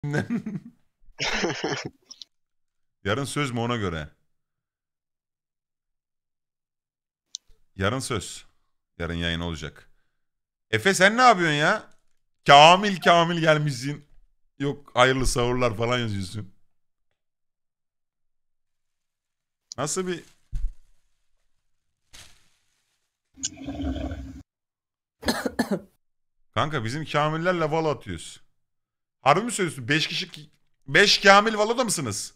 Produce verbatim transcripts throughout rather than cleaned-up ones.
Yarın söz mü ona göre? Yarın söz. Yarın yayın olacak. Efe sen ne yapıyorsun ya? Kamil Kamil gelmişsin. Yok hayırlı sahurlar falan yazıyorsun. Nasıl bir... Kanka bizim Kamillerle Valo atıyoruz. Harbi mi söylüyorsun? beş kişi... beş Kamil Valo'da mısınız?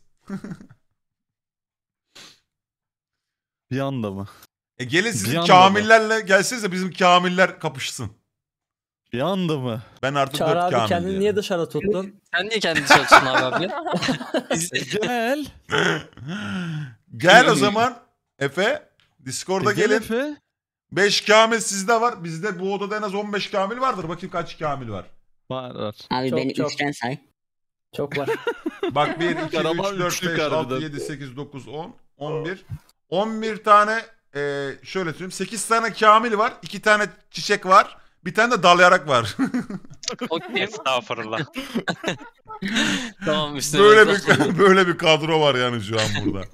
Bir anda mı? E gelin sizin Bir anda Kamillerle gelsenize bizim Kamiller kapışsın. Bir anda mı? Ben artık Çağrı dört abi Kamil kendini diyorum. niye dışarı tuttun? Sen niye kendini çalıştın abi abi? E, gel. Gel o zaman Efe. Discord'a E, gel gelin. Efe. beş Kamil sizde var. Bizde bu odada en az on beş Kamil vardır. Bakayım kaç Kamil var. Var var. Abi Çok, beni çok. üçten say. Çok var. Bak bir, iki, Araba üç, dört, üçlük beş, altı, harbiden. yedi, sekiz, dokuz, on, on bir. on bir tane e, şöyle söyleyeyim. sekiz tane Kamil var. iki tane çiçek var. Bir tane de dalyarak var. Okey. Estağfurullah. Tamam üstüne. böyle bir böyle bir kadro var yani şu an burada.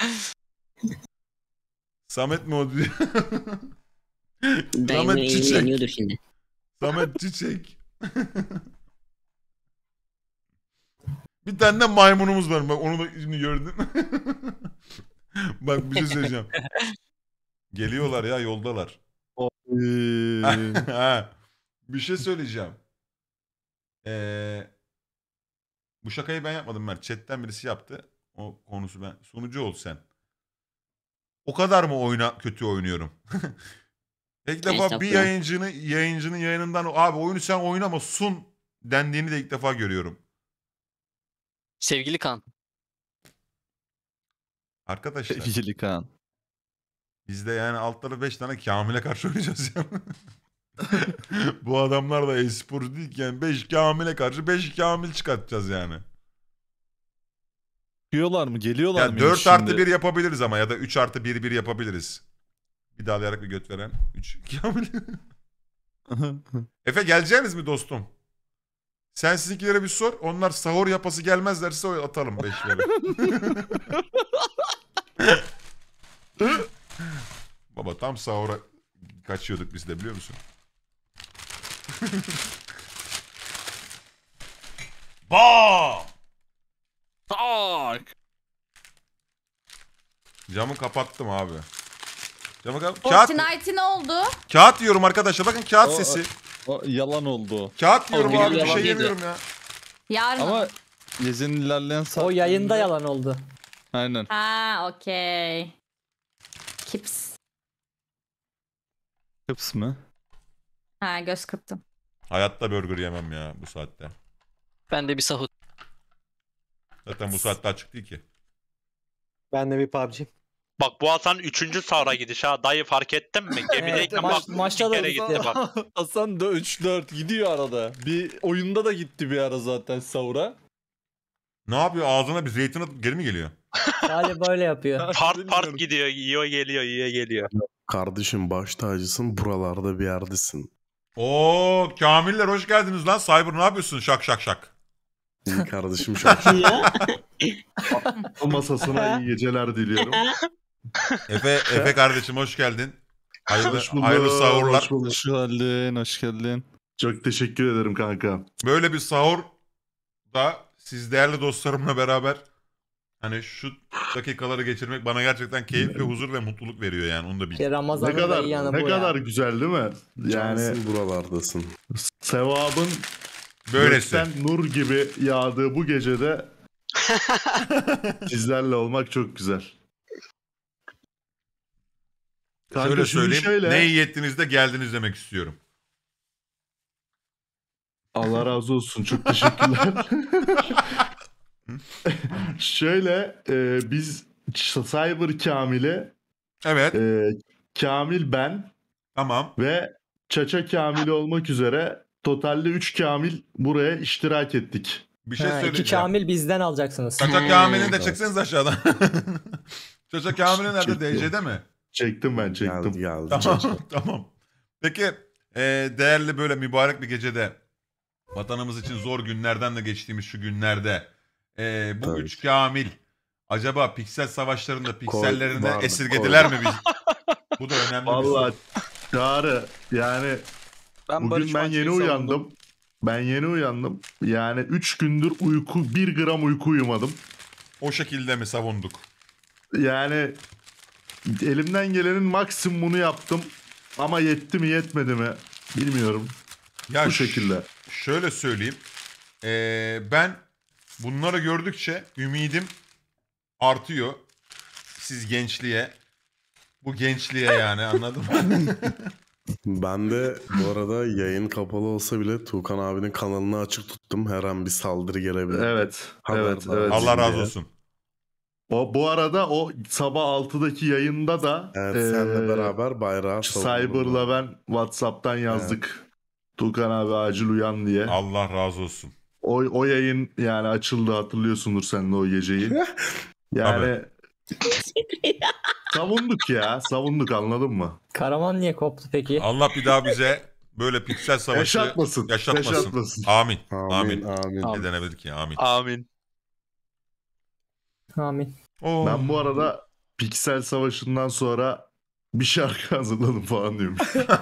Samet mi o diyor? Dayımın Samet eğimi Çiçek. yanıyordur şimdi. Samet Çiçek. Bir tane de maymunumuz var. Bak onu da şimdi gördün. Bak bir şey söyleyeceğim. Geliyorlar ya yoldalar. Ha, bir şey söyleyeceğim. Ee, bu şakayı ben yapmadım Mert. Chat'ten birisi yaptı. O konusu ben. Sunucu ol sen. O kadar mı oyuna kötü oynuyorum? İlk defa bir Estağfurullah. yayıncının yayıncının yayınından abi oyunu sen oynama sun dendiğini de ilk defa görüyorum. Sevgili Kan. Arkadaşlar Sevgili Kaan. biz de yani altları beş tane Kamil'e karşı oynayacağız yani. Bu adamlar da e-sporcu değil ki yani beş Kamil'e karşı beş Kamil çıkartacağız yani. Çıkıyorlar mı? Geliyorlar Ya mı? dört artı bir yapabiliriz ama ya da üç artı bir bir yapabiliriz. Bir daha alayarak bir göt veren üç Kamil. Efe geleceğiniz mi dostum? Sen sizinkilere bir sor. Onlar sahur yapası gelmezlerse o atalım beşleri. Baba tam sahura kaçıyorduk biz de biliyor musun? Bam! Tak. Camı kapattım abi. Camı kapattım. Kağıt, Fortnite'in ne oldu? kağıt yiyorum arkadaşlar. Bakın kağıt O- sesi. O yalan oldu. Kağıt yiyorum O abi. Bir yalan şey değildi. yemiyorum ya. Yarın. Ama Geze'nin ilerleyen saat. O yayında yalan oldu. Aynen. Ha okey. Kips. Kıps mı? Ha göz kırptım. Hayatta burger yemem ya bu saatte. Ben de bir sahut. Zaten bu saatte açık değil ki. Ben de bir P U B G. Bak bu Hasan üçüncü sahura gidiş ha. Dayı fark ettin mi? Gemideyken Evet, bak maç- maçta da bir kere gitti bak. Hasan da üç dört gidiyor arada. Bir oyunda da gitti bir ara zaten Saur'a. Ne yapıyor? Ağzına bir zeytin atıp geri mi geliyor? Galiba öyle yapıyor. Part part gidiyor. Yiyor geliyor yiyor geliyor. Kardeşim baş tacısın, buralarda bir yerdesin. Oo Kamiller hoş geldiniz lan. Cyber ne yapıyorsun? Şak şak şak. İyi kardeşim şu an. O masasına iyi geceler diliyorum. Efe Efe kardeşim hoş geldin. Hayırlı, Hoş bulduk, hayırlı sahurlar. hoş bulduk. Hoş geldin, hoş geldin. Çok teşekkür ederim kanka. Böyle bir sahur da siz değerli dostlarımla beraber hani şu dakikaları geçirmek bana gerçekten keyif ve huzur ve mutluluk veriyor yani onu da bil. Ki Ne Ramazan'ın da kadar iyi yanı ne bu kadar ya. güzel değil mi? Yani Cansın buralardasın. sevabın Böylesi. gökten nur gibi yağdığı bu gecede sizlerle olmak çok güzel. Kanka Şöyle şimdi söyleyeyim. şöyle- Ne iyi ettiniz de geldiniz demek istiyorum. Allah razı olsun. Çok teşekkürler. Şöyle e, biz Cyber Kamil'e Evet. e, Kamil ben Tamam. ve Çaça Kamil olmak üzere totalde üç Kamil buraya iştirak ettik. Bir şey Ha, iki söyleyeceğim. Kamil bizden alacaksınız. Çaça Kamil'in de çıksınız aşağıdan. Çaça Kamil'in nerede? Çektim. D C'de mi? Çektim ben çektim. Geldi geldi. Tamam. Tamam. Peki e, değerli böyle mübarek bir gecede vatanımız için zor günlerden de geçtiğimiz şu günlerde ee, bu Tabii üç ki. kamil acaba piksel savaşlarında piksellerini vardı, esirgediler mi biz? Bu da önemli bir Vallahi soru. Çağrı yani Ben bugün Barış ben Manço'yu yeni savundum. uyandım. Ben yeni uyandım. Yani üç gündür uyku, bir gram uyku uyumadım. O şekilde mi savunduk? Yani elimden gelenin maksimumunu yaptım. Ama yetti mi yetmedi mi bilmiyorum. Ya Bu ş- şekilde. Şöyle söyleyeyim. Ee, ben bunları gördükçe ümidim artıyor. Siz gençliğe. Bu gençliğe yani anladın mı? Ben de bu arada yayın kapalı olsa bile Tuğkan abinin kanalını açık tuttum. Her an bir saldırı gelebilir. Evet. Haberdar Evet. Evet. Allah razı diye. olsun. O bu arada o sabah altıdaki yayında da Evet, eee, senle beraber bayrağı savundum. Cyber'la ben WhatsApp'tan yazdık. Tuğkan abi acil uyan diye. Allah razı olsun. O, o yayın yani açıldı, hatırlıyorsundur sen de o geceyi. Yani savunduk ya, savunduk, anladın mı? Karaman niye koptu peki? Allah bir daha bize böyle piksel savaşı Yaşatmasın. yaşatmasın. Yaşatmasın. Amin. Amin, Amin. amin. Ne denebilir ki? Amin. Amin. Amin. Oo. Ben bu arada Piksel Savaşı'ndan sonra bir şarkı hazırladım falan diyorum.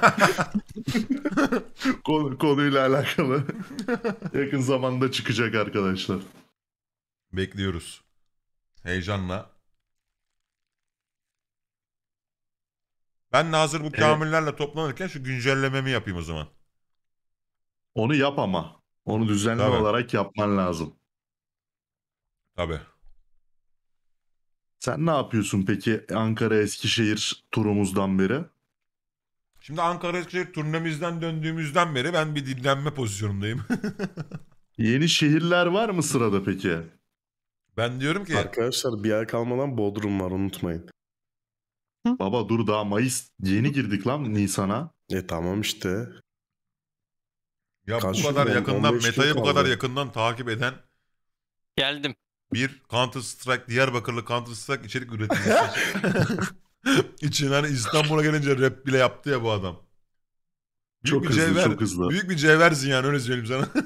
Konu, konuyla alakalı. Yakın zamanda çıkacak arkadaşlar. Bekliyoruz. Heyecanla. Ben de hazır bu kamillerle toplanırken şu güncellememi yapayım o zaman. Onu yap ama. Onu düzenli Tabii. olarak yapman lazım. Tabii. Sen ne yapıyorsun peki Ankara Eskişehir turumuzdan beri? Şimdi Ankara Eskişehir turnemizden döndüğümüzden beri ben bir dinlenme pozisyonundayım. Yeni şehirler var mı sırada peki? Ben diyorum ki Arkadaşlar bir ay kalmadan Bodrum var, unutmayın. Baba dur, daha Mayıs yeni girdik lan Nisan'a. E tamam işte. ya Kaç bu gün kadar oldu? yakından on beş gün metayı bu kadar kaldı. yakından takip eden Geldim. bir Counter Strike, Diyarbakırlı Counter Strike içerik üreticisi. İçin hani İstanbul'a gelince rap bile yaptı ya bu adam. Büyük Çok bir hızlı, cevher, çok hızlı. Büyük bir cevhersin yani, öyle söyleyeyim sana.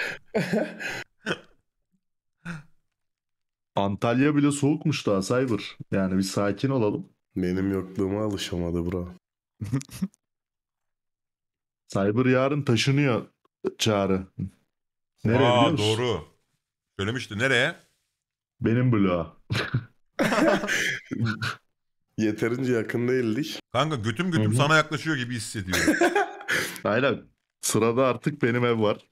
Antalya bile soğukmuş daha Cyber. Yani bir sakin olalım. Benim yokluğuma alışamadı bro. Cyber yarın taşınıyor Çağrı. Nereye Aa, biliyor musun? doğru. Söylemişti. Nereye? Benim bloğa. Yeterince yakın değildik. Kanka götüm götüm Hı hı. sana yaklaşıyor gibi hissediyorum. Aynen. Sırada artık benim ev var.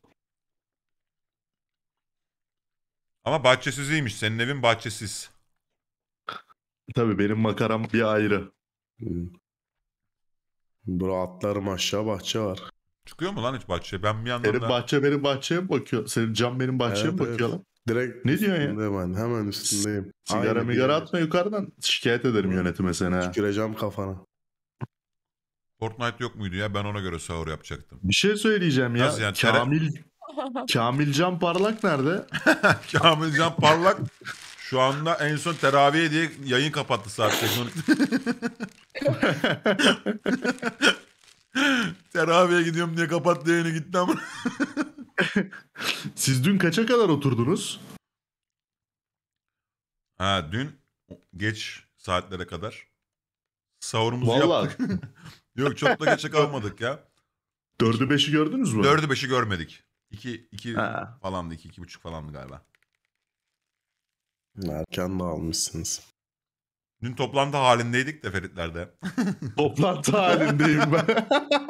Ama bahçesiz iyiymiş. Senin evin bahçesiz. Tabii benim makaram bir ayrı. Hmm. Bro atlarım aşağı, bahçe var. Çıkıyor mu lan hiç bahçeye? Ben bir yandan Senin da... bahçe benim bahçeye mi bakıyor? Senin cam benim bahçeye mi Evet, bakıyor evet. lan? Direkt Ne diyorsun ya? üstünde hemen, hemen üstündeyim. Sigara Aynı migara bir- atma yukarıdan. Şikayet ederim yönetime seni ha. Tüküreceğim kafana. Fortnite yok muydu ya? Ben ona göre sahur yapacaktım. Bir şey söyleyeceğim ya. Nasıl yani? Tere- Kamil Kamil Can Parlak nerede? Kamilcan Parlak şu anda en son teraviye diye yayın kapattı saat sekiz on iki. Teraviye gidiyorum diye kapattı yayını, gitti ama. Siz dün kaça kadar oturdunuz? Ha, dün geç saatlere kadar sahurumuzu Vallahi. yaptık. Yok, çok da geçe kalmadık ya. Dördü beşi gördünüz mü? Dördü beşi görmedik. İki, iki Ha. falandı. iki, iki buçuk falandı galiba. Erken de almışsınız. Dün toplantı halindeydik de Feritler'de. Toplantı halindeyim ben.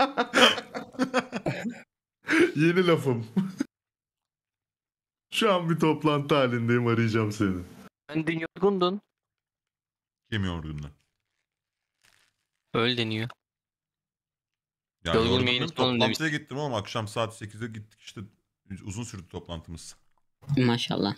Yeni lafım. Şu an bir toplantı halindeyim, arayacağım seni. Ben dün yorgundun. Kim yorgundu? Öyle deniyor. Ya Yorgun yorgundum. yayını sonunda Toplantıya gittim oğlum. Akşam saat sekizde gittik işte. Uzun sürdü toplantımız. Maşallah.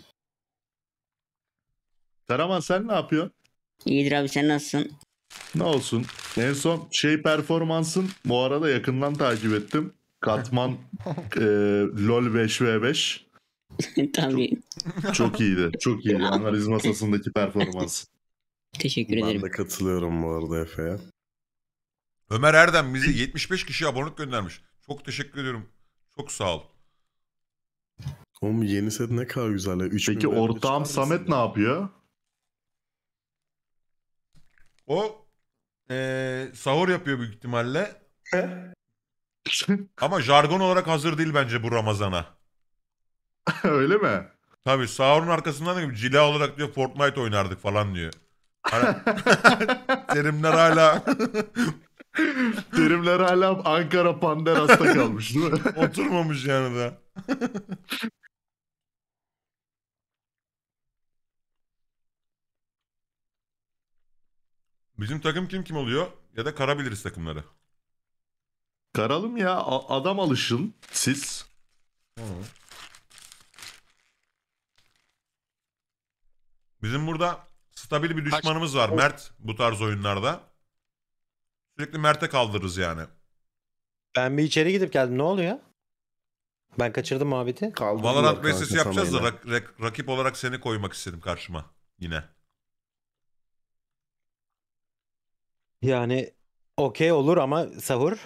Karaman sen ne yapıyorsun? İyidir abi, sen nasılsın? Ne olsun? En son şey performansın bu arada yakından takip ettim. Katman e, LoL beş ve beş. Tabii. Çok iyiydi. Çok iyiydi. Analiz masasındaki performans. Teşekkür Ben ederim. de katılıyorum bu arada Efe'ye. Ömer Erdem bizi yetmiş beş kişi abonelik göndermiş. Çok teşekkür ediyorum. Çok sağ ol. Oğlum yeni set ne kadar güzel ya. üç bin Peki verdi ortağım çıkar Samet mısın ne ya? yapıyor? O eee, sahur yapıyor büyük ihtimalle. Ama jargon olarak hazır değil bence bu Ramazan'a. Öyle mi? Tabii sahurun arkasından diyor ki, cila olarak diyor Fortnite oynardık falan diyor. Hani terimler hala Terimler hala Ankara Panderas'ta kalmış değil mi? oturmamış yani da. Bizim takım kim kim oluyor? Ya da karabiliriz takımları. Karalım ya a- adam alışın siz. Bizim burada stabil bir düşmanımız var. Mert bu tarz oyunlarda. Sürekli Mert'e kaldırırız yani. Ben bir içeri gidip geldim. Ne oluyor? Ben kaçırdım muhabbeti. Kaldırdılar Valorant kanka vs sana yapacağız da yine. rak- rak- rakip olarak seni koymak istedim karşıma yine. Yani okey olur ama sahur.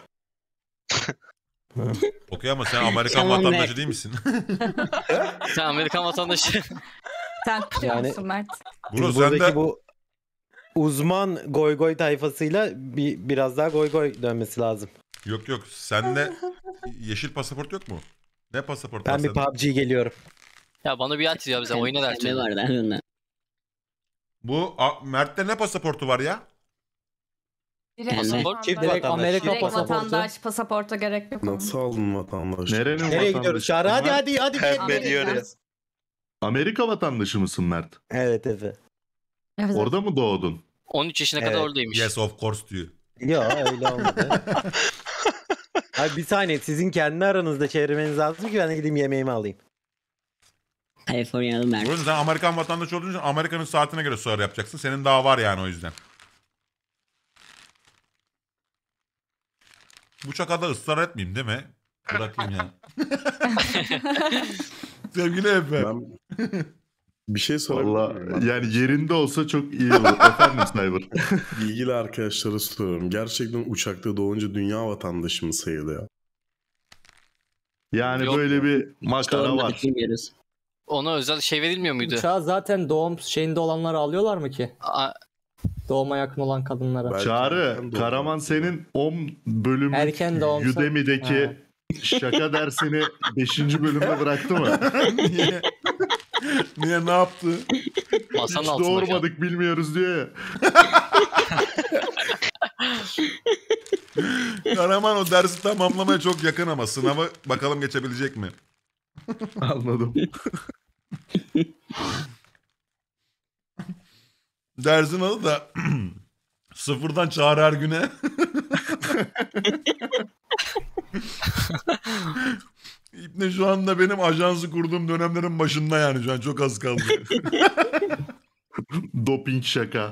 Okey ama sen Amerikan Tamam, vatandaşı Mert. değil misin? Sen Amerikan vatandaşı. Sen kutluyor Yani- musun Mert? Bro sen Buradaki de bu uzman goy goy tayfasıyla bir biraz daha goy goy dönmesi lazım. yok yok sende yeşil pasaport yok mu? Ne pasaport var Ben bir sende? P U B G geliyorum. Ya bana bir at ya bize oyna der. Pembe vardı abi onda. Bu a, Mert'te ne pasaportu var ya? Direkt Pasaport. Çift Direkt vatandaş. Amerika Direkt pasaportu. vatandaş pasaporta gerek yok. onun. Nasıl aldın vatandaş? Nerenin Nereye vatandaşı? gidiyoruz Çağrı? Hadi Mert? hadi hadi. Pembe diyoruz. Amerika vatandaşı mısın Mert? Evet Efe. Evet. Orada mı doğdun? on üç yaşına kadar Evet. oradaymış. Yes of course diyor. Yok öyle olmadı. Abi bir saniye sizin kendi aranızda çevirmeniz lazım ki ben de gideyim yemeğimi alayım. Kaliforniyalı Mert. Burada sen Amerikan vatandaşı olduğun için Amerika'nın saatine göre soru yapacaksın. Senin daha var yani o yüzden. Bu çakada ısrar etmeyeyim değil mi? Bırakayım ya. Sevgili Efe. Ben bir şey sorabilir Valla miyim? Ben yani yerinde olsa çok iyi olur. Efendim Cyber. ilgili arkadaşlara soruyorum. Gerçekten uçakta doğunca dünya vatandaşı mı sayılıyor? Yani Yok. böyle bir makara Sormadık, var. bilmiyoruz. Ona özel şey verilmiyor muydu? Uçağa zaten doğum şeyinde olanları alıyorlar mı ki? Aa, Doğuma yakın olan kadınlara. Belki Çağrı, erken doğum. Karaman senin on bölümlük Erken doğumsa- Udemy'deki şaka dersini beşinci bölümde bıraktı mı? Niye? Niye ne yaptı? masanın Hiç altında. şu an. doğurmadık bilmiyoruz diyor ya. Karaman o dersi tamamlamaya çok yakın ama sınavı bakalım geçebilecek mi? Anladım. Dersin adı da sıfırdan Çağrı Ergün'e. İbne şu anda benim ajansı kurduğum dönemlerin başında yani şu an çok az kaldı. Doping şaka.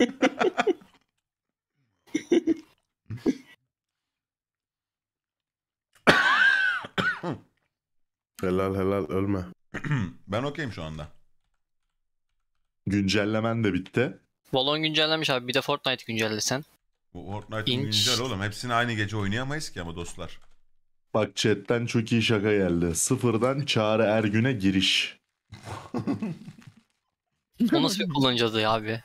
Helal helal ölme. Ben okeyim şu anda. Güncellemen de bitti. Valorant güncellenmiş abi. Bir de Fortnite güncellesen. Bu Fortnite'ın İnç. güncel oğlum. Hepsini aynı gece oynayamayız ki ama dostlar. Bak chatten çok iyi şaka geldi. Sıfırdan Çağrı Ergün'e giriş. O nasıl bir kullanıcı adı ya abi?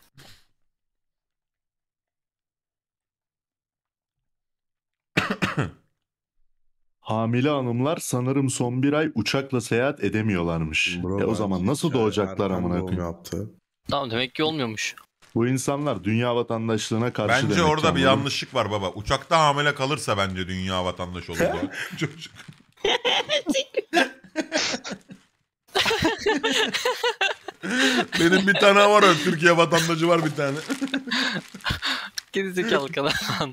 Hamile hanımlar sanırım son bir ay uçakla seyahat edemiyorlarmış. Bro, e o ben- zaman nasıl Çağrı doğacaklar erken amına doğum koyayım? yaptı. Tamam demek ki olmuyormuş. Bu insanlar dünya vatandaşlığına karşı Bence demek orada ki bir anladın? yanlışlık var baba. Uçakta hamile kalırsa bence dünya vatandaşı olur. o çocuk. Benim bir tane var o. Türkiye vatandaşı var bir tane. Gerizekalı kadar falan.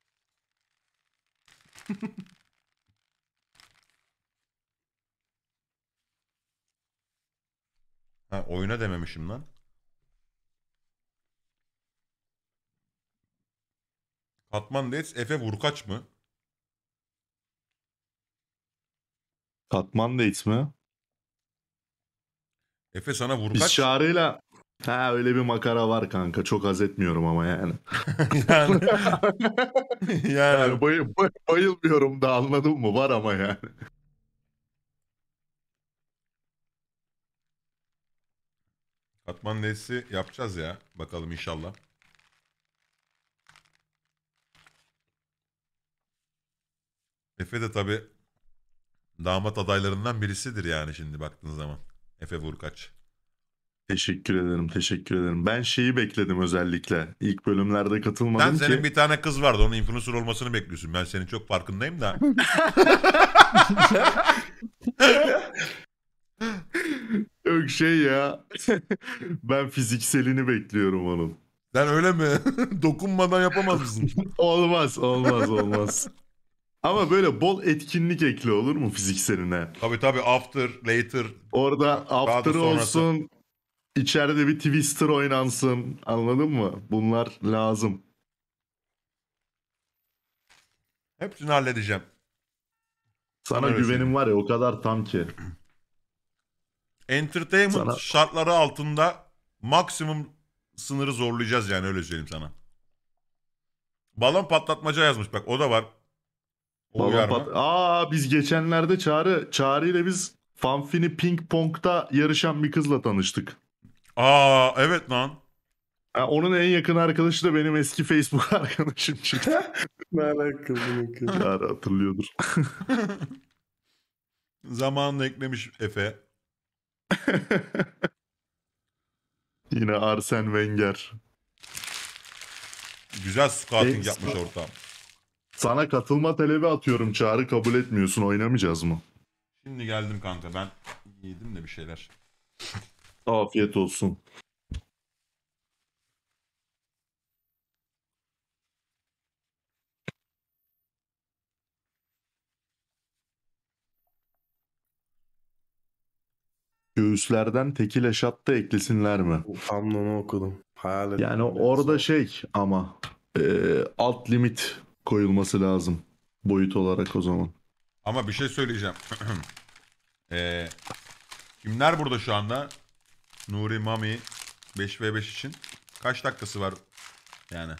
Ha, oyuna dememişim lan. Katman Dates Efe Vurkaç mı? Katman Dates mi? Efe sana Biz Vurkaç. Çağrı'yla ha öyle bir makara var kanka. Çok haz etmiyorum ama yani. yani. yani. Yani bay- bay- bayılmıyorum da anladın mı? Var ama yani. Katman Days'i yapacağız ya. Bakalım inşallah. Efe de tabi damat adaylarından birisidir yani şimdi baktığın zaman. Efe Vurkaç. Teşekkür ederim, teşekkür ederim. Ben şeyi bekledim özellikle. İlk bölümlerde katılmadım Sen ki. senin bir tane kız vardı, onun influencer olmasını bekliyorsun. Ben senin çok farkındayım da. Yok şey ya. Ben fizikselini bekliyorum onun. Sen öyle mi? Dokunmadan yapamaz mısın? Olmaz, olmaz, olmaz. Ama böyle bol etkinlik ekli olur mu fizikseline? Tabii tabii, after, later. Orada Daha da after sonrası. olsun, içeride bir twister oynansın. Anladın mı? Bunlar lazım. Hepsini halledeceğim. Sana Öyle güvenim söyleyeyim. var ya o kadar tam ki. Entertainment Sana- şartları altında maksimum sınırı zorlayacağız yani, öyle söyleyeyim sana. Balon patlatmaca yazmış bak, o da var. O Balon uyar mı? pat- Aa biz geçenlerde Çağrı, Çağrı ile biz Fanfini Ping Pong'da yarışan bir kızla tanıştık. Aa evet lan. Ha, onun en yakın arkadaşı da benim eski Facebook arkadaşım çıktı. Ne alakalı ne alakalı. Çağrı hatırlıyordur. Zamanında eklemiş Efe. Yine Arsene Wenger. Güzel scouting E, yapmış scout- ortam. Sana katılma talebi atıyorum Çağrı, kabul etmiyorsun, oynamayacağız mı? Şimdi geldim kanka, ben yedim de bir şeyler. Afiyet olsun. Göğüslerden tekile şat da eklesinler mi? Tam da onu okudum. Hayal ettim. Yani orada şey ama e, alt limit koyulması lazım boyut olarak o zaman. Ama bir şey söyleyeceğim. Ee, kimler burada şu anda? Nuri, Mami beş ve beş için. Kaç dakikası var yani?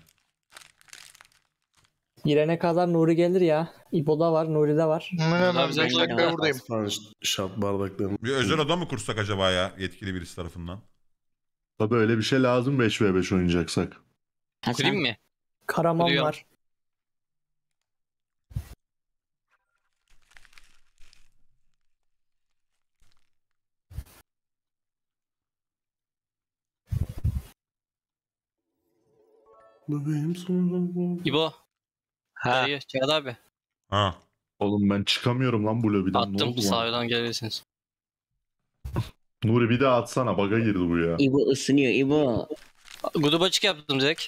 Girene kadar Nuri gelir ya. İbo'da var, Nuri'de var. Hemen bize beş dakika buradayım. Aslan şat bardaklarını. Bir özel oda mı kursak acaba ya, yetkili birisi tarafından? Tabii öyle bir şey lazım beş ve beş oynayacaksak. Hasan. Kurayım mı? Karaman Kuruyor. var. Bebeğim sonra. İbo. Ha. Dayı, Çağat abi. Ha. Oğlum ben çıkamıyorum lan bu lobiden. Ne Attım, oldu sağ lan? yoldan gelebilirsiniz. Nuri bir daha atsana, baga girdi bu ya. İbo ısınıyor İbo. Gruba açık yaptım direkt.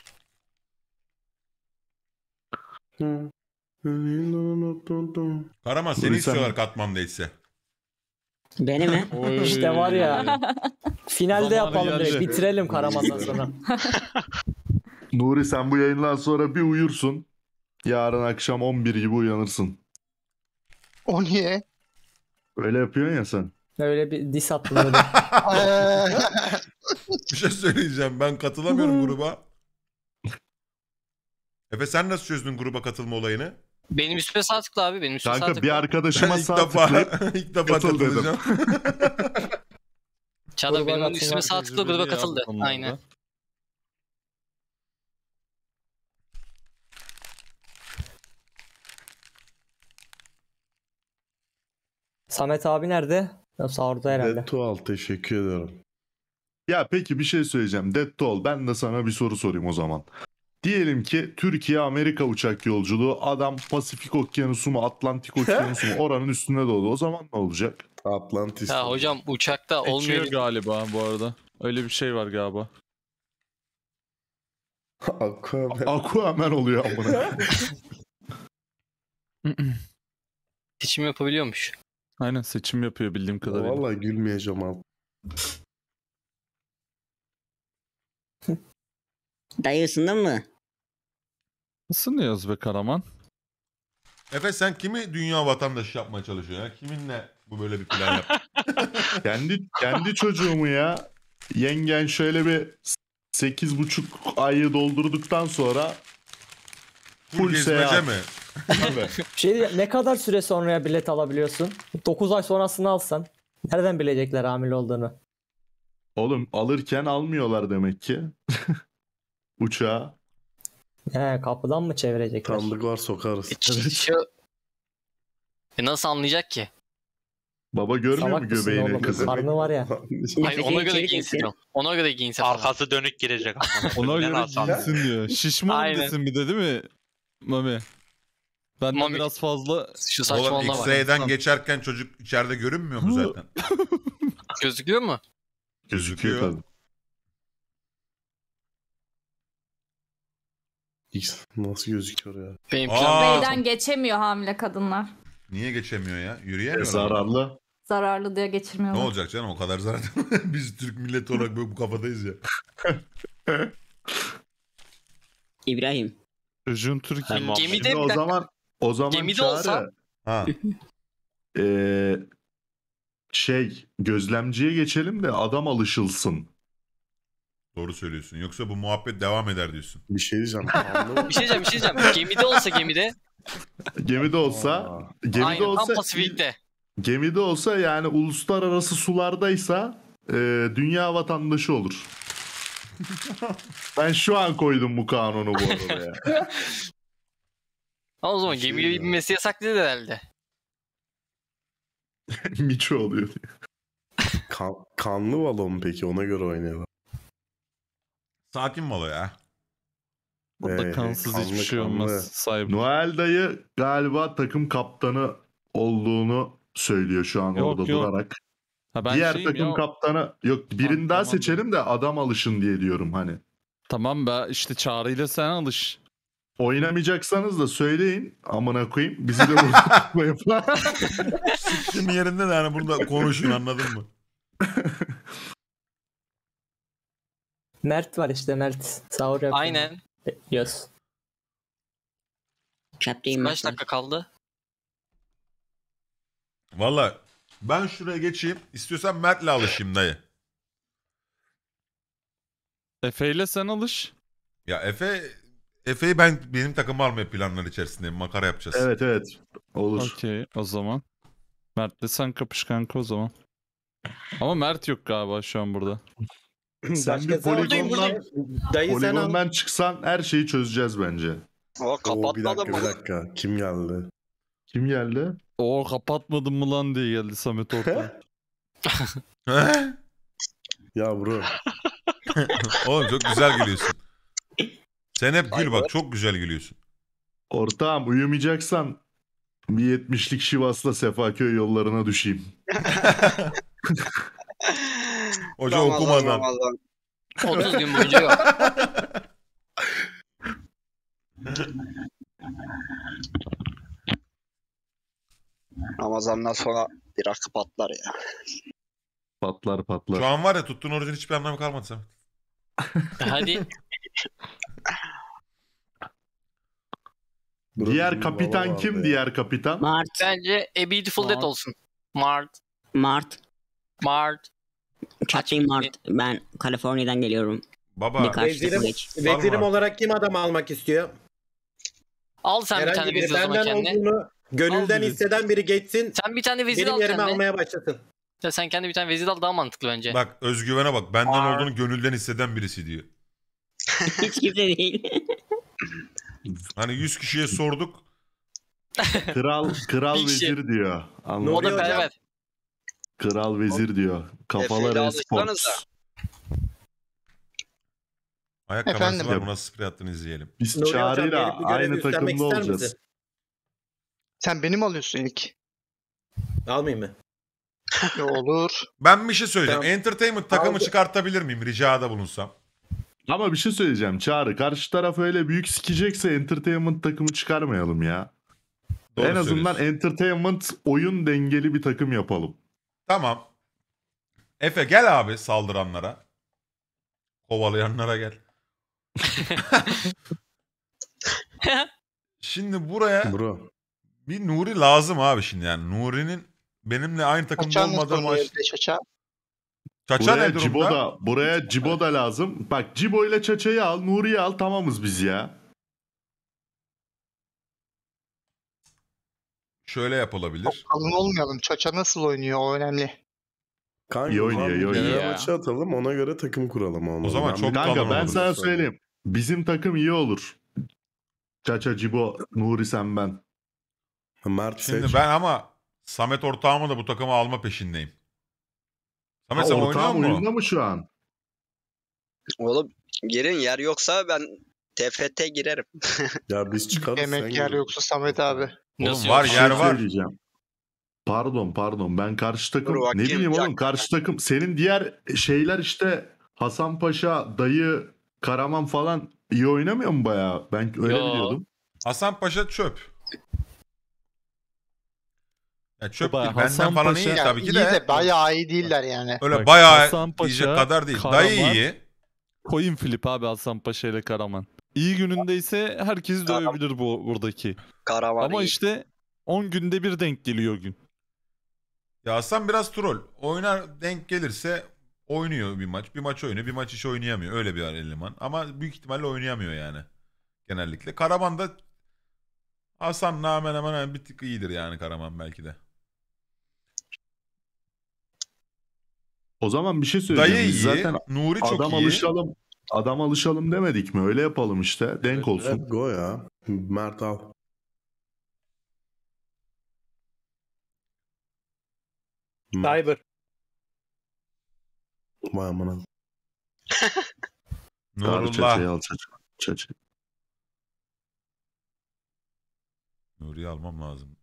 Karaman seni Nuri sen- istiyorlar Katman Days'e. Beni mi? İşte var ya. Finalde Zamanı yapalım direkt. geldi. Bitirelim Karaman'dan sonra. Nuri sen bu yayından sonra bir uyursun. Yarın akşam on bir gibi uyanırsın. O niye? Öyle yapıyorsun ya sen. Öyle bir dis attım öyle. Bir şey söyleyeceğim, ben katılamıyorum gruba. Efe sen nasıl çözdün gruba katılma olayını? Benim üstüme sağ tıkla abi. Benim üstüme sağ Kanka tıkla. bir arkadaşıma Ben ilk sağ defa, tıklayıp ilk defa katıl dedim. katılacağım. Çağat abi Gruba benim katılma üstüme sağ tıkla gruba Tecrübeli ya katıldı. bu konularda. Aynen. Samet abi nerede? Yoksa orada herhalde. Dead to al teşekkür ederim. Ya peki bir şey söyleyeceğim. Dead Toll, ben de sana bir soru sorayım o zaman. Diyelim ki Türkiye-Amerika uçak yolculuğu, adam Pasifik Okyanusu mu Atlantik Okyanusu mu oranın üstünde doğdu. O zaman ne olacak? Atlantis. Ya hocam uçakta Geçiyor olmuyor. galiba bu arada. Öyle bir şey var galiba. Aquaman. Aquaman oluyor amına. Seçim yapabiliyormuş. Aynen, seçim yapıyor bildiğim kadarıyla. Vallahi gülmeyeceğim abi. Dayı ısındın mı? Isınıyoruz be Karaman. Efe sen kimi dünya vatandaşı yapmaya çalışıyorsun ya? Kiminle bu böyle bir plan yap? kendi kendi çocuğumu ya. Yengen şöyle bir sekiz buçuk ayı doldurduktan sonra Full full gezmece seyahat. mi? Tabii. Şey diyeceğim, ne kadar süre sonraya bilet alabiliyorsun? dokuz ay sonrasını alsan. Nereden bilecekler hamile olduğunu? Oğlum alırken almıyorlar demek ki. Uçağı. He, kapıdan mı çevirecekler? Tanıdık var sokarız. E, ç- şu- E nasıl anlayacak ki? Baba görmüyor Salak mu mısın göbeğini oğlum? kızı? Karnı var ya. Hayır ona göre içeri giyinsin. girsin. o. Ona göre giyinsin falan. Arkası dönük girecek. Ona Ne göre nasıl giyinsin diyor. Şişman Aynen. desin bir de değil mi? Mami. Benden Mami. biraz fazla Şu Oğlum saçmalama var. X-ray'den geçerken çocuk içeride görünmüyor mu zaten? Gözüküyor mu? Gözüküyor tabii. X nasıl gözüküyor ya? Benim Aa. planım. Beyden geçemiyor hamile kadınlar. Niye geçemiyor ya? E, Yürüyemiyor. mu? zararlı. Zararlı diye Ne geçirmiyorlar. olacak canım o kadar zarar. Biz Türk milleti olarak böyle bu kafadayız ya. İbrahim. çocuğun Türkiye. Gemide Şimdi bir o dakika. zaman o zaman Gemide Çağrı, olsa- Ha. eee, şey gözlemciye geçelim de adam alışılsın. Doğru söylüyorsun. Yoksa bu muhabbet devam eder diyorsun. Bir şey diyeceğim. Kanlı... Bir şey diyeceğim, bir şey diyeceğim. Gemide olsa gemide. Gemide olsa Aa. gemide Aynen tam olsa Pasifik'te. gemide olsa yani uluslararası sulardaysa eee, dünya vatandaşı olur. Ben şu an koydum bu kanunu bu arada ya. Ama o zaman Bir şey gemiye ya. binmesi yasak değil herhalde. Miço oluyor. Kan, kanlı balon mu peki ona göre oynayalım. Sakin Valo ya. Burada Ee, kansız kanlı, hiçbir şey kanlı. olmaz. Cyber. Noel dayı galiba takım kaptanı olduğunu söylüyor şu an Yok, orada yok. durarak. Ha, ben Diğer şeyim takım ya. kaptanı yok birini Tamam, daha tamam. seçelim de adam alışın diye diyorum hani. Tamam be işte Çağrı'yla sen alış. Oynamayacaksanız da söyleyin amına koyayım. Bizi de burada yapın. Siktim yerinde de yani burada konuşun anladın mı? Mert var işte Mert. Sahur yapıyor. Aynen. Yes. Şaptayım Kaç dakika kaldı? Valla ben şuraya geçeyim. İstiyorsan Mert'le alışayım dayı. Efe ile sen alış. Ya Efe Efe'yi ben benim takıma almaya planlar içerisindeyim. Makara yapacağız. Evet evet. Olur. Okey o zaman. Mert'le sen kapış kanka o zaman. Ama Mert yok galiba şu an burada. Sen bir Başkası aldı. poligondan, Dayı sen al. poligondan çıksan her şeyi çözeceğiz bence. O Oo, bir dakika kapatmadı bir mı? dakika. Kim geldi? Kim geldi? Oo kapatmadın mı lan diye geldi Samet ortaya. He? Ya bro. Oğlum çok güzel gülüyorsun. Sen hep gül bak çok güzel gülüyorsun. Ortağım uyumayacaksan bir yetmişlik Şivas'la Sefaköy yollarına düşeyim. Hoca okumadan. otuz gün boyunca yok. Ramazan'dan sonra bir rakı patlar ya. Patlar patlar. Şu an var ya tuttuğun orucun hiçbir anlamı kalmadı Samet. Hadi. Bro, Diğer bizim kapitan baba kim? vardı ya. Diğer kapitan? Mart. Bence A Beautiful Dead Mart. olsun. Mart. Mart. Mart. Çatayım Mart. Ben Kaliforniya'dan geliyorum. Baba Birkaç Vezirim, defa geç. vezirim Sarma. olarak kim adam almak istiyor? Al sen bir tane Herhangi biri vezir o zaman benden kendine. olduğunu gönülden Al biri. hisseden biri geçsin. Sen bir tane vezir Benim al yerime kendine. almaya başlasın. Ya sen kendi bir tane vezir al daha mantıklı bence. bak özgüvene bak. Benden Ar- olduğunu gönülden hisseden birisi diyor. Hiç kimse değil. Hani yüz kişiye sorduk. Kral kral Bir şey. vezir diyor. Ne Anladın O mı? oluyor da hocam? beraber. Kral vezir diyor. Kafalar Efe'yle e-sports. alışsanıza. Ayakkabısı Efendim? var bu nasıl sprey attığını izleyelim. Biz Nuri hocam, Çağrı'yla benim bir görevi aynı üstlenmek takımda ister olacağız. misin? Sen beni mi alıyorsun ilk? Almayayım mı? Ya olur. Ben bir şey söyleyeceğim. Tamam. Entertainment takımı Aldı. çıkartabilir miyim? Ricada bulunsam. Ama bir şey söyleyeceğim Çağrı. Karşı taraf öyle büyük sikecekse entertainment takımı çıkarmayalım ya. Doğru en azından söylüyorsun. entertainment oyun dengeli bir takım yapalım. Tamam. Efe gel abi saldıranlara. Kovalayanlara gel. Şimdi buraya Bro. bir Nuri lazım abi şimdi yani. Nuri'nin benimle aynı takımda Çaçan nasıl olmadığı maç. oynuyor evde Çaça? Çaça Buraya ne durumda? Cibo da, buraya Cibo da lazım. Bak Cibo ile Çaça'yı al, Nuri'yi al tamamız biz ya. Şöyle yapılabilir. Kalın olmayalım. Çaça nasıl oynuyor o önemli. Kanka, İyi oynuyor, iyi oynuyor. Genel Ya. maçı atalım ona göre takım kuralım. Olmadı. O zaman Ben çok bir- kalın Kanka ben olur. sana söyleyeyim. Bizim takım iyi olur. Çaça, Cibo, Nuri, sen, ben. Mert Şimdi seç. ben ama Samet ortağımı da bu takıma alma peşindeyim. Samet Ha, sen oynuyor ortağım oyunda mu? mı şu an? Oğlum girin, yer yoksa ben T F T girerim. Ya biz çıkarız sen Yemek yer gel. yoksa Samet abi. Oğlum Nasıl var yok? Bir yer şey var. söyleyeceğim. Pardon pardon ben karşı takım Dur bakayım, ne bileyim bir oğlum dakika. karşı takım senin diğer şeyler işte Hasan Paşa, Dayı, Karaman falan iyi oynamıyor mu bayağı? Ben öyle Yo. biliyordum. Hasan Paşa çöp. Ya çöp Baba, değil. Benden Hasan falan Paşa- iyi Ya tabii ki iyi de. de bayağı iyi değiller yani. Öyle Bak, bayağı Hasan Paşa, diyecek kadar değil. Karaman. Dayı iyi. Coin flip abi Hasan Paşa ile Karaman. İyi günündeyse herkes Karaman. dövebilir bu buradaki. Karaman Ama iyi. işte on günde bir denk geliyor o gün. Ya Hasan biraz troll. Oynar denk gelirse oynuyor bir maç. Bir maç oynuyor. Bir maç hiç oynayamıyor. Öyle bir eleman. Ama büyük ihtimalle oynayamıyor yani. Genellikle. Karaman da Hasan'la hemen hemen bir tık iyidir yani Karaman belki de. O zaman bir şey söyleyeceğim. Dayı Biz iyi. zaten Nuri çok adam iyi. alışalım. Adam alışalım demedik mi? Öyle yapalım işte. Denk olsun. Evet, go ya. Mert al. Mert. Cyber. Vay amına. Abi Nurullah. Çaça'yı al Çaça. Çaça. Nuri'yi almam lazım.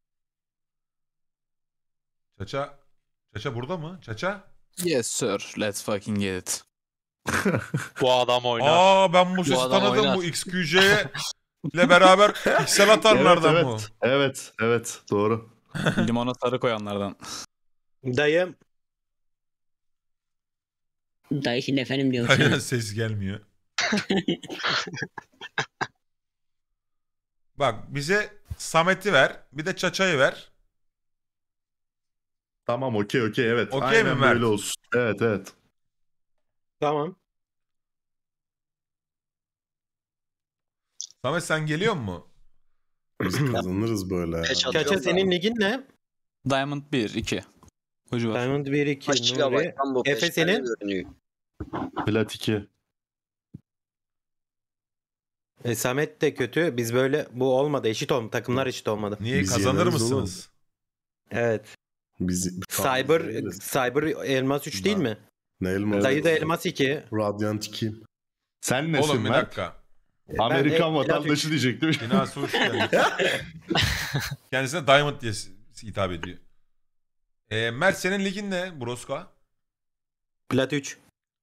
Çaça. Çaça burada mı? Çaça? Yes sir, let's fucking get it. Bu adam oynar. Aa ben bu sesi adam tanıdım. oynar. Bu X Q C'ye ile beraber piksel atarlardan evet, bu. evet. Evet, evet, doğru. Limona sarı koyanlardan. Dayı. Dayı şimdi efendim diyorsun. Aynen ses gelmiyor. Bak bize Samet'i ver. Bir de Çaça'yı ver. Tamam, okey, okey, evet. Okey Aynen mi Mert? böyle olsun. Evet, evet. Tamam. Samet sen geliyor mu? Biz kazanırız böyle ya. Geç atıyorum Çaça senin ben. ligin ne? Diamond bir, iki. Hoca var. Diamond bir iki. Kaç Nuri. gigabayt lan bu? Efe Beş tane senin? görünüyor. Plat iki. E, Samet de kötü. Biz böyle bu olmadı. Eşit olmadı. Takımlar eşit olmadı. Niye Biz kazanır yeneriz mısınız? Evet. Biz Cyber Yeneriz. Cyber elmas üç değil mi? Ne elmas? Dayı da elmas iki. Radyant iki. Sen nesin Oğlum bir Mert? dakika. Amerikan Ben- vatandaşı diyecektim. Binası hoş geldin. Kendisine Diamond diye s- hitap ediyor. E, Mert senin ligin ne Broska? Plat üç.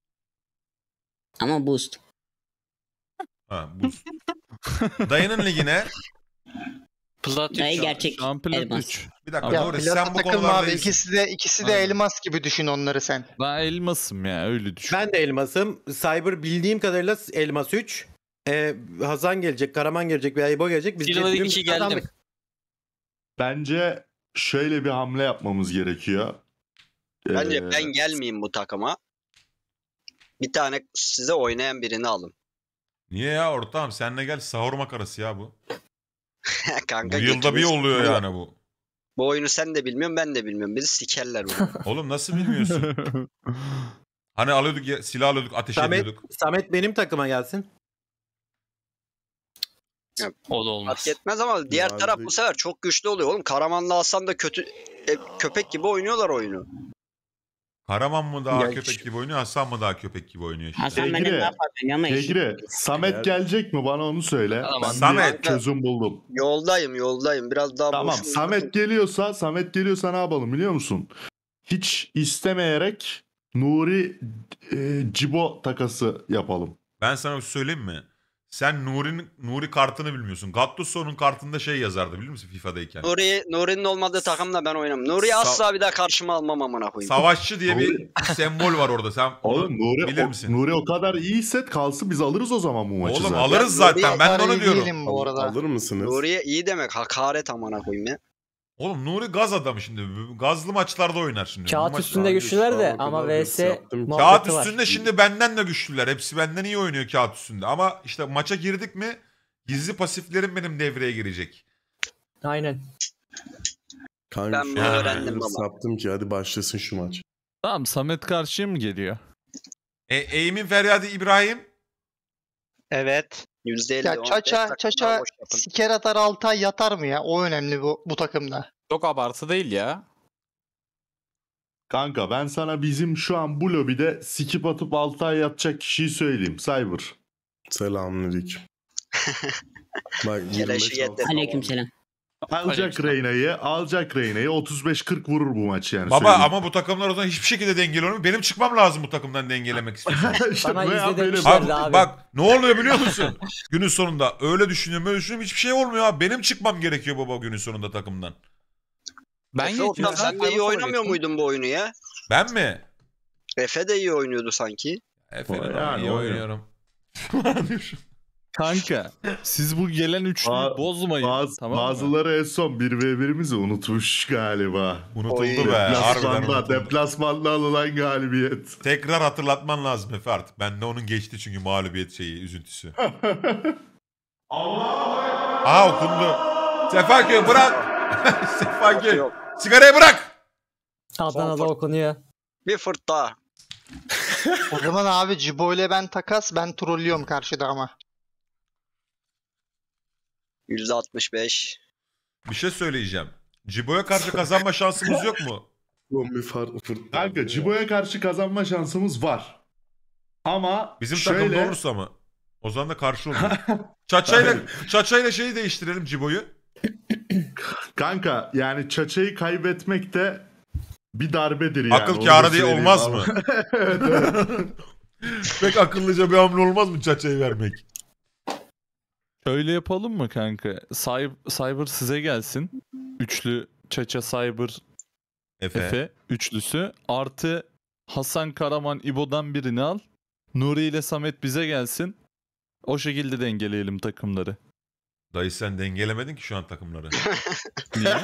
Ama boost. Ha buz. Dayının ligi ne? Plat Dayı üç. gerçek Şu an plat elmas. üç. Bir dakika Ya doğru. plata Sen bu takılma konularda abi. iyisin. İkisi de, ikisi de Aynen. elmas gibi düşün onları sen. Ben elmasım ya, öyle düşün. Ben de elmasım. Cyber bildiğim kadarıyla elmas üç. E, Hasan gelecek, Karaman gelecek veya İbo gelecek. Biz Silver dün iki geldim. kazandık. Bence şöyle bir hamle yapmamız gerekiyor. Bence Ee, ben gelmeyeyim bu takıma. Bir tane size oynayan birini alın. Niye ya ortağım senle gel sahur makarası ya bu. Kanka Bu yılda bir götünüz- oluyor yani bu. Bu oyunu sen de bilmiyorsun, ben de bilmiyorum. Bizi sikerler bunu. Oğlum nasıl bilmiyorsun? Hani alıyorduk ya, silah alıyorduk ateş Samet, ediyorduk. Samet benim takıma gelsin. O da olmaz. Fark etmez ama diğer Mavi- taraf bu sefer çok güçlü oluyor oğlum. Karaman'la Hasan da kötü e, köpek gibi oynuyorlar oyunu. Karaman mı daha Ya köpek hiç- gibi oynuyor Hasan mı daha köpek gibi oynuyor işte. Hasan Egri, benim ne yapardın ama eşit. Egri, Samet Gel. gelecek mi? Bana onu söyle. Tamam. Ben Samet. bir çözüm buldum. Yoldayım yoldayım. Biraz daha Tamam, boşum. Samet geliyorsa, Samet geliyorsa ne yapalım biliyor musun? Hiç istemeyerek Nuri e, Cibo takası yapalım. Ben sana bir şey söyleyeyim mi? Sen Nuri'nin Nuri kartını bilmiyorsun. Gattuso'nun kartında şey yazardı bilir misin FIFA'dayken? Nuri, Nuri'nin olmadığı takımda ben oynamam. Nuri'yi Sa- asla bir daha karşıma almam amına koyayım. Savaşçı diye bir sembol var orada. Sen Oğlum onu Nuri, bilir o, misin? Nuri o kadar iyiyse kalsın, biz alırız o zaman bu maçı Oğlum zaten. alırız Ya, zaten. Nuri Ben de kadar onu iyi diyorum. değilim bu arada. Alır mısınız? Nuri'ye iyi demek hakaret amına koyayım ya. Oğlum Nuri gaz adamı şimdi. Gazlı maçlarda oynar şimdi. Bu Kağıt maç- üstünde Abi, güçlüler şu de ana ama kadar V hırs S yaptım. Kağıt muhabbeti var. üstünde şimdi benden de güçlüler. Hepsi benden iyi oynuyor kağıt üstünde. Ama işte maça girdik mi gizli pasiflerim benim devreye girecek. Aynen. Kanka Ben şu bunu an öğrendim hırs baba. yaptım ki hadi başlasın şu maç. Tamam, Samet karşıya mı geliyor? E, eğimin feryadı İbrahim. Evet. yüzde elli. Ya Çaça, Çaça siker atar Altay yatar mı ya? O önemli bu, bu takımda. Çok abartı değil ya. Kanka ben sana bizim şu an bu lobide skip atıp Altay'a yatacak kişiyi söyleyeyim. Cyber. Selamünaleyküm. Bak Keleşi yeter. Aleykümselam. Alacak Reyna'yı, alacak Reyna'yı otuz beş kırk vurur bu maç yani. Baba söyleyeyim. ama bu takımlar o zaman hiçbir şekilde dengeli olmuyor. Benim çıkmam lazım bu takımdan dengelemek istiyorsan. İşte Bana veya izle böyle- demişlerdi Abi, abi. bak ne oluyor biliyor musun? Günün sonunda öyle düşünüyorum öyle düşünüyorum hiçbir şey olmuyor abi. Benim çıkmam gerekiyor baba günün sonunda takımdan. Ben Efe Ortam, geçiyorum. sen de iyi oynamıyor muydun bu oyunu ya? Ben mi? Efe de iyi oynuyordu sanki. Efendim Yani iyi o oynuyorum. Kanka siz bu gelen üçlüyü Ba- bozmayın. Bazı, tamam mı? bazıları en son bir ve birimizi unutmuş galiba. Unutuldu Oy. be. Harbiden Deplasmanda, unutuldu. deplasmanda alınan galibiyet. Tekrar hatırlatman lazım Efe artık. Bende onun geçti çünkü mağlubiyet şeyi, üzüntüsü. Aha okundu. Sefaköy bırak. Sefaköy. Yok. Sigarayı bırak. Adana'da okunuyor. Bir fırt daha. O zaman abi Cibo ile ben takas, ben trollüyorum karşıda ama. yüzde altmış beş. Bir şey söyleyeceğim. Cibo'ya karşı kazanma şansımız yok mu? Bu bir farklı fırt. Kanka Cibo'ya karşı kazanma şansımız var. Ama Bizim şöyle... takımda olursa mı? O zaman da karşı olur. Çaçayla, Çaçayla şeyi değiştirelim Cibo'yu. Kanka yani Çaça'yı kaybetmek de bir darbedir yani. Akıl onu kârı da diye söyleyeyim olmaz ama. mı? Evet, evet. Pek akıllıca bir hamle olmaz mı Çaçayı vermek? Öyle yapalım mı kanka? Cyber, Cyber size gelsin. Üçlü Çaça Cyber Efe. Efe üçlüsü. Artı Hasan Karaman İbo'dan birini al. Nuri ile Samet bize gelsin. O şekilde dengeleyelim takımları. Dayı sen dengelemedin ki şu an takımları. Niye?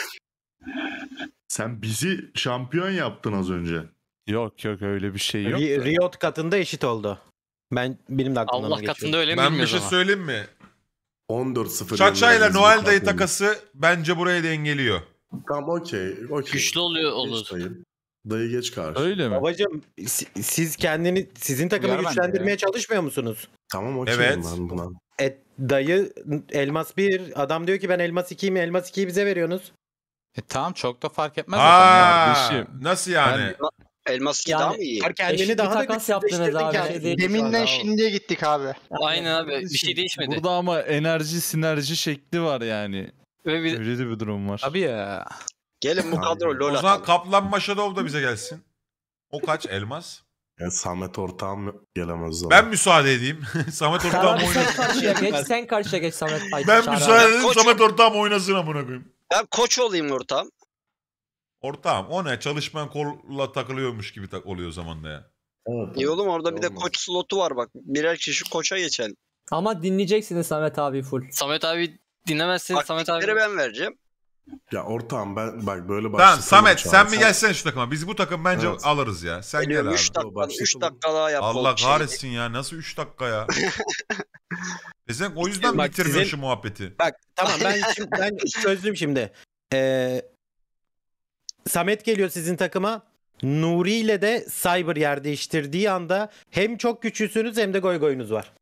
Sen bizi şampiyon yaptın az önce. Yok yok öyle bir şey yok. Ri- Riot katında eşit oldu. Ben benim de aklımdan Allah geçiyor. katında öyle mi Ben bir bilmiyoruz şey ama. söyleyeyim mi? on dört sıfır. Çaçayla yenileriz Noel bu dayı kadroyu. takası bence burayı dengeliyor. Tamam okey. okey. Güçlü oluyor olur. Geç dayı. Dayı geç karşı. Öyle mi? Babacım si- siz kendini sizin takımı Uyar bence güçlendirmeye ya. çalışmıyor musunuz? Tamam okey Evet. ben buna. E, dayı elmas bir adam diyor ki ben elmas ikiyim, elmas ikiyi bize veriyorsunuz. E, tamam çok da fark etmez zaten. Aa, kardeşim. nasıl yani? Elmas iki Yani- daha mı iyi? Her kendini Eşit bir daha da takas yaptınız güçleştirdin abi, kendini. şey değil. Deminden şimdiye gittik abi. Aynen abi bir şey değişmedi. Burada ama enerji sinerji şekli var yani. Ve bir Öyle de bir durum var. Tabii ya. Gelin bu kadro lol O zaman atalım. Kaplan Maşadov da bize gelsin. O kaç elmas? Ya Samet ortağım gelemez o zaman. Ben müsaade edeyim. Samet ortağım Karan sen oynasın. karşıya geç, sen karşıya geç Samet. Ay, Ben Çağrı müsaade abi. edeyim Koçum. Samet ortağım oynasın amına koyayım. Ben koç olayım ortam. Ortağım o ne? Çalışmayan kolla takılıyormuş gibi tak oluyor o zaman da ya. Evet, İyi oğlum orada bir de Olmaz. koç slotu var bak. Birer kişi koça geçelim. Ama dinleyeceksiniz Samet abi full. Samet abi dinlemezsin Samet abi. Aktifleri ben vereceğim. Ya ortağım ben bak böyle Tamam başlatalım Samet şu an. sen mi gelsene şu takıma? Biz bu takım bence Evet. alırız ya. Sen gel Geliyorum abi. üç dakika, başlatalım. üç dakika daha yap. Allah o şeyi. kahretsin ya. Nasıl üç dakika ya? E sen o yüzden Bak, bitirmiyor sizin- şu muhabbeti. Bak tamam ben şimdi, ben çözdüm şimdi. Ee, Samet geliyor sizin takıma. Nuri ile de Cyber yer değiştirdiği anda hem çok güçlüsünüz hem de goy goyunuz var.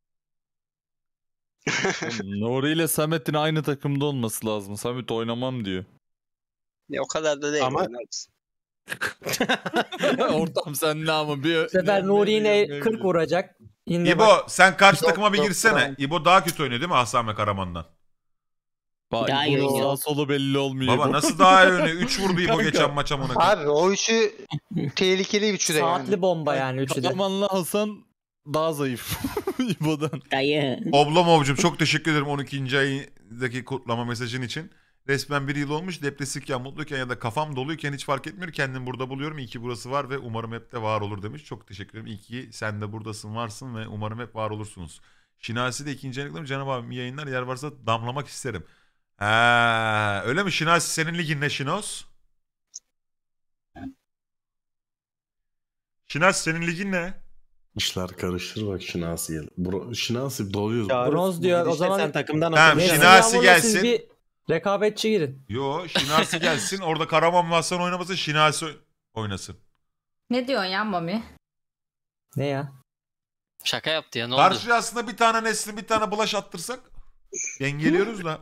Oğlum, Nuri ile Samet'in aynı takımda olması lazım. Samet oynamam diyor. Ya, o kadar da değil. Ama- oynarız. Ortam sen ne ama bir... Bu sefer Nuri yine kırk vuracak. Yine İbo bak, sen karşı Yok, takıma bir yok, girsene. tamam. İbo daha kötü oynuyor değil mi Hasan ve Karaman'dan? Daha Daha iyi oynuyor. sağ solu belli olmuyor. Baba bu. nasıl daha iyi oynuyor? üç vurdu İbo Kanka. geçen maça amına koyayım. Abi o üçü tehlikeli üçü de yani. saatli bomba yani üçü de. Karaman'la Hasan daha zayıf. İbo'dan. Dayı. Oblamovcum çok teşekkür ederim on ikinci ayındaki kutlama mesajın için. Resmen bir yıl olmuş. Depresifken, mutluyken ya da kafam doluyken hiç fark etmiyor. Kendimi burada buluyorum. İyi ki burası var ve umarım hep de var olur demiş. Çok teşekkür ederim. İyi ki sen de buradasın, varsın ve umarım hep var olursunuz. Şinasi de ikinci aylıklarım. Cenab-ı abim iyi yayınlar. Yer varsa damlamak isterim. Ha, öyle mi? Şinasi senin ligin ne Şinos? Şinasi senin ligin ne? İşler karışır bak Şinasi gel. Bro, Şinasi doluyoruz. Bronz diyor, o İşte zaman- sen takımdan Tamam, atılmışsın. Neyse, Şinasi Yağmur'la gelsin. Siz bir rekabetçi girin. Yo Şinasi gelsin. Orada Karaman Hasan oynamasın. Şinasi oynasın. Ne diyorsun ya Mami? Ne ya? Şaka yaptı ya ne oldu? Karşıya aslında bir tane Nesli bir tane Bulaş attırsak dengeliyoruz da.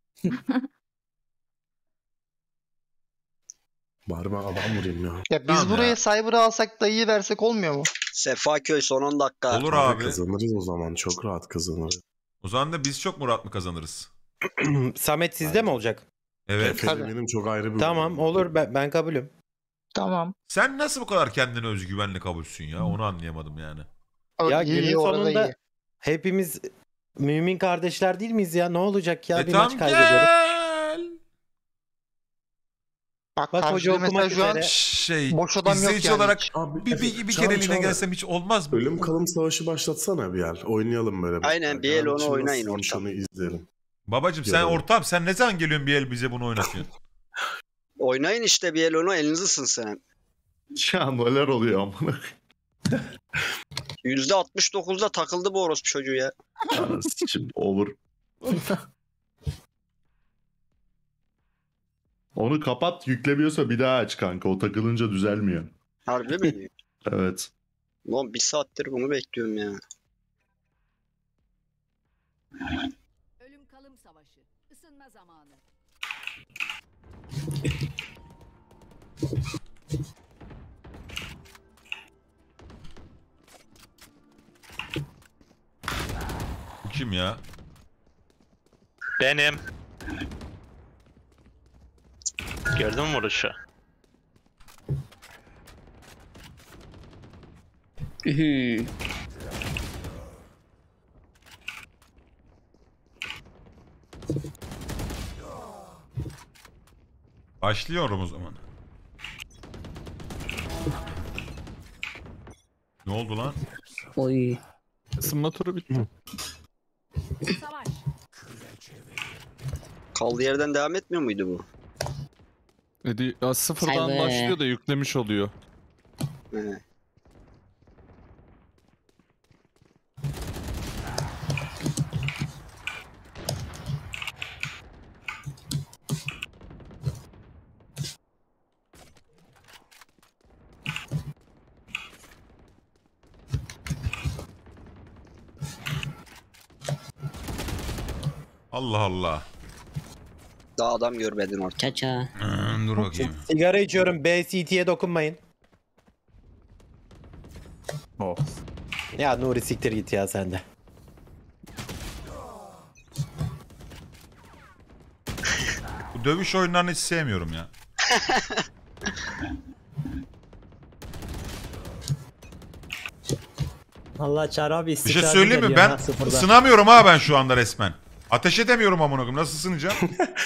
Bari ben adam vurayım ya. Ya biz Tamam buraya ya. Cyber'ı alsak dayıyı versek olmuyor mu? Sefaköy son on dakika. Olur Abi abi. kazanırız o zaman. Çok rahat kazanırız. O zaman da biz çok mu rahat mı kazanırız? Samet sizde mi olacak? Evet. Efe de benim çok ayrı bir... Tamam olur ben, ben kabulüm. Tamam. Sen nasıl bu kadar kendine özgüvenli kabulsün ya? Onu anlayamadım yani. O Ya iyi, günün orada sonunda iyi. hepimiz mümin kardeşler değil miyiz ya? Ne olacak ya? E bir tamam maç kaybediyoruz. gel. Bak Bak hoca karşıda mesela okumak şu an üzere. Şey, boş adam yok izleyici yani olarak hiç. Abi, bir, bir, bir Çağır, kereliğine çağır. gelsem hiç olmaz mı? Ölüm kalım savaşı başlatsana bir yer. Oynayalım böyle. Aynen, bir el onu Şimdi oynayın nasıl ortam. Onu izleyelim. Babacım sen Yok. ortam sen ne zaman geliyorsun bir el bize bunu oynatıyorsun? Oynayın işte bir el onu, elinizi ısınsın. Ya neler oluyor amına. yüzde altmış dokuzda takıldı bu orospu çocuğu ya. Şimdi over. Onu kapat, yüklemiyorsa bir daha aç kanka. O takılınca düzelmiyor. Harbi mi? Evet. Lan bir saattir bunu bekliyorum ya. Ölüm kalım savaşı. Isınma zamanı. Bu kim ya? Benim. Gördün mü vuruşu? Başlıyorum o zaman. Ne oldu lan? Oy. Isınma turu bitti. Savaş. Kaldığı yerden devam etmiyor muydu bu? Edi, ya sıfırdan Vay be. başlıyor da yüklemiş oluyor. He. Allah Allah. Daha adam görmedin orada. Çaça. Hmm, dur bakayım. Sigara içiyorum. B C T'ye dokunmayın. Oh. Ya Nuri siktir git ya sen de. Bu dövüş oyunlarını hiç sevmiyorum ya. Allah Çağrı abi Bir şey istikrarlı söyleyeyim mi? geliyor Ben ha, sıfırda. ısınamıyorum ha ben şu anda resmen. Ateş edemiyorum amına koyayım. Nasıl ısınacağım?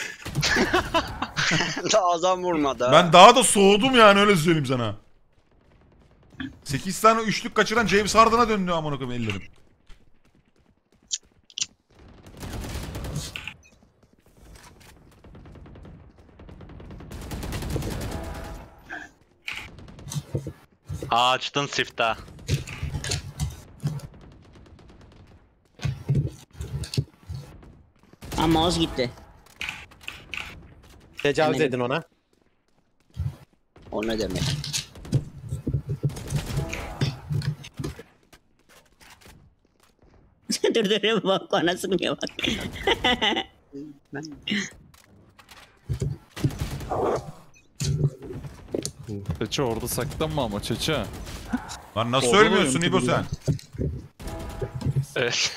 Daha adam vurmadı ha. Ben daha da soğudum yani öyle söyleyeyim sana. sekiz tane üçlük kaçıran James Harden'a döndü amına koyayım ellerim. Aa, açtın siftah. Aa mouse gitti. Tecavüz Anladım. edin ona. O ne demek? dur dur bak bana sıkmıyor bak. Çeçe orada saklanma ama Çeçe. Lan nasıl Orada ölmüyorsun da İbo yöntemi sen? Evet.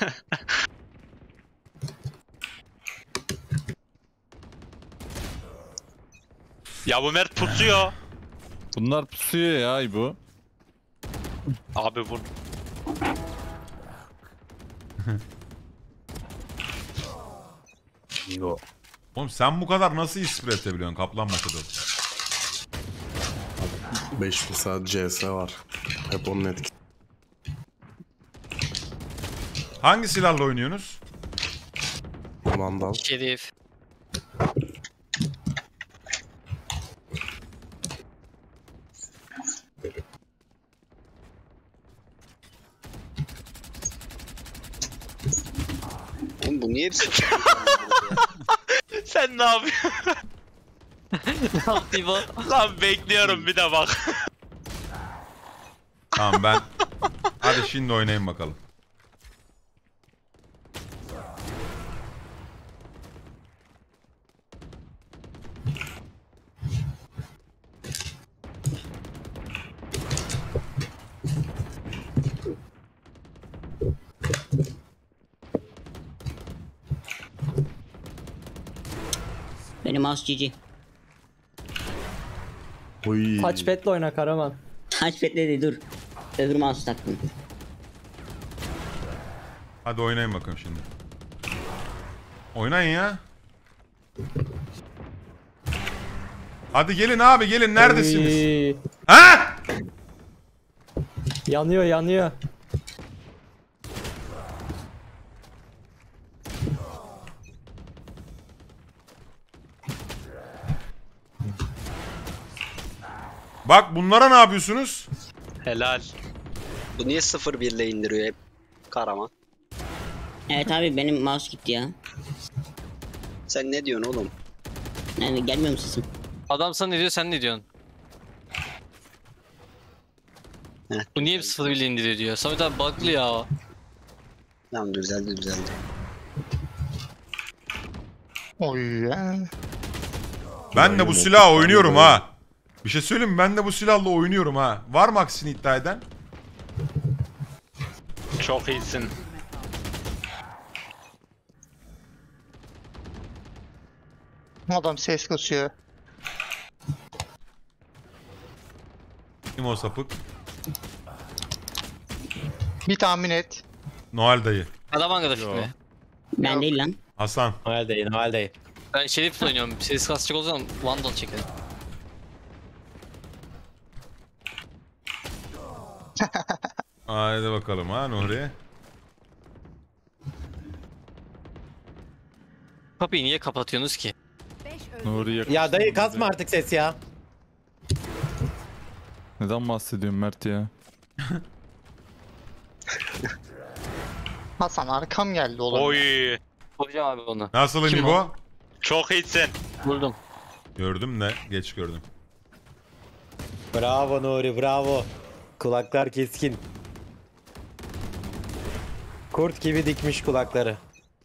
Ya bu Mert pusuyor. Bunlar pusuyor ya İbo. Abi vur. Oğlum sen bu kadar nasıl ispire edebiliyorsun Kaplan Maçı'da? beş bin saat C S var. Hep onun etkisi. Hangi silahla oynuyorsunuz? Vandal. Şerif. Oğlum bu niye bir sıfır? Sen ne yapıyorsun? Ne yaptı İbo? Lan bekliyorum bir de bak. Tamam ben. Hadi şimdi oynayın bakalım. Benim mouse G G. Oy. Touchpad'le oyna Karaman. Touchpad dedi dur. Öbür mouse taktım. Hadi oynayın bakalım şimdi. Oynayın ya. Hadi gelin abi gelin neredesiniz? Oy. Ha? Yanıyor yanıyor. Bak bunlara ne yapıyorsunuz? Helal. Bu niye sıfır bir ile indiriyor hep Karaman? Evet abi benim mouse gitti ya. Sen ne diyorsun oğlum? Yani gelmiyor mu sesin? Adam sana ne diyor sen ne diyorsun? Heh, Bu niye sıfır bile indiriyor diyor. Samet abi bug'lı ya. Tamam düzeldi düzeldi. Oy ya. Ben de bu silahı oynuyorum ha. Bir şey söyleyeyim mi? Ben de bu silahla oynuyorum ha. Var mı aksini iddia eden? Çok iyisin. Adam ses kasıyor. Kim o sapık? Bir tahmin et. Noel dayı. Adam grafik mi? Ben Yok. değil lan. Hasan. Noel değil, Noel değil. Ben Şerif'le oynuyorum. Ses kasacak olsam Vandal çekerim. Haydi bakalım ha Nuri. Kapıyı niye kapatıyorsunuz ki? Nuri yakıştı Ya dayı bize. kasma artık ses ya. Neden bahsediyorsun Mert ya? Hasan arkam geldi oğlum. Oy. Vuracağım abi onu. Nasıl Kim İbo? Çok iyisin. Vurdum. Gördüm de geç gördüm. Bravo Nuri, bravo. Kulaklar keskin. Kurt gibi dikmiş kulakları.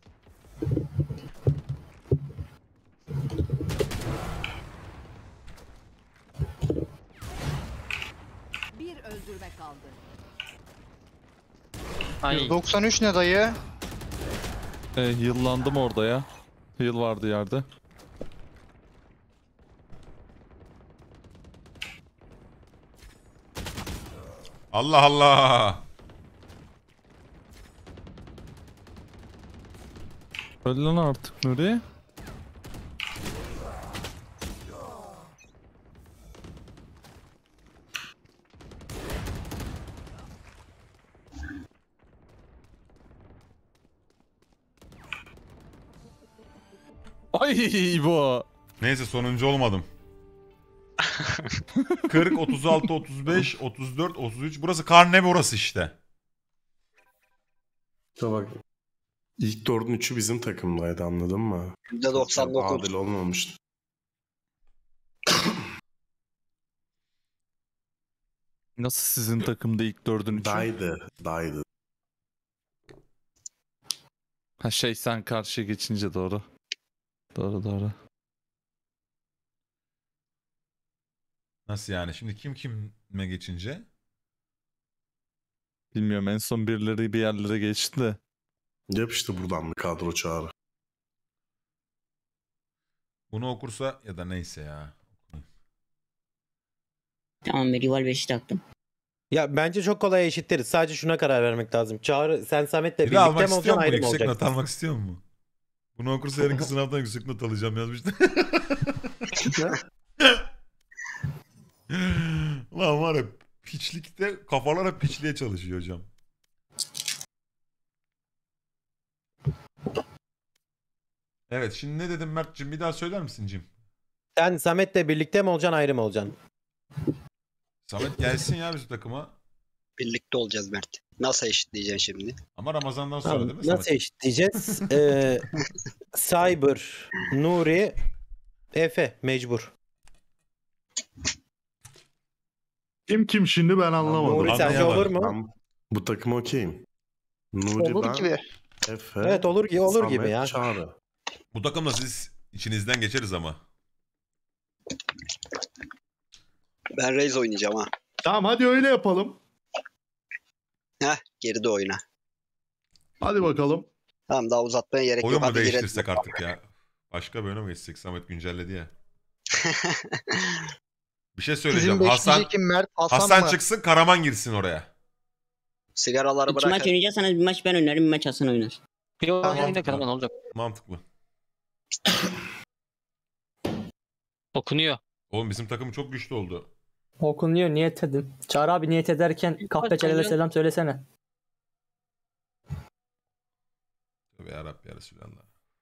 Bir öldürme kaldı. Ay. yüz doksan üç ne dayı? E, yıllandım orada ya. Yıl vardı yerde. Allah Allah. Öl lan artık Nuri. Ay bu. Neyse sonuncu olmadım. kırk, otuz altı, otuz beş, otuz dört, otuz üç. Burası karne burası işte. İşte bak. İlk dördün üçü bizim takımdaydı anladın mı? yüzde doksan dokuz. Adil olmamıştı. Nasıl sizin takımda ilk dördün üçü? Daydı. Daydı. Ha şey sen karşıya geçince doğru. Doğru doğru. Nasıl yani? Şimdi kim kime geçince? Bilmiyorum en son birileri bir yerlere geçti de. Yap işte buradan bir kadro çağrı. Bunu okursa ya da neyse ya. Tamam bir rival beşi taktım. Ya bence çok kolay eşitleriz. Sadece şuna karar vermek lazım. Çağrı sen Samet'le Biri birlikte almak mi istiyor olacaksın mu? ayrı mı Yüksek not olacaksın? almak istiyor mu? Bunu okursa yarınki sınavdan yüksek not alacağım yazmıştı. Lan var ya piçlikte kafalar hep piçliğe çalışıyor hocam. Evet şimdi ne dedim Mert'cim bir daha söyler misin Cim? Sen Samet'le birlikte mi olacaksın ayrı mı olacaksın? Samet gelsin ya bizim takıma. Birlikte olacağız Mert. Nasıl eşitleyeceksin şimdi? Ama Ramazan'dan sonra Tamam, değil mi nasıl Samet? eşitleyeceğiz? ee, Cyber, Nuri, Efe mecbur. Kim kim şimdi ben anlamadım. Nuri sence olur mu? Ben bu takıma okeyim. Nuri Olur ben, gibi. Efe, Evet olur gibi olur Samet, gibi ya. Çağrı. Bu takımla siz içinizden geçeriz ama. Ben Raze oynayacağım ha. Tamam hadi öyle yapalım. Heh geride oyna. Hadi bakalım. Tamam daha uzatmaya gerek Oyun yok. mu Hadi girelim. değiştirsek artık ya? Başka bir oyuna mı geçsek? Samet güncelledi ya. Bir şey söyleyeceğim. Sizin Hasan beşinci kim Mert? Hasan, Hasan mı? çıksın, Karaman girsin oraya. Sigaraları İki bırak. maç oynayacaksanız bir maç ben oynarım, bir maç Hasan oynar. Yok Tamam. yine Karaman olacak. Mantıklı. Okunuyor. Oğlum bizim takım çok güçlü oldu. Okunuyor, niyet edin. Çağrı abi niyet ederken kahpe Celal'e selam söylesene. Tövbe yarabbi ya Resulallah.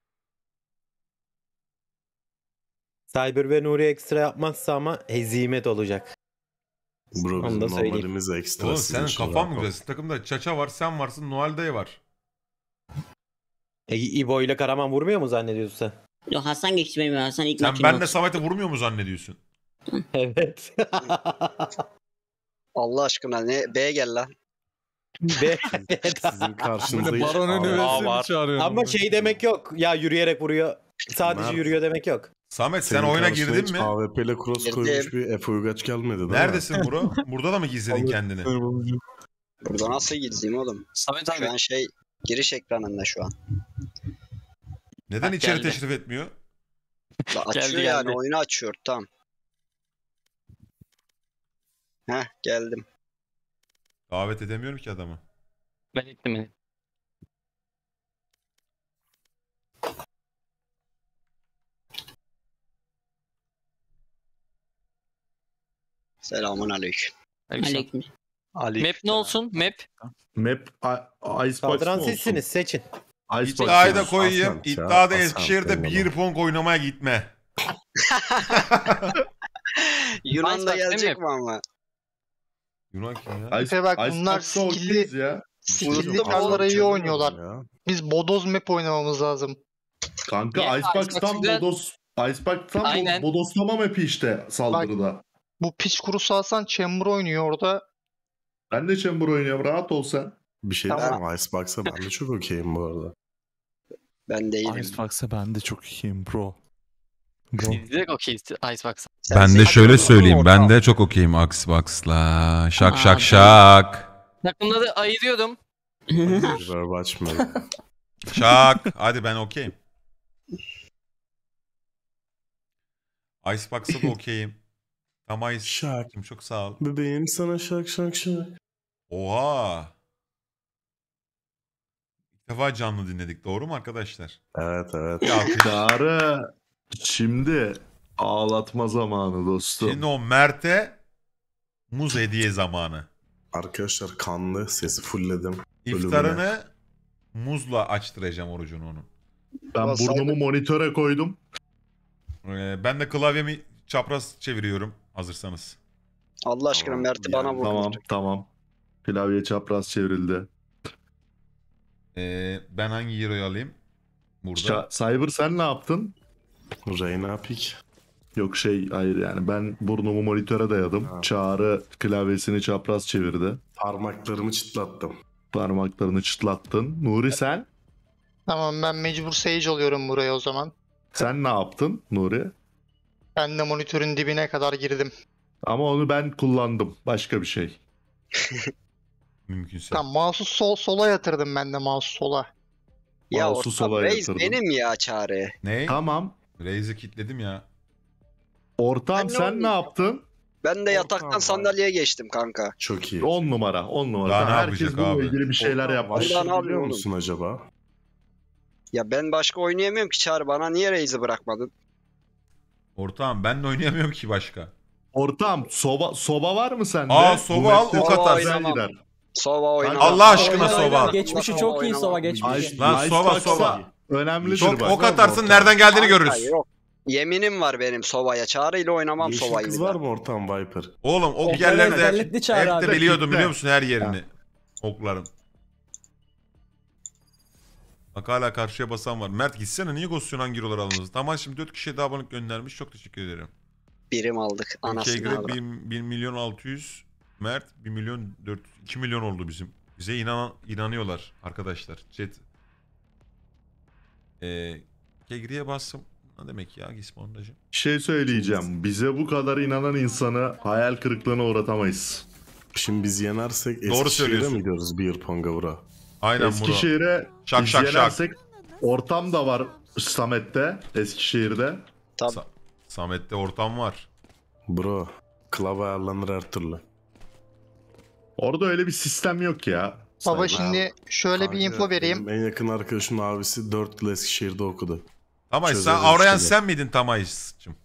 Cyber ve Nuri ekstra yapmazsa ama hezimet olacak. Bro Onu bizim da söyleyeyim. normalimiz ekstra. Oğlum sizin senin için kafan mı rahat ol. güzel? Sizin takımda Çaça var, sen varsın, Noel dayı var. E, İbo ile Karaman vurmuyor mu zannediyorsun sen? Yok Hasan geçti benim. Hasan ilk Sen maçını benle oldu. Samet'e vurmuyor mu zannediyorsun? Evet. Allah aşkına ne B gel lan. Be- Sizin karşınızda Böyle hiç baron ağır- üniversitesi var. mi çağırıyorsun? Ama şey demek yok. Ya yürüyerek vuruyor. Sadece Mert. yürüyor demek yok. Samet sen Senin oyuna karşına girdin hiç mi? A W P ile cross Girdim. koymuş bir Efe Uygaç gelmedi değil mi? Neredesin bro? Burada da mı gizledin kendini? Burada nasıl gideyim oğlum? Samet Şu abi. an şey giriş ekranında şu an. Neden Bak, içeri geldi. teşrif etmiyor? La açıyor Geldi, yani geldi. oyunu açıyor tam. Heh geldim. Davet edemiyorum ki adamı. Ben ettim beni. Selamun aleyküm. Aleyküm. Aleyküm. Map ne olsun? Map. Map I- Icebox Kaldıran mı olsun? sizsiniz, seçin. Icebox İddiayı da olsun. koyayım. Hasan ya, İddiada Hasan, Eskişehir'de eyvallah. bir pong oynamaya gitme. Yunan'da Icebox değil gelecek mi? mi ama? Yunan kim ya? Ice- Efe bak, bunlar Icebox'a skill'li- okeyiz ya. Skill'li Unuttum karlara iyi Çözemiyorum oynuyorlar. ya. Biz bodoz map oynamamız lazım. Kanka Ya, Icebox Icebox tam güzel. bodos. Icebox tam bo- Aynen. bodoslama map'i işte saldırıda. Bu piç kurusu Hasan Chamber oynuyor orada. Ben de Chamber oynuyorum rahat ol sen. Bir şey Tamam. diyeyim mi? Icebox'a ben de çok okeyim bu arada. Ben değilim. Icebox'a ben de çok iyiyim bro. Bro. Biz direkt okeyiz Icebox'a. Sen Ben de sekiz şöyle oynuyorsun söyleyeyim. orada. Ben de çok okeyim Xbox'la. Şak Aa, şak şak. Takımları ayırıyordum. Reverb açmıyorum. Şak. Hadi ben okeyim. Icebox'a da okeyim. Tam Ice. Şak. Çok sağ ol. Bebeğim sana şak şak şak. Oha. İlk defa canlı dinledik. Doğru mu arkadaşlar? Evet evet. Bir alkış. Çağrı. Şimdi ağlatma zamanı dostum. Şimdi o Mert'e muz hediye zamanı. Arkadaşlar kanlı sesi fullledim. İftarını muzla açtıracağım orucunu onun. Ben Nasıl? burnumu monitöre koydum. Ee, ben de klavyemi çapraz çeviriyorum hazırsanız. Allah aşkına Tamam, Mert'i bana yani vur. Tamam tamam. Klavye çapraz çevrildi. Ee, ben hangi hero'yu alayım? Burada. Ça- Cyber sen ne yaptın? Reyna pik. Yok şey hayır yani ben burnumu monitöre dayadım. Ha. Çağrı klavyesini çapraz çevirdi. Parmaklarımı çıtlattım. Parmaklarını çıtlattın. Nuri sen? Tamam, ben mecbur Sage alıyorum buraya o zaman. Sen ne yaptın Nuri? Ben de monitörün dibine kadar girdim. Ama onu ben kullandım. Başka bir şey. Mümkünse. Tamam, mouse'u sol sola yatırdım ben de mouse'u sola. Ya Mouse'u ortam sola Raze yatırdım. benim ya Çağrı. Ne? Tamam. Raze'i kilitledim ya. Ortam Ben ne sen ne oynayacağım? yaptın? Ben de yataktan Ortam var. sandalyeye geçtim kanka. Çok iyi. on numara. on numara. Daha ne Tamam, herkes yapacak bununla abi? ilgili bir şeyler Ortam yapmış. başlığı Oradan biliyor abi musun acaba? Ya ben başka oynayamıyorum ki Çağrı. Bana niye Raze'i bırakmadın? Ortağım ben de oynayamıyorum ki başka. Ortam soba soba var mı sende? Aa, soba Bu al, map'te ok çok atarsın. güzel Oynamam. gider. Sova oynamam. Allah aşkına Oyna, oyna. soba. Geçmişi Allah çok iyi oynamam. Sova geçmişi. Ice- Lan soba, Icebox'a soba. Önemlidir Çok bak. ok atarsın ortam. nereden geldiğini Kanka, görürüz. Yok. Yeminim var benim Sova'ya. Çağrı ile oynamam Yeşil Sova'yı. kız bir var daha. mı ortam Viper? Oğlum ok Evet, yerlerde özellikle Çağrı hep de abi. biliyordum Gitti. biliyor musun her yerini. Okların. Bak hala karşıya basan var. Mert gitsene niye ghost'un hangi hero'ları aldınız? Tamam şimdi dört kişiye daha abonelik göndermiş. Çok teşekkür ederim. Birim aldık. Ülkeye Anasını göre aldık. bir milyon altı yüz. Mert bir milyon dört iki milyon oldu bizim. Bize inan inanıyorlar arkadaşlar. Chat. Eee Kegri'ye bastım. Ne demek ya Gismondacığım? Bir şey söyleyeceğim. Bize bu kadar inanan insanı hayal kırıklığına uğratamayız. Şimdi biz yenersek Doğru Eskişehir'e söylüyorsun. mi gidiyoruz bir ponga bura? Aynen Murat. Eskişehir'e Şak biz şak şak. yenersek ortam da var Samet'te, Eskişehir'de. Tabii. Sa- Samet'te ortam var. Bro, club ayarlanır her türlü. Orada öyle bir sistem yok ya. Baba Sen- şimdi şöyle bir Kanka, info vereyim. benim en yakın arkadaşımın abisi dört yıl Eskişehir'de okudu. Tamayız sen Çözeriz arayan işte. sen miydin Tamayız'cığım?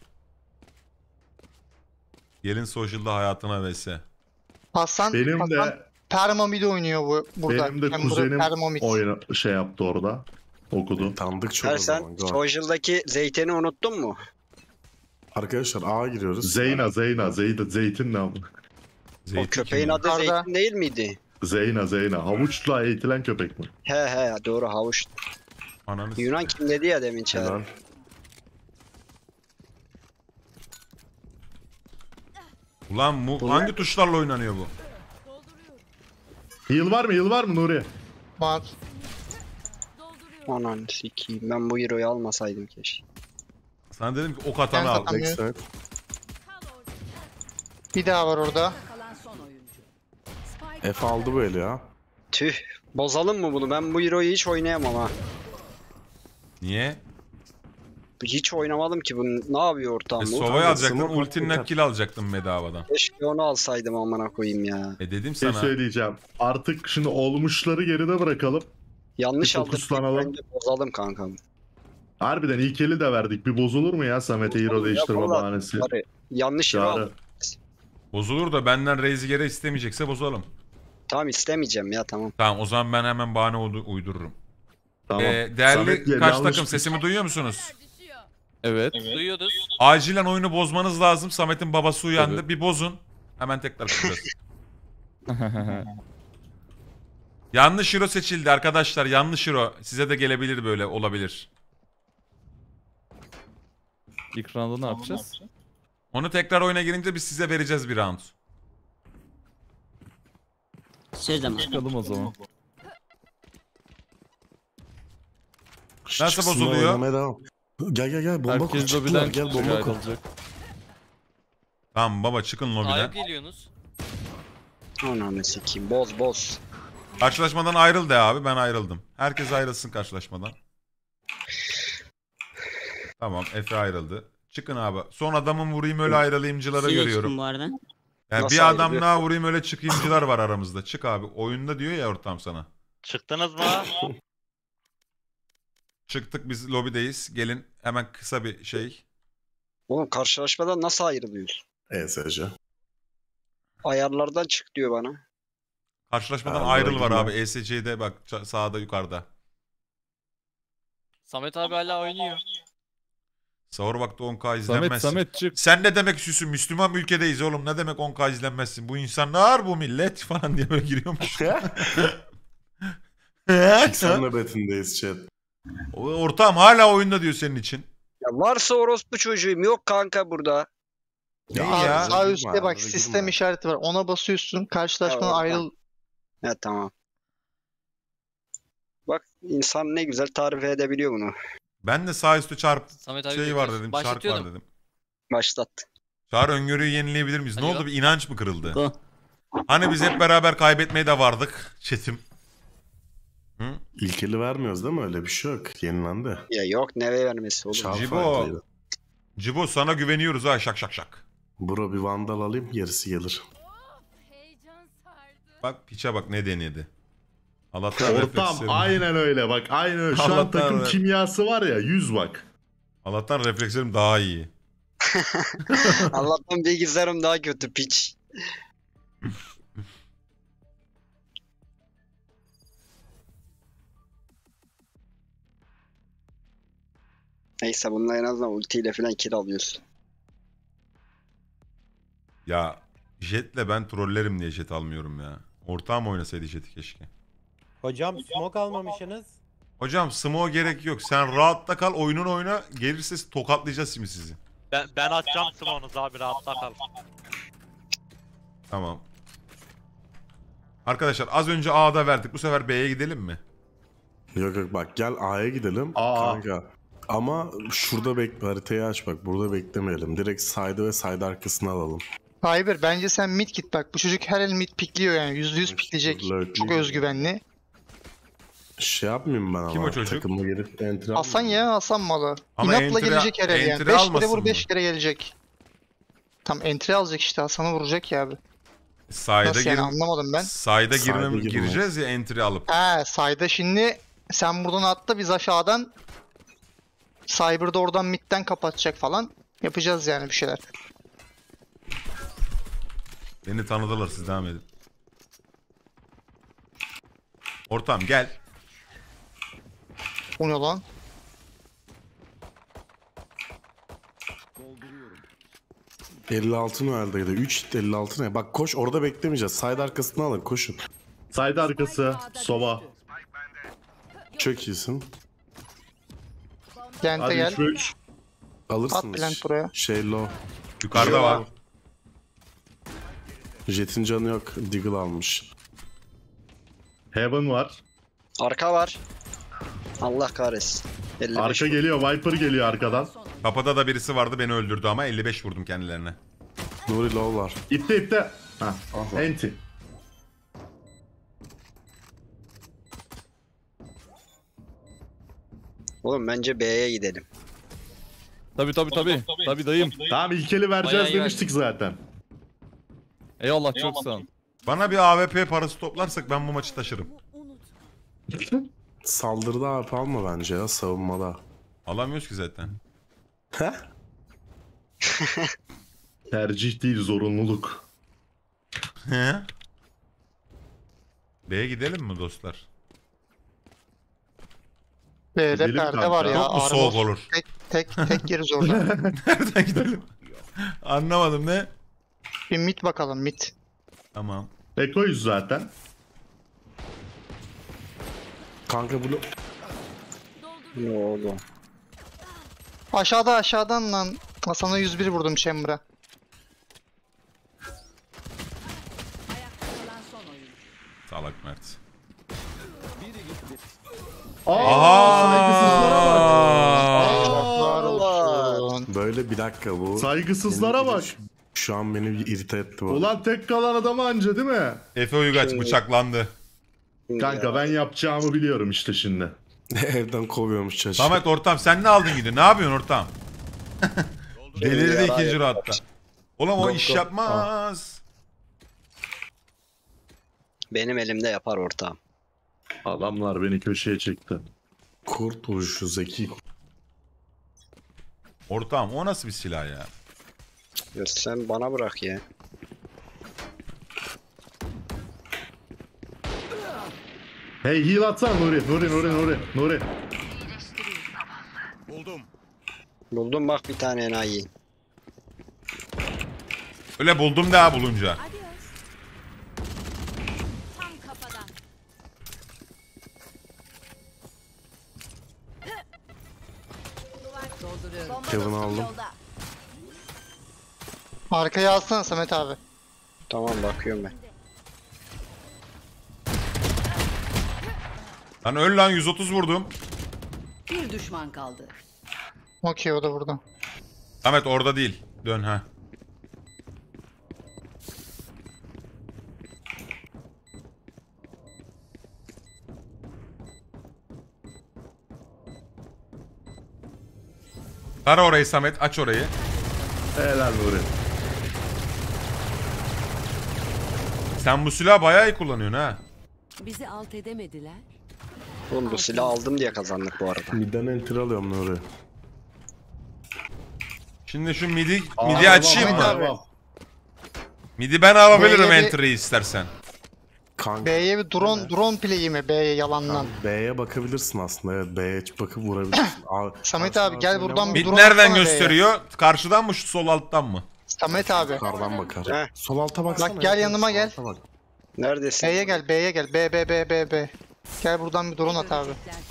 Gelin Social'da hayatına vs. Hasan, Benim Hasan de Permamid oynuyor bu burada. benim de Chamber kuzenim Permamid. oyna şey yaptı orada. Okudu. Tanıdık çok Her o sen zaman. Go. Social'daki zeytini unuttun mu? Arkadaşlar A'ya giriyoruz. Zeyna, Zeyna, Zeyna, Zeytin ne abi? Zeytin O köpeğin kim ya? adı Arda. Zeytin değil miydi? Zeyna, Zeyna. Havuçla eğitilen köpek mi? He he doğru havuç. Ananı Yunan s- kim dedi ya demin çağır. Helal. Ulan bu hangi tuşlarla oynanıyor bu? Heal var mı? Heal var mı Nuri? Var. Ananı sikeyim. Ben bu hero'yu almasaydım keşke. Sana dedim ki ok atanı Ben al. zaten- Backside. Bir daha var orada. Kalan son oyuncu. F aldı böyle ya. Tüh. Bozalım mı bunu? Ben bu hero'yu hiç oynayamam ha. Niye? Hiç oynamadım ki bunu. Ne yapıyor ortam E, bu? Sova'yı alacaktın, smoke ultinin atar. kill alacaktın bedavadan. Keşke onu alsaydım amına koyayım ya. E dedim Bir şey sana. söyleyeceğim. Artık şimdi olmuşları geride bırakalım. Yanlış Bir aldık. fokuslanalım. Bence bozalım kankam. Harbiden ilk eli de verdik. Bir bozulur mu ya Samet'e hero değiştirme Ya vallahi bahanesi? Çağrı, yanlış hero Çağrı. aldık. Bozulur da benden Reis'i geri istemeyecekse bozalım. Tamam istemeyeceğim ya tamam. Tamam o zaman ben hemen bahane uydu- uydururum. Tamam. Ee, değerli Samet gel- kaç yanlış- takım sesimi duyuyor musunuz? Evet. Duyuyoruz. Acilen oyunu bozmanız lazım. Samet'in babası uyandı. Evet. Bir bozun. Hemen tekrar kuracağız. Yanlış hero seçildi arkadaşlar. Yanlış hero. Size de gelebilir böyle olabilir. İlk round'da ne yapacağız? Onu tekrar oyuna girince biz size vereceğiz bir round. Söz ama. Çıkalım o zaman. Nasıl Çıksın, bozuluyor? oynamaya devam. Gel gel gel bomba kur. Herkes Çıktılar, lobiden gel çıkacak, bomba kur. ayrılacak. Tamam baba çıkın lobiden. A'ya geliyorsunuz. Ananı sikeyim. Boz boz. Karşılaşmadan ayrıl de abi. Ben ayrıldım. Herkes ayrılsın karşılaşmadan. Tamam Efe ayrıldı. Çıkın abi. Son adamın vurayım öyle ayrılayımcıları Siz de çıkın görüyorum. bu arada. Yani Nasıl bir adam ayrılıyor? daha vurayım öyle çıkayımcılar var aramızda. Çık abi. Oyunda diyor ya ortam sana. Çıktınız mı? Çıktık biz lobideyiz. Gelin hemen kısa bir şey. Oğlum karşılaşmadan nasıl ayrılıyoruz? E S C. Ayarlardan çık diyor bana. Karşılaşmadan Ha, ayrıl var girme. abi. E S C'de bak ça- sağda yukarıda. Samet abi hala oynuyor. Sahur vakti on K Samet izlenmezsin. Samet çık. Sen ne demek istiyorsun? Müslüman bir ülkedeyiz oğlum. Ne demek on K izlenmezsin? Bu insanlar bu millet falan diye böyle giriyormuş. Sen nöbetindeyiz chat. Ortam hala oyunda diyor senin için. Ya varsa orospu çocuğum yok kanka burada. Ne Abi ya? sağ Girme üstte abi, bak girme. sistem işareti var. Ona basıyorsun. Karşılaşmadan Ya, ayrıl. Ya tamam. Bak insan ne güzel tarif edebiliyor bunu. Ben de sağ üstü çarp Samet abi şey var bekliyoruz. dedim. Çark var Başlatıyordum. dedim. Başlat. Çağrı öngörüyü yenileyebilir miyiz? Ne Alo. oldu? Bir inanç mı kırıldı? Go. Hani biz hep beraber kaybetmeye de vardık. Çetim. Hı? İlk eli vermiyoruz değil mi? Öyle bir şey yok. Yenilendi. Ya yok neve vermesi oğlum. Çarp Cibo. fight'ıydı. Cibo sana güveniyoruz ha şak şak şak. Bro bir vandal alayım gerisi gelir. Bak piçe bak ne denedi. Allah'tan Ortam reflekslerim. aynen öyle bak. Aynen öyle. Şu an Allah'tan takım öyle. kimyası var ya yüz bak. Allah'tan reflekslerim daha iyi. Allah'tan bilgisayarım daha kötü piç. Neyse bununla en azından ultiyle falan kill alıyorsun. Ya Jet'le ben trollerim diye Jet almıyorum ya. Ortağım oynasaydı Jet'i keşke. Hocam smoke almamışsınız. Hocam smoke gerek yok. Sen rahatta kal oyunun oyna. Gelirse tokatlayacağız şimdi sizi. Ben, ben açacağım smonunuzu abi rahatta kal. Tamam. Arkadaşlar az önce A'da verdik. Bu sefer B'ye gidelim mi? Yok yok bak gel A'ya gidelim. Aa. Kanka. Ama şurada bekle, haritayı aç bak. Burada beklemeyelim. Direkt side'ı ve side arkasını alalım. Cyber bence sen mid git bak. Bu çocuk her el mid pikliyor yani. Yüzde yüz pikleyecek. Lurk. Çok özgüvenli. Şey yapmayayım ben ama. Kim o çocuk? Takımı gelip entry Hasan ya Hasan malı. Ama İnatla entry- gelecek her el yani. entry beş kere almasın vur beş mı? kere gelecek. Tam entry alacak işte Hasan'ı vuracak ya abi. Side'a Nasıl yani gir- anlamadım ben. Side'a Side'a girmem girme. gireceğiz ya entry alıp. He sayda şimdi sen buradan atla biz aşağıdan Cyber'da oradan midden kapatacak falan. Yapacağız yani bir şeyler. Beni tanıdılar, siz devam edin. Ortam gel. Bu ne lan? elli altı Noel'deydi. üç hit elli altı ne? Bak koş orada beklemeyeceğiz. Side arkasını alın koşun. Side arkası. Sova. Çok iyisin. Plant'e Hadi gel. üç üç. Alırsınız. At plant buraya. Şey low. Yukarıda var. Jet'in canı yok. Deagle almış. Heaven var. Arka var. Allah kahretsin. elli beş Arka geliyor. Viper geliyor arkadan. Kapıda da birisi vardı, beni öldürdü ama elli beş vurdum kendilerine. Nuri low var. İpte ipte. Ha. Enti. Oğlum bence B'ye gidelim. Tabi tabi tabi. Tabi dayım. Tamam ilkeli vereceğiz Bayağı iyi demiştik zaten. Eyvallah çok sağ ol. Bana bir A W P parası toplarsak ben bu maçı taşırım. Saldırıda A P alma bence ya savunmada. Alamıyoruz ki zaten. Heh? Tercih değil zorunluluk. He? B'ye gidelim mi dostlar? B'de Gidelim perde kanka. var ya. Çok mu armor. soğuk olur? Tek tek tek yeriz orada. Nereden gidelim? Anlamadım ne? Bir mid bakalım mid. Tamam. Ekoyuz zaten. Kanka bunu Ne oldu? Aşağıda aşağıdan lan. Hasan'a yüz bir vurdum Chamber'a. Ayakta kalan son oyuncu. Salak Mert. Var olsun. böyle bir dakika bu. Saygısızlara bak. Şu an beni bir irite etti bu. Ulan tek kalan adamı anca değil mi? Efe Uygaç Şimdi- bıçaklandı. Kanka ben yapacağımı biliyorum işte şimdi. Evden kovuyormuş çocuk. Samet ortam sen ne aldın gidi? Ne yapıyorsun ortam? Delirdi Yara ikinci yapar. rahatta. Oğlum o Go, iş go. yapmaz. Benim elimde yapar ortağım. Adamlar beni köşeye çekti. Kurt vuruşu zeki. Ortam o nasıl bir silah ya? Ya sen bana bırak ya. Hey heal atsana Nuri. Nuri Nuri Nuri. Nuri. Buldum bak bir tane enayi. Öyle buldum daha bulunca. Tam kafadan. Dolduruyorum. Kevin aldım. Arkaya alsana Samet abi. Tamam bakıyorum ben. Lan öl lan yüz otuz vurdum. Bir düşman kaldı. Okey o da burada. Samet orada değil. Dön ha. Tara orayı Samet, aç orayı. Helal Nuri. Sen bu silahı bayağı iyi kullanıyorsun ha. Bizi alt edemediler. Oğlum bu silahı aldım diye kazandık bu arada. Midden enter alıyorum Nuri. Şimdi şu midi, Aa, midi açayım devam, mı? devam. Midi ben alabilirim B'ye bir- entry'yi istersen. Kanka B'ye bir drone drone play'i mi? B'ye yalandan. B'ye bakabilirsin aslında. Evet B'ye bakıp vurabilirsin. Aa, Samet karşı abi, gel arkaya buradan ne bir var? Mid drone nereden atsana B'ye. gösteriyor? Karşıdan mı şu sol alttan mı? Samet abi. Yukarıdan bakar. Heh. Sol alta baksana. Bak, gel evet, yanıma sol gel. alta bak. Neredesin? B'ye gel B'ye gel. B B B B B. Gel buradan bir drone at abi. Görecekler ki.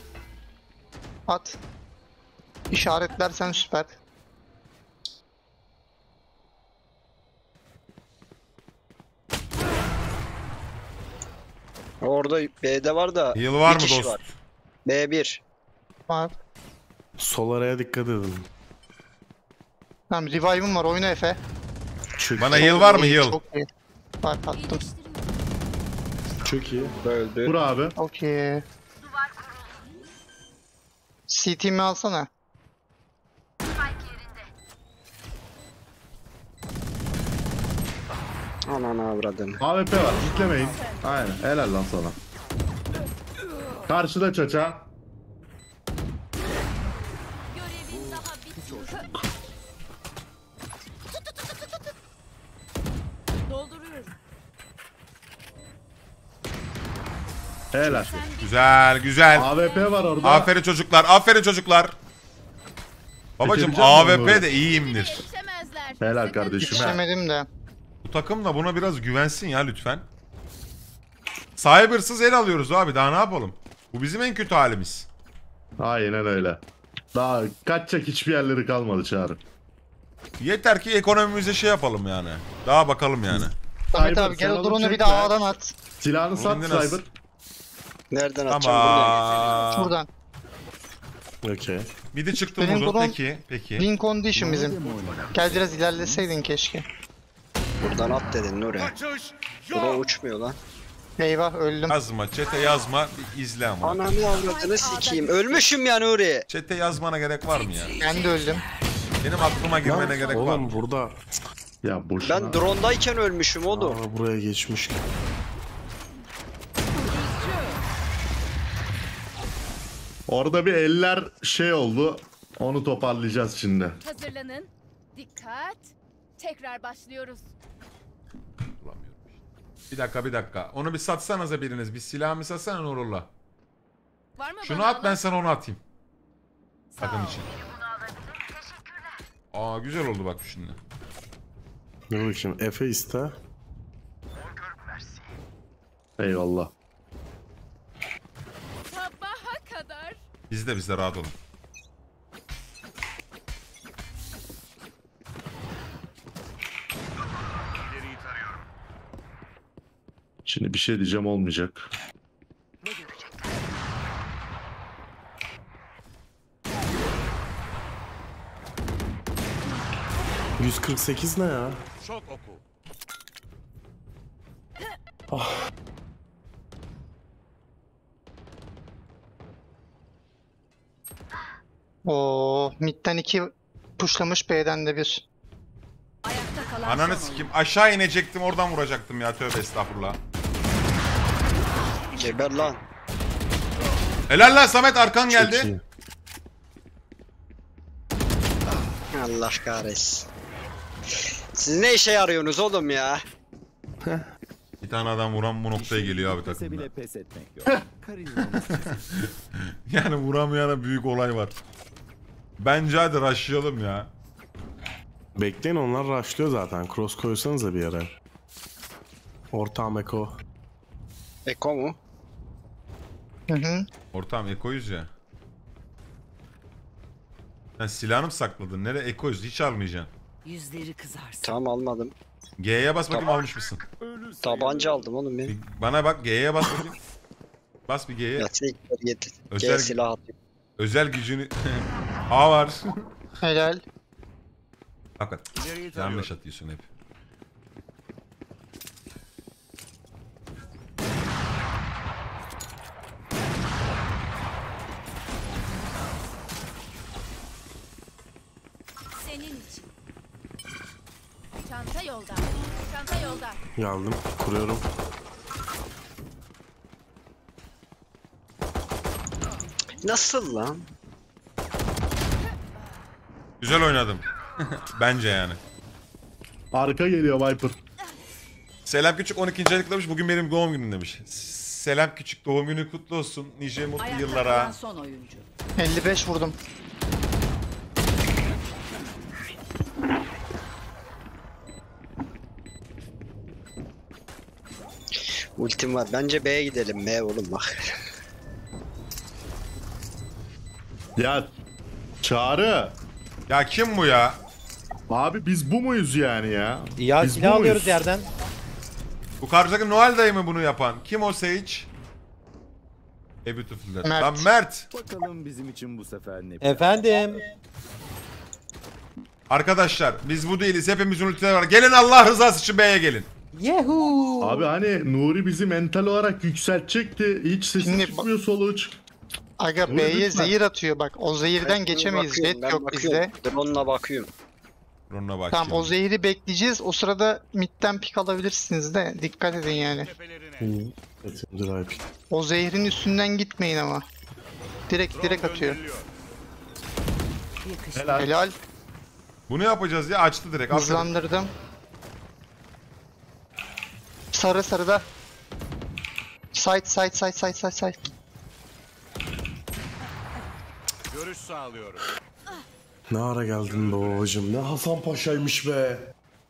At. İşaretlersen süper. Orada B'de var da Heal var bir mı kişi dost? var. B bir. Var. Sol araya dikkat edin. Tamam revive'ım var oyna Efe. Çok Bana iyi. heal var mı İyi, heal? Çok iyi. Bak attım. Çok iyi. Öldü. Vur abi. Okey. C T'mi alsana. Ananı avradım. A W P var. Gitlemeyin. Aynen. Helal lan sana. Karşıda Çaça. Helal. Güzel güzel. A W P var orada. Aferin çocuklar. Aferin çocuklar. Babacım Çekebilecek A misin W P bunu? de iyiyimdir. Helal kardeşim. he. Yetişemedim de. Bu takım da buna biraz güvensin ya lütfen. Cyber'sız el alıyoruz abi, daha ne yapalım? Bu bizim en kötü halimiz. Aynen öyle. Daha kaçacak hiçbir yerleri kalmadı Çağrı. Yeter ki ekonomimize şey yapalım yani. Daha bakalım yani. Samet Cyber, abi gel sen o onu drone'u bir çek de be. A'dan at. Silahını sat Kendine nasıl- Cyber. Nereden atacağım buradan? Tamam. Şuradan. Okey. Bir de çıktı Benim vurdu. drone- Peki. Peki. Win condition bizim. Gel biraz ilerleseydin keşke. Buradan at dedin Nuri. Bura uçmuyor lan. Eyvah öldüm. Yazma. Çete yazma. Bir izle ama. Ananı avradını sikeyim. Ölmüşüm ya Nuri. Çete yazmana gerek var mı ya? Ben de öldüm. Benim aklıma girmene gerek var mı? Oğlum burada. Ya boşuna. Ben drone'dayken ölmüşüm oğlum. Aa, buraya geçmiş. Orada bir eller şey oldu. Onu toparlayacağız şimdi. Hazırlanın. Dikkat. Tekrar başlıyoruz. Bulamıyorum işte. Bir dakika bir dakika. Onu bir satsanıza biriniz. Bir silahımı satsana Nurullah. Var mı Şunu bana at ben alan? sana onu atayım. Sağ Takım ol. için. Aa güzel oldu bak şimdi. Dur bakayım. Efe iste. Eyvallah. Sabaha kadar. Bizde bizde rahat olun. Şimdi bir şey diyeceğim olmayacak. yüz kırk sekiz ne ya? Oo, midden iki pushlamış, B'den de bir. Ayakta kalan Ananı son sikeyim. Aşağı inecektim oradan vuracaktım ya. Tövbe estağfurullah. Geber lan. Helal lan Samet, arkan Çok geldi. iyi. Allah kahretsin. Siz ne işe yarıyorsunuz oğlum ya? Bir tane adam vuran bu noktaya geliyor abi takımda. Yani vuramayana büyük olay var. Bence hadi rushlayalım ya. Bekleyin, onlar rushlıyor zaten. Cross koysanıza bir yere. Ortağım Eko. Eko mu? Hı hı. Ortağım ekoyuz ya. Sen silahını mı sakladın? Nereye ekoyuz? Hiç almayacaksın. yüzleri kızarsın. Tamam almadım. G'ye bas bakayım, Tamam. almış mısın? Tabanca aldım oğlum ben. Bir- bana bak, G'ye bas bakayım. Bas bir G'ye. Yatsı yet. Özel- Gel silah atayım. Özel gücünü... A var. Helal. Fakat yanlış atıyorsun hep. Senin için. Çanta yolda. Çanta yolda. Geldim. Kuruyorum. Nasıl lan? Güzel oynadım. Bence yani. Arka geliyor Viper. Selam Küçük on ikinci aylık demiş. Bugün benim doğum günüm demiş. Selam Küçük, doğum günü kutlu olsun. Nice mutlu Ayakta yıllara. kalan son oyuncu. elli beş vurdum. Ultim var. Bence B'ye gidelim. B oğlum bak. Ya Çağrı. Ya kim bu ya? Abi biz bu muyuz yani ya? Ya Biz bu silah alıyoruz muyuz? yerden. Bu karşıdaki Noel dayı mı bunu yapan? Kim o Sage? A Beautiful Dead. Mert. Lan Mert. Bakalım bizim için bu sefer ne? Efendim. Arkadaşlar biz bu değiliz. Hepimizin ultileri var. Gelin Allah rızası için B'ye gelin. Yahoo. Abi hani Nuri bizi mental olarak yükseltecekti. Hiç sesi Şimdi- çıkmıyor soluç. Aga Nuri B'ye lütfen. zehir atıyor bak. O zehirden Ben geçemeyiz. bakıyorum, Jet ben yok bakıyorum. bizde. Drone'la bakıyorum. Ron'a bak. Tamam o şimdi. zehri bekleyeceğiz. O sırada midden pik alabilirsiniz de. Dikkat edin yani. O zehrin üstünden gitmeyin ama. Direkt direkt atıyor. Helal. Helal. Bunu yapacağız ya açtı direkt. Aferin. Hızlandırdım. Sarı sarıda. Side side side side side side. Görüş sağlıyorum. Ne ara geldin be babacım? Ne Hasan Paşa'ymış be.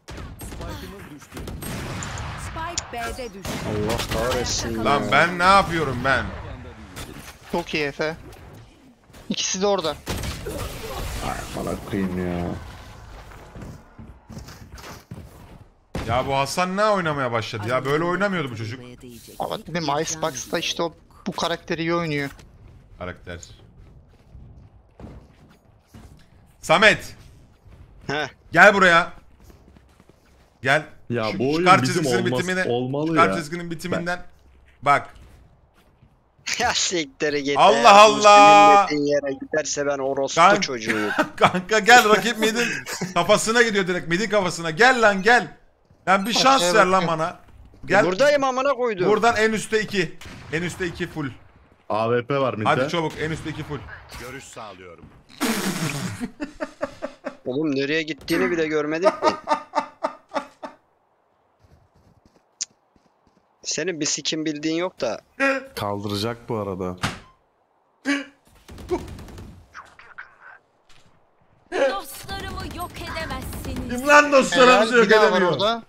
Spike B'de düştü. Allah kahretsin. Lan ben ne yapıyorum ben? Çok iyi Efe. İkisi de orada. Bana koyayım ya. Ya bu Hasan ne oynamaya başladı ya? Böyle oynamıyordu bu çocuk. Ama dedim Icebox'ta işte o bu karakteri iyi oynuyor. Karakter. Samet. Heh. Gel buraya. Gel. Ya Şu bu oyun çıkar bizim çizgisinin olmaz, bitimine. olmalı Çıkar ya. çizginin bitiminden. Bak. Ya siktir git. Allah ya. Bu Allah! senin dediğin yere giderse ben orospu Kan- çocuğuyum. Kanka gel rakip midin kafasına gidiyor direkt. Midin kafasına. Gel lan gel. Lan bir şans Aşağıya ver lan bakıyorum. bana. Gel. Buradayım amına koydum. Buradan en üstte iki. En üstte iki full. A W P var midde. Hadi çabuk en üstte iki full. Görüş sağlıyorum. Oğlum nereye gittiğini bile görmedik ki. Senin bir sikim bildiğin yok da. Kaldıracak bu arada. Dostlarımı yok edemezsiniz. Kim lan dostlarımızı Helal, yok bir daha var edemiyor. orada.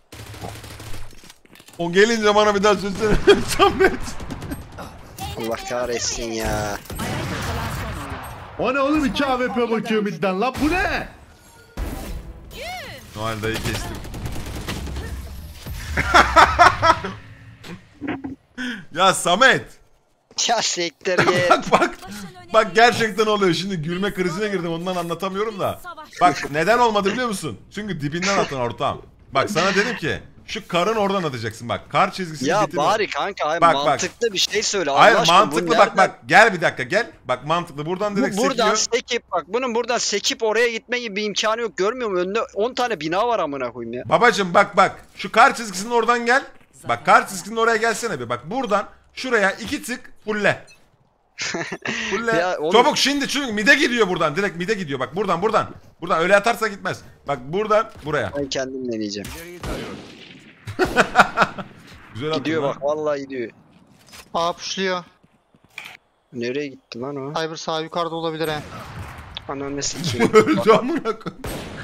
O gelince bana bir daha söylesene. Samet. Allah kahretsin ya. O ne oğlum iki A W P bakıyor midden lan bu ne? Noel dayı kestim. Ya Samet. Ya siktir git. Bak bak. Bak gerçekten oluyor. Şimdi gülme krizine girdim ondan anlatamıyorum da. Bak neden olmadı biliyor musun? Çünkü dibinden attın ortağım. Bak sana dedim ki şu karın oradan atacaksın bak. Kar çizgisini Ya bitirme. bari kanka hayır, Bak, bak. mantıklı bir şey söyle. Allah Hayır aşkına, bu mantıklı bak nereden- bak. Gel bir dakika gel. Bak mantıklı buradan direkt Bu buradan sekiyor. sekip bak bunun buradan sekip oraya gitme gibi bir imkanı yok. Görmüyor musun? Önünde on tane bina var amına koyayım ya. Babacım bak bak. Şu kar çizgisinin oradan gel. Bak kar çizgisinin oraya gelsene bir. Bak buradan şuraya iki tık fulle. Fulle. Ya oğlum- Çabuk şimdi çünkü mide gidiyor buradan. Direkt mide gidiyor. Bak buradan buradan. Buradan öyle atarsa gitmez. Bak buradan buraya. Ben kendim deneyeceğim. Güzel attın Gidiyor lan. bak vallahi gidiyor. A pushluyor. Nereye gitti lan o? Cyber sağ yukarıda olabilir he. Ananı sikeyim. Öldü amına koyayım.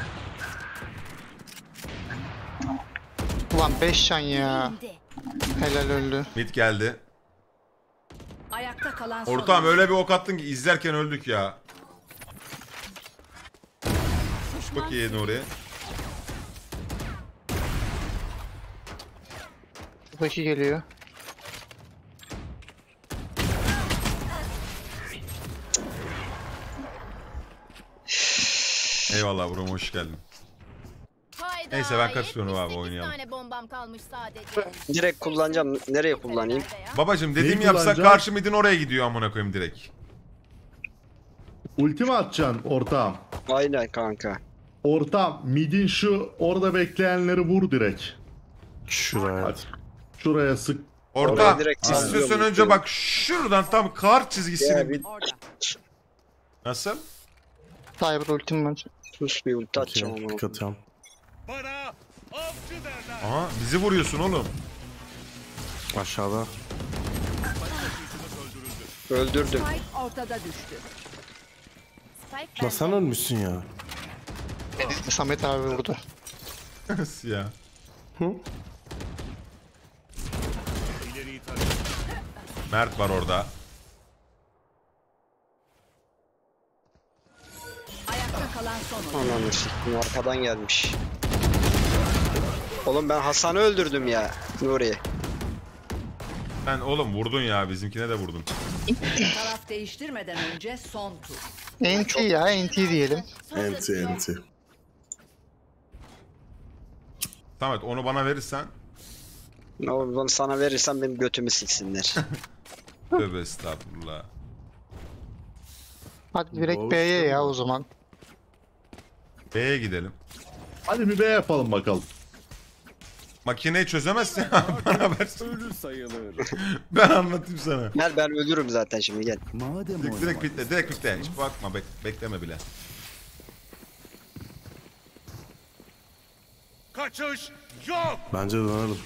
Ulan beş can ya. Helal öldü. Mid geldi. Ayakta kalan son Ortağım oyuncu. öyle bir ok attın ki izlerken öldük ya. Çok iyi Nuri. Buradaki geliyor. Eyvallah bro hoş geldin. Hayda, Neyse, ben kaçıyorum abi, yetmiş sekiz oynayalım. tane bombam kalmış sadece. Direkt kullanacağım. Nereye kullanayım? Babacım dediğimi Neyi yapsak kullanacağım? karşı midin oraya gidiyor amına koyayım direkt. Ulti mi atacaksın ortağım? Aynen kanka. Ortağım midin şu orada bekleyenleri vur direkt. Şuraya. Hadi. Şuraya sık. Orta Oraya direkt istiyorsan sallıyorum, önce istiyorum. bak şuradan tam kar çizgisini. Ya bir Nasıl? Cyber ultim var. sus bir ulti atacağım Okey, ama. dikkat atıyorum. Bana avcı derler. Aha bizi vuruyorsun oğlum. Aşağıda. Öldürdüm. Spike ortada düştü. Spike La sen ölmüşsün ya. Samet abi vurdu. Nasıl ya? Hı? İleriyi tarıyorum. Mert var orada. ayakta kalan son oyuncu. Ananı sikeyim arkadan gelmiş. Oğlum ben Hasan'ı öldürdüm ya. Nuri. Ben oğlum vurdun ya, bizimkine de vurdun. Taraf değiştirmeden önce son tur. N T ya N T diyelim. Enti enti. Samet onu bana verirsen. Ne olur bunu sana verirsem benim götümü siksinler. Tövbe estağfurullah. Hadi direkt B'ye ya o zaman. B'ye gidelim. Hadi bir B yapalım bakalım. Makineyi çözemezsin bana versin. Ben anlatayım sana. Gel ben ölürüm zaten şimdi gel. Direkt, direkt bitle, direkt bitle. Hiç bakma, bek, bekleme bile. Kaçış yok. Bence dönelim.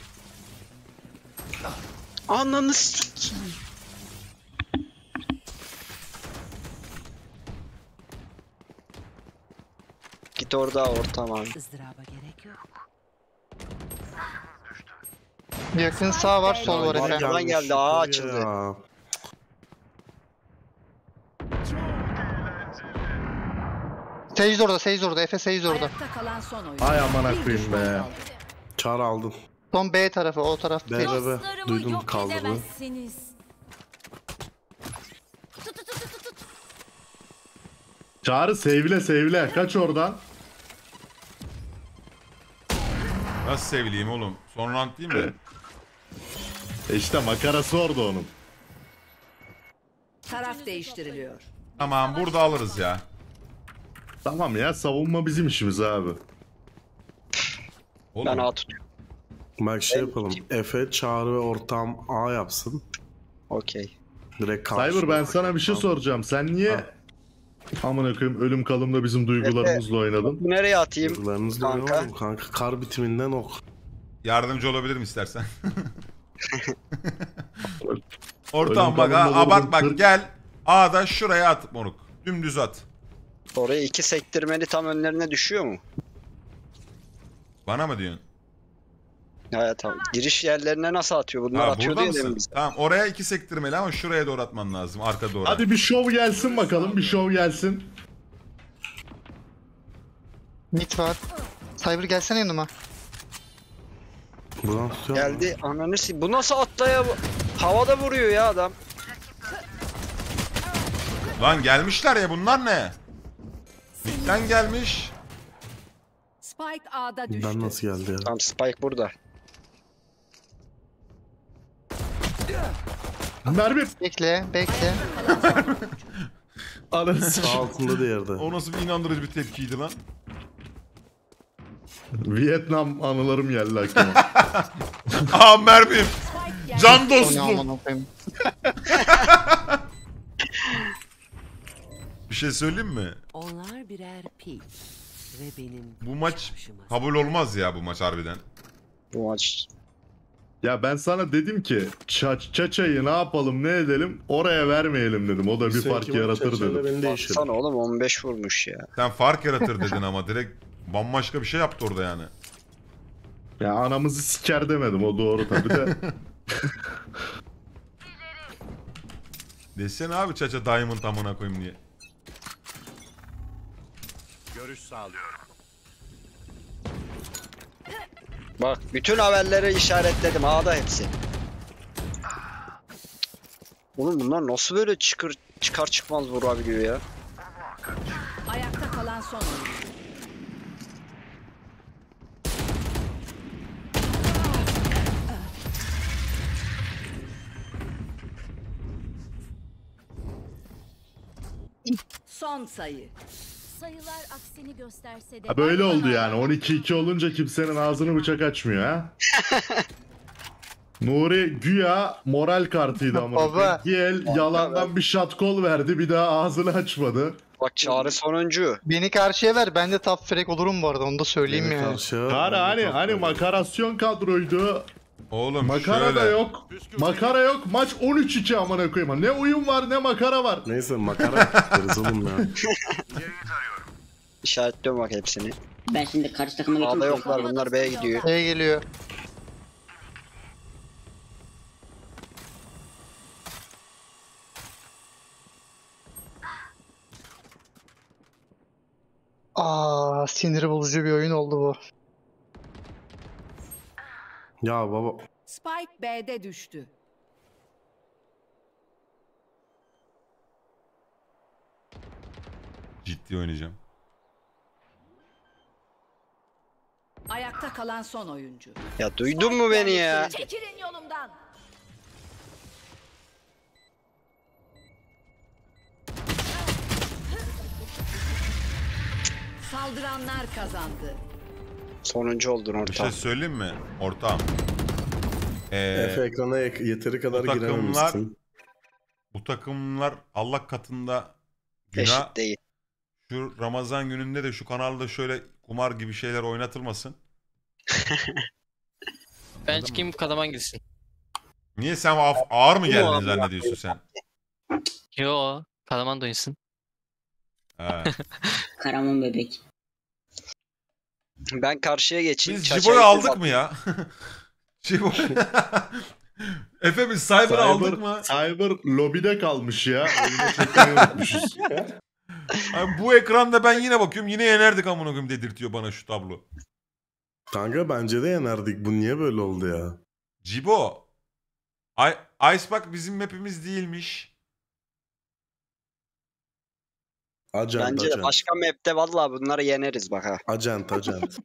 Ananı sikeyim. Git orada ortam abi. Izdıraba gerek yok. Yakın sağ var, sol var Arkadan efendim. geldi, ağa açıldı. Ya. Sage orada, Sage orada, Efe Sage orada. Ayakta kalan son oyun. Ay amına Bir koyayım düşman be. kaldı. Çağrı aldın. Son B tarafı, o taraf B değil. B B. Duydum kaldırdı. Çağrı sevle sevle. Kaç oradan. Nasıl sevileyim oğlum? Son round değil mi? E işte makarası orada onun. Taraf değiştiriliyor. Tamam, burada alırız ya. Tamam ya, savunma bizim işimiz abi. Oğlum. Ben A tutuyorum. Bak şey yapalım. Efe, Çağrı ve ortam A yapsın. Okey. Direkt karşı. Cyber ben sana bir şey soracağım. Sen niye amına koyayım ölüm kalımda bizim duygularımızla oynadın? Nereye atayım? Duygularınızla Kanka. oynamadım kanka. Kar bitiminden ok. Yardımcı olabilirim istersen. Ölüm Ortam bak ha, kalımda abart vurdum, bak kırk. gel. A'da şuraya at moruk. Dümdüz at. Oraya iki sektirmeli tam önlerine düşüyor mu? Bana mı diyorsun? Evet tamam. Giriş yerlerine nasıl atıyor? Bunlar Ha, atıyor burada diye mısın? demin bize. Tamam, oraya iki sektirmeli ama şuraya doğru atman lazım. Arka doğru. Hadi bir şov gelsin bakalım. Bir şov gelsin. Mid var. Cyber gelsene yanıma. Buradan tutuyor. Geldi ananı si- Bu nasıl atlaya bu? Havada vuruyor ya adam. Lan gelmişler ya, bunlar ne? Mid'den gelmiş. Spike A'da düştü. Ben nasıl geldi ya? Tamam Spike burada. Mermi. Bekle, bekle. Sağ altında diğerde. O nasıl bir inandırıcı bir tepkiydi lan? Vietnam anılarım geldi aklıma. Aa mermim. Can O ne dostum. aman koyayım. Bir şey söyleyeyim mi? Onlar birer pil ve benim Bu maç kabul olmaz ya, bu maç harbiden. Bu maç. Ya ben sana dedim ki ça- Çaça'yı ne yapalım ne edelim oraya vermeyelim dedim. O da bir fark yaratır dedim. Baksana oğlum on beş vurmuş ya. Sen fark yaratır dedin ama direkt bambaşka bir şey yaptı orada yani. Ya anamızı siker demedim, o doğru tabi de. Desene abi Çaça Diamond amına koyayım diye. Görüş sağlıyorum. Bak bütün haberleri işaretledim. A'da hepsi. Oğlum bunlar nasıl böyle çıkır çıkar çıkmaz vurabiliyor ya? ayakta kalan son oyun. Son sayı. Sayılar aksini gösterse de. Ha böyle oldu yani. on iki iki olunca kimsenin ağzını bıçak açmıyor ha. Nuri güya moral kartıydı ama. Baba. Gel yalandan bir shot call verdi, bir daha ağzını açmadı. Bak Çağrı sonuncu. Beni karşıya ver, ben de top frag olurum bu arada, onu da söyleyeyim yani. Çağrı hani hani makarasyon kadroydu. Oğlum Makara şöyle. da yok. Makara yok. Maç on üç iki amına koyayım. Ne uyum var ne makara var. Neyse makara yapıyoruz oğlum ya. İşaretliyorum bak hepsini. Ben şimdi karşı takıma A'da geçeyim. yoklar, bunlar B'ye gidiyor. B'ye geliyor. Aa, sinir bozucu bir oyun oldu bu. Ya baba Spike B'de düştü. Ciddi oynayacağım. Ayakta kalan son oyuncu. Ya duydun mu beni ya? Çekilin yolumdan. Saldıranlar kazandı. Sonuncu oldun Bir ortam. şey söyleyeyim mi? Ortağım. Ee, Efe ekrana ye- yeteri kadar bu takımlar, girememişsin. bu takımlar Allah katında günah. Eşit değil. Şu Ramazan gününde de şu kanalda şöyle kumar gibi şeyler oynatılmasın. Ben çıkayım Karaman gitsin. Niye sen af- ağır mı geldin Yo, zannediyorsun sen? Yo, Karaman da oynasın. Ha. Karaman bebek. Ben karşıya geçeyim. Biz Çaça'yı Cibo'yu aldık kızart- mı ya? Cibo. Efe biz Cyber'ı aldık mı? Cyber lobide kalmış ya. Oyunu çekmeyi unutmuşuz. Abi bu ekranda ben yine bakıyorum yine yenerdik amına koyayım dedirtiyor bana şu tablo. Kanka bence de yenerdik. Bu niye böyle oldu ya? Cibo. Ay Icepack bizim map'imiz değilmiş. Agent, Bence de agent. başka map'te vallahi bunları yeneriz bak ha. Agent, agent.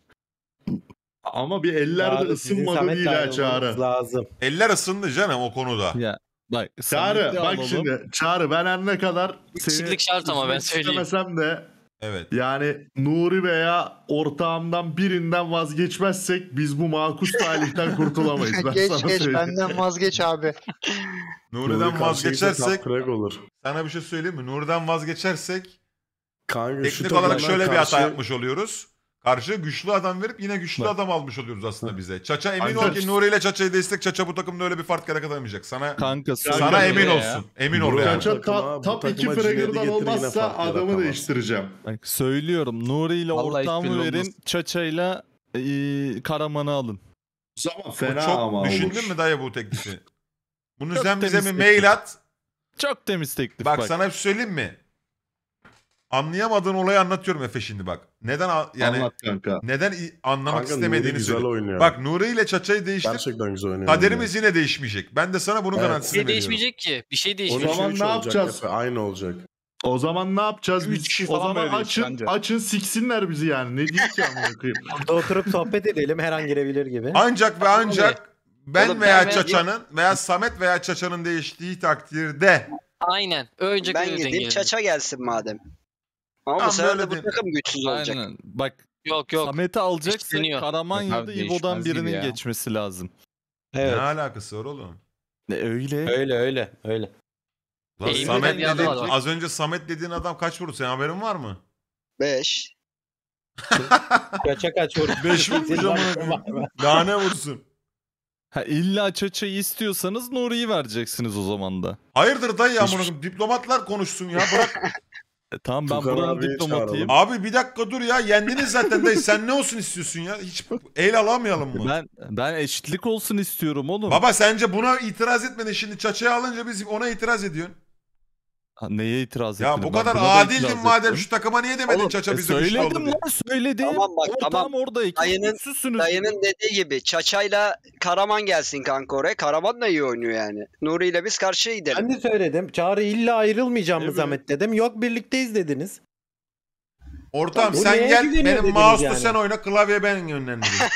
Ama bir ellerde Çağrı, sizin ısınmadı Samet'le değil ha ayrılmanız Çağrı. lazım. Eller ısındı canım o konuda. Ya bak Çağrı Samet'i bak alalım. şimdi. Çağrı ben her ne kadar seni Kişilik şart ama ben üzmek söyleyeyim. istemesem de Evet. yani Nuri veya ortağımdan birinden vazgeçmezsek biz bu makus talihten kurtulamayız. Ben geç sana geç söyleyeyim. benden vazgeç abi. Nuri'den Nuri karşıysa vazgeçersek top crack olur. sana bir şey söyleyeyim mi? Nuri'den vazgeçersek Kanka şu teknik olarak takımdan şöyle bir hata karşı- yapmış oluyoruz. Karşıya güçlü adam verip yine güçlü Bak. adam almış oluyoruz aslında bize. Çaça emin ol Ancak- ki Nuri ile Çaça'yı destek. Çaça bu takımda öyle bir fark yaratamayacak. Sana Kanka sana Kanka, emin ya. olsun. Emin ol Nuri yani. Çaça- Çaça ta, takıma- bu top iki takıma Cüneyt'i Fragger'dan getir, yine olmazsa fark adamı yaratamaz. değiştireceğim. Bak söylüyorum Nuri ile Vallahi ortağımı hiçbiri verin. olmaz. Çaça'yla e, Karaman'ı alın. O zaman Bu fena çok ama düşündün olur. mü dayı bu teklifi? Bunu Çok sen bize bir temiz mail at. Çok temiz teklif Bak, bak. sana bir şey söyleyeyim mi? Anlayamadığın olayı anlatıyorum Efe şimdi bak. Neden a- yani Anlat kanka. neden i- anlamak Kanka Nuri istemediğini güzel söyle. oynuyor. Bak Nuri ile Çaça'yı değiştir. Gerçekten güzel oynuyor. Kaderimiz yine değişmeyecek. Ben de sana bunun Evet. Bir garantisini şey veriyorum. değişmeyecek ki. Bir şey on değişmeyecek. O zaman üç ne olacak yapacağız? Efe, aynı olacak. O zaman ne yapacağız Üç biz? kişi O falan zaman böyle açın bence. açın siksinler bizi yani. Ne diyeyim ki amına koyayım. Burada oturup sohbet edelim her an girebilir gibi. Ancak ve ancak ben Oğlum veya ben- Çaça'nın veya Samet veya Çaça'nın değiştiği takdirde Aynen. Önce Ben öyle gideyim dengeledim. Çaça gelsin madem. Ama Tamam, bu sefer böyle de bu diyeyim. takım güçsüz olacak. Aynen. Bak Yok yok. Samet'i alacaksak İşleniyor. Karaman Yok ya abi, da değişmez İbo'dan gibi birinin ya. geçmesi lazım. Evet. ne alakası var oğlum? Ne öyle? Öyle öyle öyle. Lan Eğimli Samet bir adam dediğin, var. az önce Samet dediğin adam kaç vurdu? Senin haberin var mı? beş. Kaça kaç vurdu? Beş vurmuş amına koyayım. Daha ne vursun? Ha illa Çaça'yı istiyorsanız Nuri'yi vereceksiniz o zaman da. Hayırdır dayı ya Hiçbir amına koyayım? Diplomatlar konuşsun ya bırak. E, tamam ben Tukan buranın abiyi diplomatıyım. Abi bir dakika dur ya. Yendiniz zaten dayı. Sen ne olsun istiyorsun ya? Hiç el alamayalım mı? Ben ben eşitlik olsun istiyorum oğlum. Baba sence buna itiraz etmedin. Şimdi Çaça'yı alınca biz ona itiraz ediyorsun. Ha, neye itiraz Ya ettim? bu Ben kadar buna da adildin itiraz madem ettim. şu takıma niye demedin Oğlum, Çaça E, bize güçlü oldu söyledim diye. lan söyledim. Tamam bak, Ortağım tamam. oradayken Dayının- güçsüzsünüz. Dayının dediği gibi Çaça'yla Karaman gelsin kanka oraya. Karaman da iyi oynuyor yani. Nuri ile biz karşıya gidelim. Ben de söyledim. Çağrı illa ayrılmayacağım mı Evet. Samet dedim. Yok birlikteyiz dediniz. Ortam Bu sen neye gel güveniyor benim dediniz mouse'u yani? sen oyna klavye ben yönlendireyim.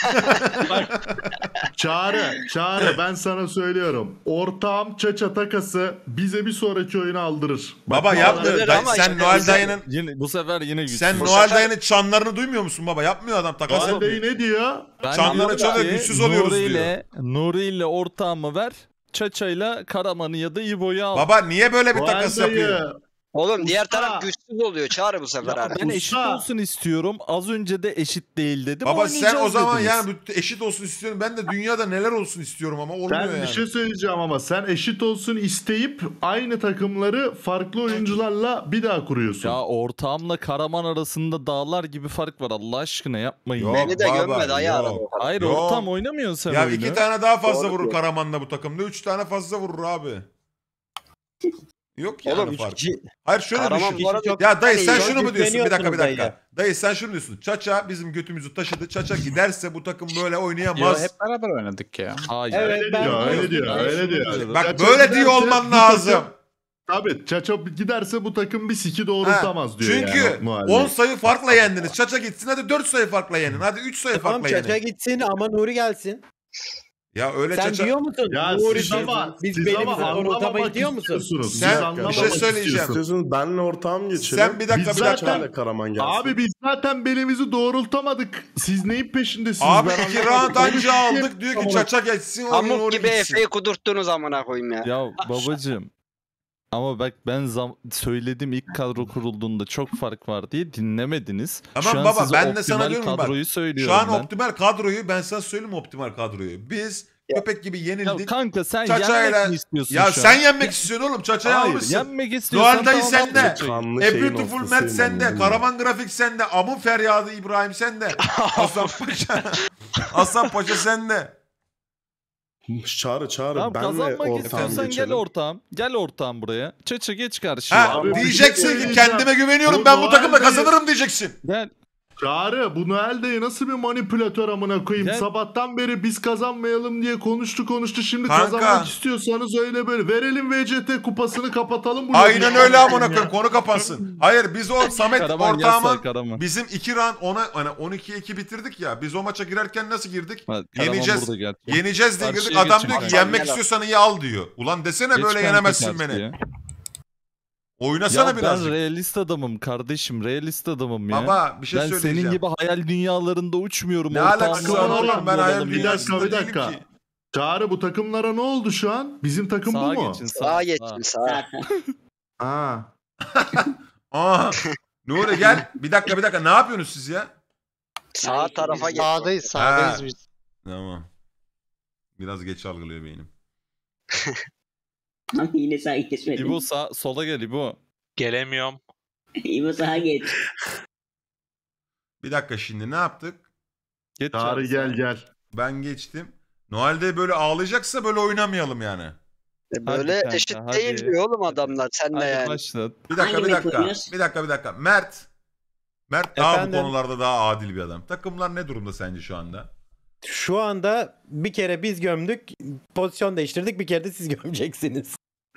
Çağrı, Çağrı ben sana söylüyorum. Ortağım Çaça takası bize bir sonraki oyunu aldırır. Bak, Baba bu yapma. olabilir Dayı- ama sen işte Noel bize- dayının Yine, bu sefer yine güçsüz. sen Bu Noel sefer- dayının çanlarını duymuyor musun baba? Yapmıyor adam takas Noel yapıyor. Dayı ne diyor? Ben Çanları diyorum çalıyor, ki, güçsüz oluyoruz Nuri diyor. ile, Nuri ile ortağımı ver. Çaça'yla Karaman'ı ya da İbo'yu al. Baba niye böyle bir Noel takas Dayı. yapıyor? Oğlum diğer Usta. taraf güçsüz oluyor. Çağrı bu sefer Ya abi. ben Usta. eşit olsun istiyorum. Az önce de eşit değil dedim. Baba sen o oynayacağız zaman dediniz. yani bu- eşit olsun istiyorum. Ben de dünyada neler olsun istiyorum ama olmuyor Ben yani. bir şey söyleyeceğim ama sen eşit olsun isteyip aynı takımları farklı oyuncularla bir daha kuruyorsun. Ya ortağımla Karaman arasında dağlar gibi fark var Allah aşkına yapmayın. Yok Beni de baba, gömme dayı yok. arada. Hayır Yok. ortam oynamıyorsun sen Ya oyunu. iki tane daha fazla Doğru vurur diyor. Karaman'da bu takımda. Üç tane fazla vurur abi. Yok yani Oğlum, fark. iki- Hayır şöyle Kahraman düşün. bu arada- Ya dayı sen Çok şunu mu diyorsun? Bir dakika bir yükleniyorsunuz dakika. dayı. Dayı sen şunu diyorsun. Çaça bizim götümüzü taşıdı. Çaça giderse bu takım böyle Yo, oynayamaz. hep beraber oynadık ya. Hayır. Evet, Öyle ben- diyor, öyle diyor, öyle diyor. Bak Çaça böyle giderse diyor olman bu lazım. takım- Tabii Çaça giderse bu takım bir siki doğrultamaz diyor Çünkü yani. Muhallebi. on sayı farkla yendiniz. Çaça gitsin hadi dört sayı farkla yenin. Hadi üç sayı Tamam farkla Çaça yenin. gitsin ama Nuri gelsin. Ya öyle Sen Çaça... diyor musun? Ya Nuri siz ama, biz siz belimizi ama doğrultamayı anlamamak diyor musun? istiyorsunuz. Sen- Siz bir anlamamak şey söyleyeceğim. istiyorsunuz. İstiyorsunuz benle ortağım geçelim. Sen bir dakika Biz bir dakika. zaten- Karaman gelsin. Abi biz zaten belimizi doğrultamadık. Siz neyin peşindesiniz? Abi Ben iki anlamadım. round anca aldık diyor ki Çaça geçsin. oyun Pamuk Nuri gibi gitsin. Efe'yi kudurttunuz amına koyayım ya. Ya babacım. Ama bak ben zam- söyledim ilk kadro kurulduğunda çok fark var diye dinlemediniz. Tamam Şu an baba, size ben de sana optimal diyorum bak, kadroyu Şu söylüyorum an ben. optimal kadroyu ben sana söyleyeyim optimal kadroyu. Biz köpek gibi Ya yenildik. kanka sen Çaça'yla- yenmek mi istiyorsun Ya şu sen an? yenmek istiyorsun oğlum. Çaça'yı Hayır almışsın. yenmek istiyorsan Doğan dayı tamam, sende. yapma. Kanlı A şeyin Beautiful Mert ortasıyım sende. ben. Karaman Grafik sende. Amın feryadı İbrahim sende. Hasan Paşa. Hasan Paşa sende. Çağrı çağrı Tamam benle kazanmak ortağım istiyorsan geçelim. gel ortağım. Gel ortağım buraya. Çaça geç karşıya. Ha, Abi bir şey diyeceksin ki söyleyeceğim. kendime güveniyorum. Bu Ben bu Doğan takımda dayı- kazanırım diyeceksin. Gel. Çağrı bu Noel Dayı nasıl bir manipülatör amına koyayım. Gel. Sabahtan beri biz kazanmayalım diye konuştu konuştu. Şimdi Kanka. kazanmak istiyorsanız öyle böyle. Verelim V C T kupasını kapatalım. bu Aynen lobby'yi. öyle amına koyayım. Konu kapansın. Hayır biz o Samet Karaman gel ortağımın say Karaman. bizim iki round ona hani on ikiye iki bitirdik ya. Biz o maça girerken nasıl girdik? Ha, Karaman Yeneceğiz. burada gel. Yeneceğiz diye Karşıya girdik. Adam geçin diyor ki kanka. yenmek Gel istiyorsan iyi al diyor. Ulan desene Geç böyle kanka yenemezsin beni. karşıya. Oynasana Ya birazcık. ben realist adamım kardeşim. Realist adamım ya. Baba bir şey ben söyleyeceğim. senin gibi hayal dünyalarında uçmuyorum. Ne Ortağımla alakası var beraber oğlum? Ben hayal oynayalım Bir ya. dünyası- dakika bir değilim dakika. ki. Çağrı bu takımlara ne oldu şu an? Bizim takım Sağa bu mu? geçin Sağa sağa. geçin sağa. Ha. Aa. Nuri gel. Bir dakika bir dakika. Ne yapıyorsunuz siz ya? Sağ tarafa geç. Sağdayız, sağdayız Ha. biz. Tamam. Biraz geç algılıyor beynim. Yine sağa geçmedim. İbo sağ, sola gel İbo. Gelemiyorum. İbo sağa geç. Bir dakika şimdi ne yaptık? Geç Çağrı abi gel sağa. gel. Ben geçtim. Noel'de böyle ağlayacaksa böyle oynamayalım yani. E Böyle kanka, eşit hadi. değil diyor oğlum adamlar. Sen de Hadi yani. başlat. Bir dakika Hangi bir map dakika. oynuyoruz? Bir dakika bir dakika. Mert. Mert daha Efendim? bu konularda daha adil bir adam. Takımlar ne durumda sence şu anda? Şu anda bir kere biz gömdük, pozisyon değiştirdik, bir kere de siz gömeceksiniz.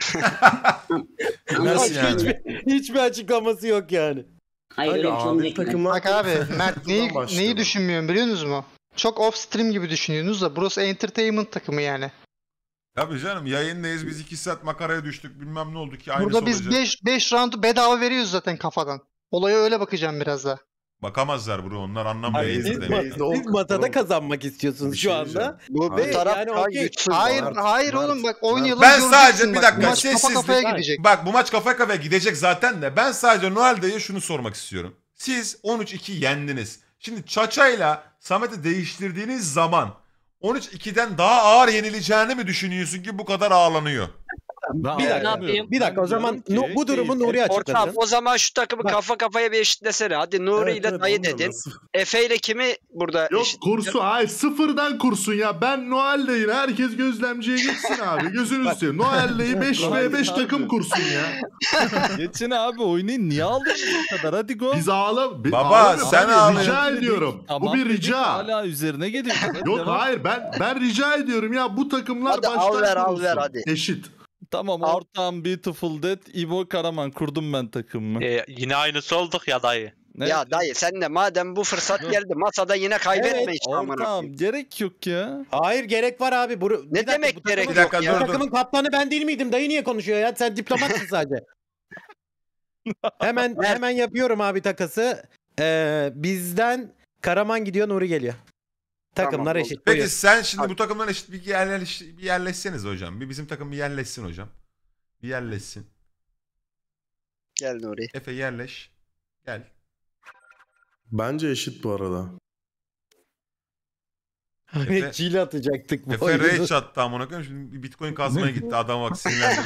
Nasıl Başka yani? hiçbir, hiçbir açıklaması yok yani. Hayır Kanka, öyle bir şey adil olmayacak. takımlar- Bak abi Mert neyi, Buradan başlayalım. neyi düşünmüyorum biliyor musunuz mu? Çok off stream gibi düşünüyorsunuz da burası entertainment takımı yani. Tabii canım yayındayız biz iki saat makaraya düştük bilmem ne oldu ki aynısı Burada biz olacak. beş beş roundu bedava veriyoruz zaten kafadan. Olaya öyle bakacağım biraz da. Bakamazlar bro onlar anlamıyor. Abi, siz, eğitim ma- demek. Beyzde siz o- matada o- kazanmak istiyorsunuz Bir şu şey anda. diyeceğim. Bu, bu Ve taraf yani daha okey. güçsüz. Hayır Mert, hayır Mert, oğlum bak oynayalım Ben göreceksin sadece bir bak. dakika, Bu maç kafa sessizlik. kafaya gidecek. Bak bu maç kafa kafaya gidecek zaten de ben sadece Noel'de şunu sormak istiyorum. Siz on üç iki yendiniz. Şimdi Çaça'yla Samet'i değiştirdiğiniz zaman on üç ikiden daha ağır yenileceğini mi düşünüyorsun ki bu kadar ağlanıyor? Ben Bir dakika, anlamıyorum. bir dakika o Ben zaman diyorum ki, Nu- bu durumu keyif- Nuri Ortam açıklasın. o zaman şu takımı Bak. kafa kafaya bir eşitlesene. Hadi Nuri Evet, ile evet, dayı onu diyorum dedin. ben. Efe ile kimi burada Yok eşit- kursu hayır sıfırdan kursun ya. Ben Noel Dayı'nı herkes gözlemciye geçsin abi. Gözünüzü seveyim. Noel Dayı beş ve beş Abi. takım kursun ya. Geçin abi oynayın. Niye aldınız o kadar? Hadi go. Biz ağla. bi- Baba, ağlamıyorum. sen Ben ağla. rica ediyorum. Tamam Bu bir dedik, rica. Hala üzerine geliyor. Hadi Yok devam. hayır ben ben rica ediyorum ya bu takımlar Hadi al baştan ver, al kurulsun. ver, hadi. Eşit. Tamam Al. ortağım Beautiful Dead, İbo Karaman kurdum ben takımımı. Ee, yine aynısı olduk ya dayı. Ne? Ya dayı sen de madem bu fırsat Yok. geldi masada yine kaybetme Evet, işte amına Ortağım koyayım. gerek yok ya. Hayır gerek var abi. Bu, bir dakika, demek bu gerek takımın- Bir dakika yok ya? dur Bu dur. takımın kaptanı ben değil miydim? Dayı niye konuşuyor ya? Sen diplomatsın sadece. hemen hemen yapıyorum abi takası. Ee, bizden Karaman gidiyor, Nuri geliyor. Takımlar Tamam, eşit. Peki Buyur. sen şimdi bu takımdan eşit bir, yerleş, bir yerleşseniz hocam. Bir bizim takım bir yerleşsin hocam. Bir yerleşsin. Gel Nuri. Efe yerleş. Gel. Bence eşit bu arada. Efe- Çile atacaktık bu Efe oyunu. rage attı amına koyayım. Şimdi bir Bitcoin kazmaya gitti. Adam bak sinirlendi.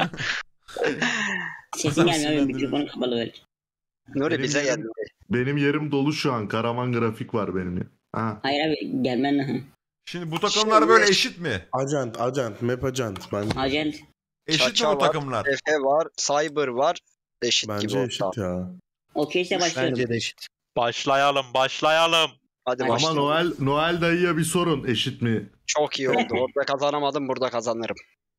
Sesin gelmiyor. Mikrofonu kapalı ver. Nuri Benim bize gel yerim- Nuri. Benim yerim dolu şu an. Karaman grafik var benim ya. Ha. Hayır abi gelmen lazım. Şimdi bu takımlar böyle eşit mi? Agent, agent, map agent. Bence Agent. Eşit mi Çaça bu var, takımlar? Efe var, Cyber var. Eşit Bence gibi eşit orta. ya. Okeyse başlayalım. Bence de eşit. Başlayalım başlayalım. Hadi Ama Ama başlayalım. Noel Noel dayıya bir sorun eşit mi? Çok iyi oldu. Orada kazanamadım, burada kazanırım.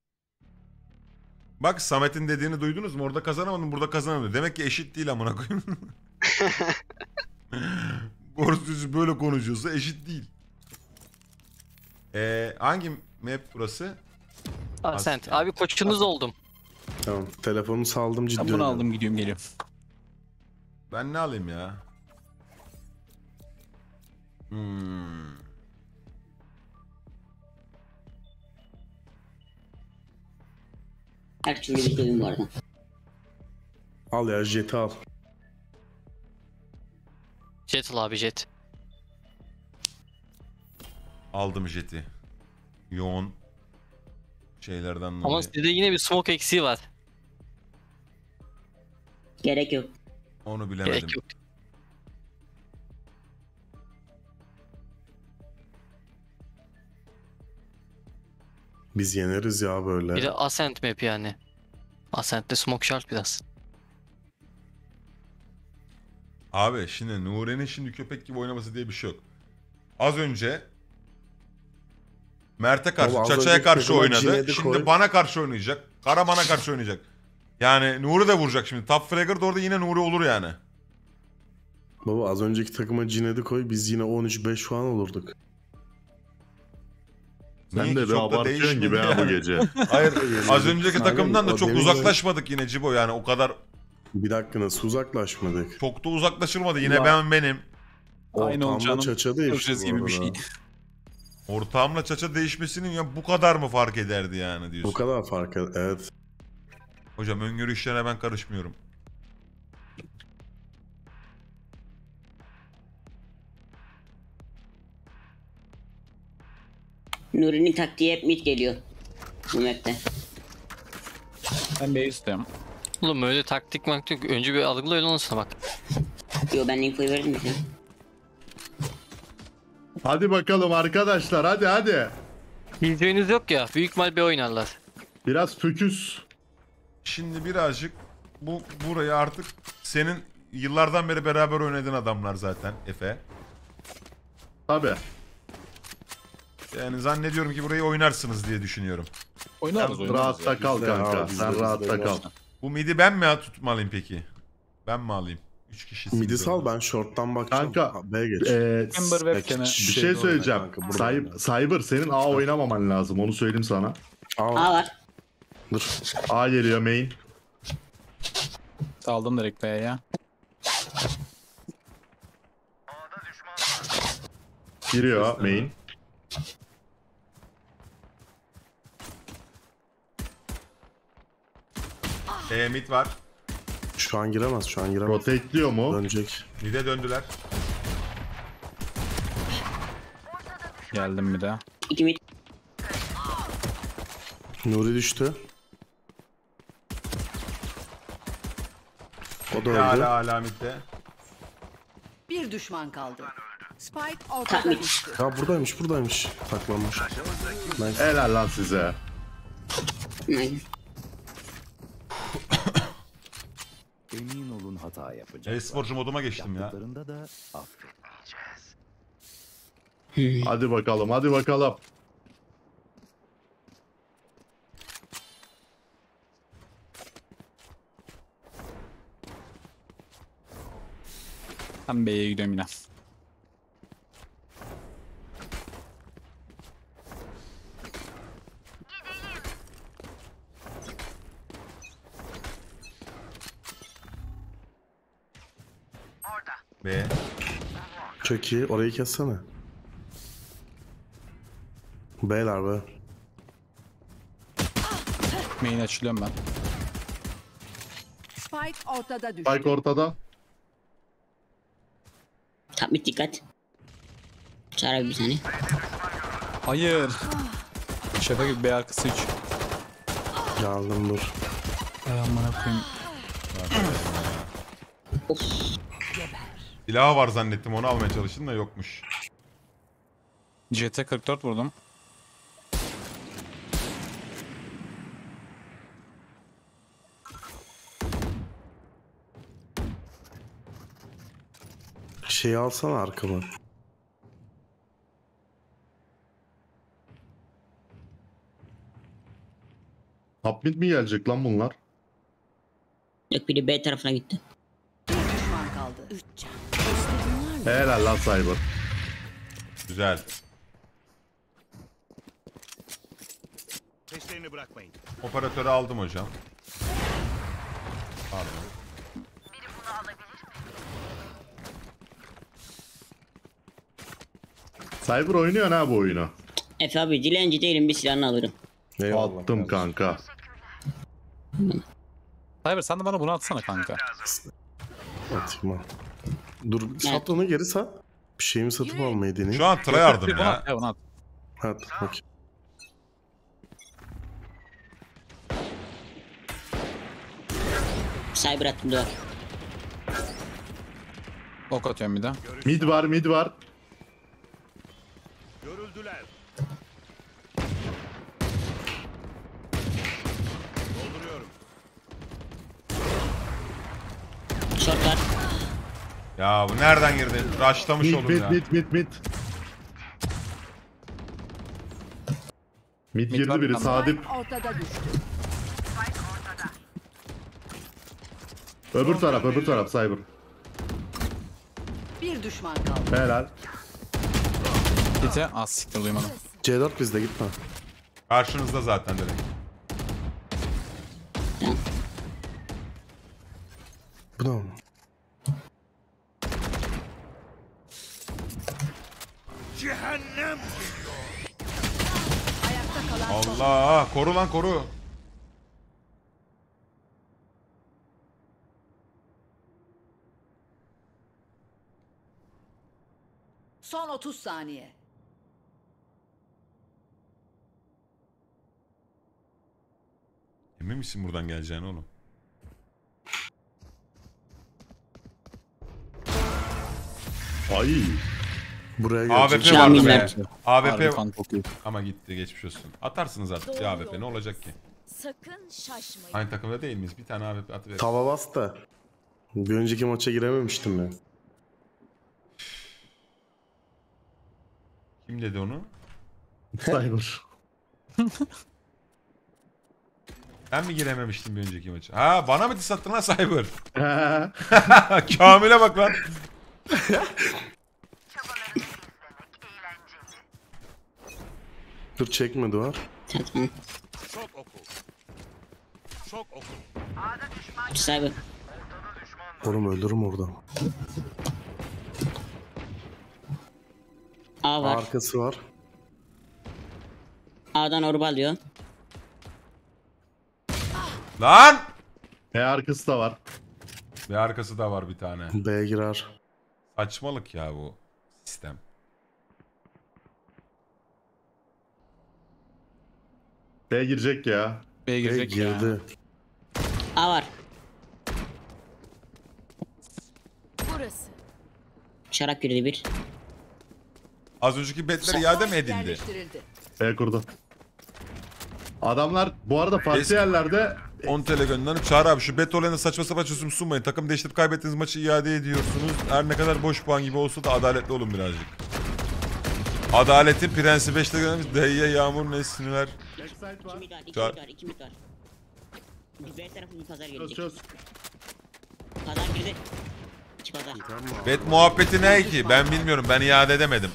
Bak Samet'in dediğini duydunuz mu? Orada kazanamadım, burada kazanamadım. Demek ki eşit değil amına koyayım. Borsucu böyle konuşuyorsa eşit değil. Ee, hangi map burası? Ascent. Abi koçunuz oldum. Tamam. Telefonu saldım ciddi. Ben bunu oynadım. aldım gidiyorum geliyorum. Ben ne alayım ya? Hmm. Her türlü bekliyorum bu arada. Al ya jeti al. Jet al abi jet. Aldım jeti. Yoğun şeylerden Ama dolayı. sizde yine bir smoke eksiği var. Gerek yok. Onu bilemedim. Gerek yok. Biz yeneriz ya böyle. Bir de Ascent map yani. Ascent'te smoke şart biraz. Abi şimdi Nure'nin şimdi köpek gibi oynaması diye bir şey yok. Az önce Mert'e karşı, Baba, az Çaça'ya önceki karşı takıma oynadı. Cined'i Şimdi koy. bana karşı oynayacak. Karaman'a karşı oynayacak. Yani Nuri de vuracak şimdi. Top Fragger de orada yine Nuri olur yani. Baba az önceki takıma Cined'i koy biz yine on üç beş falan olurduk. Sen Niye de ki? bir Çok da abartıyorsun gibi değişmedi ha bu yani. gece. Hayır az önceki Aynen, takımdan da o çok demin- uzaklaşmadık yine Cibo yani o kadar Bir dakika nasıl uzaklaşmadık? çok da uzaklaşılmadı. Yine Ya. ben benim. Aynı Ortamla olacağını Çaça değişti göreceğiz bu gibi bir arada. şey. Ortağımla Çaça değişmesinin ya bu kadar mı fark ederdi yani Bu diyorsun. kadar fark et. Evet. Hocam öngörü işlerine ben karışmıyorum. Nuri'nin taktiği hep mid geliyor. Bu map'te. Ben B'yi istiyorum. Oğlum öyle taktik maktik önce bir algıla öyle olsun bak. Yo ben infoyu verdim ya. Hadi bakalım arkadaşlar hadi hadi. Bileceğiniz yok ya büyük mal B oynarlar. Biraz föküs. Şimdi birazcık bu burayı artık senin yıllardan beri beraber oynadığın adamlar zaten Efe. Tabi. Yani zannediyorum ki burayı oynarsınız diye düşünüyorum. Oynarız oynarız. Rahatta ya. kal Ya, kanka. biz de- Sen biz de rahatta kal. oynarız. Bu midi ben mi tutmalıyım peki? Ben mi alayım? Üç kişisiniz. Midi sal orada. ben short'tan bakacağım. Kanka, Ha, B'ye geç. Ee, Chamber webcam'e. bir Şeyde şey oyna söyleyeceğim. kanka, burada Cyber, oyna. Cyber senin A oynamaman lazım onu söyleyeyim sana. Aa, A var. dur. A geliyor main. Saldım direkt B'ye ya. Giriyor main. E, mid var. Şu an giremez şu an giremez. Rotate'liyor mu? Dönecek. Mid'e döndüler. Geldim bir de. İki mid. Nuri düştü. O da öldü. Hala hala mid'de. Bir düşman kaldı. Spike Tak ortada mid. düştü. Ya buradaymış buradaymış. Saklanmış. Nice. Helal lan size. Aynen. Emin olun hata yapacak. E-sporcu moduma geçtim ya. Yaptıklarında da affet. Hadi bakalım hadi bakalım. Ben B'ye gidiyorum yine. B. Çok iyi. Orayı kessene. Beyler be. Main açılıyorum ben. Spike ortada düştü. Spike ortada. Tak mid dikkat. Çağır abi bir saniye. Hayır. Şaka gibi B arkası üç. Geldim dur. Ay amına koyayım. Silahı var zannettim onu almaya çalıştım da yokmuş. C T kırk dört vurdum. Şey alsana arkama. Top mid mi gelecek lan bunlar? Yok, biri B tarafına gitti. Bir düşman kaldı. Üç can. Helal lan Cyber. Güzel. Peşlerini bırakmayın. Operatörü aldım hocam. Pardon. Cyber oynuyor ha bu oyunu. Efe abi dilenci değilim, bir silahını alırım. Eyvallah Attım kardeşim. kanka. Cyber sen de bana bunu atsana kanka. Atayım ha. Dur sat onu geri sat. Bir şeyimi satıp almayı deneyim. Şu an tıra yardım Bunu ya. at, ya, bunu at. Hadi okey. Cyber attım duvar. Ok atıyorum bir de. Mid var mid var. Görüldüler. Dolduruyorum. Short var. Ya bu nereden girdi? Rushlamış Mid oğlum mid ya. mid mid mid. Mid Mid girdi var biri bir sağ dip. Ortada düştü. Öbür taraf öbür taraf Cyber. Bir düşman kaldı. Helal. Gite. Az siktir duymadım. C dört bizde gitme. Karşınızda zaten direkt. Bu ne oğlum? Cehennem. Ayakta kalan son. Allah, koru lan koru. Son otuz saniye. Emin misin buradan geleceğini oğlum? Ay. Buraya A W gelecek. P vardı be. Şamiller. A W P Harbi kan çok iyi. ama gitti, geçmiş olsun. Atarsınız artık ya A W P, ne olacak ki? Sakın şaşmayın. Aynı takımda değil miyiz? Bir tane A W P atıver. Tava bas da. Bir önceki maça girememiştim ben. Kim dedi onu? Cyber. Ben mi girememiştim bir önceki maça? Ha, bana mı diss attın lan Cyber? Kamil'e bak lan. Dur çekme duvar. Tamam. Şok oku. Şok oku. Cyber. Oğlum öldürürüm orada. A var. Arkası var. A'dan orba alıyor. Lan! E arkası da var. Bir arkası da var bir tane. B'ye girer. Saçmalık ya bu sistem. B girecek ya. B'ye B girecek ya. girdi. A var. Burası. Şarap girdi bir. Az önceki betler iade mi edildi? Yerleştirildi. B kurdu. Adamlar bu arada farklı Eski- yerlerde on T L gönderip Çağrı abi şu bet olayına saçma sapan çözüm sunmayın. Takım değiştirip kaybettiğiniz maçı iade ediyorsunuz. Her ne kadar boş puan gibi olsa da adaletli olun birazcık. Adaletin prensibi işte göndermiş. Dayıya yağmur nesliler. backside var. İki mid var, iki Çağır. mid var, iki mid var. Bir B tarafı bir pazar Çöz gelecek. çöz. Pazar girdi. İki pazar. Bet muhabbeti ne ki? Ben bilmiyorum. Ben iade edemedim.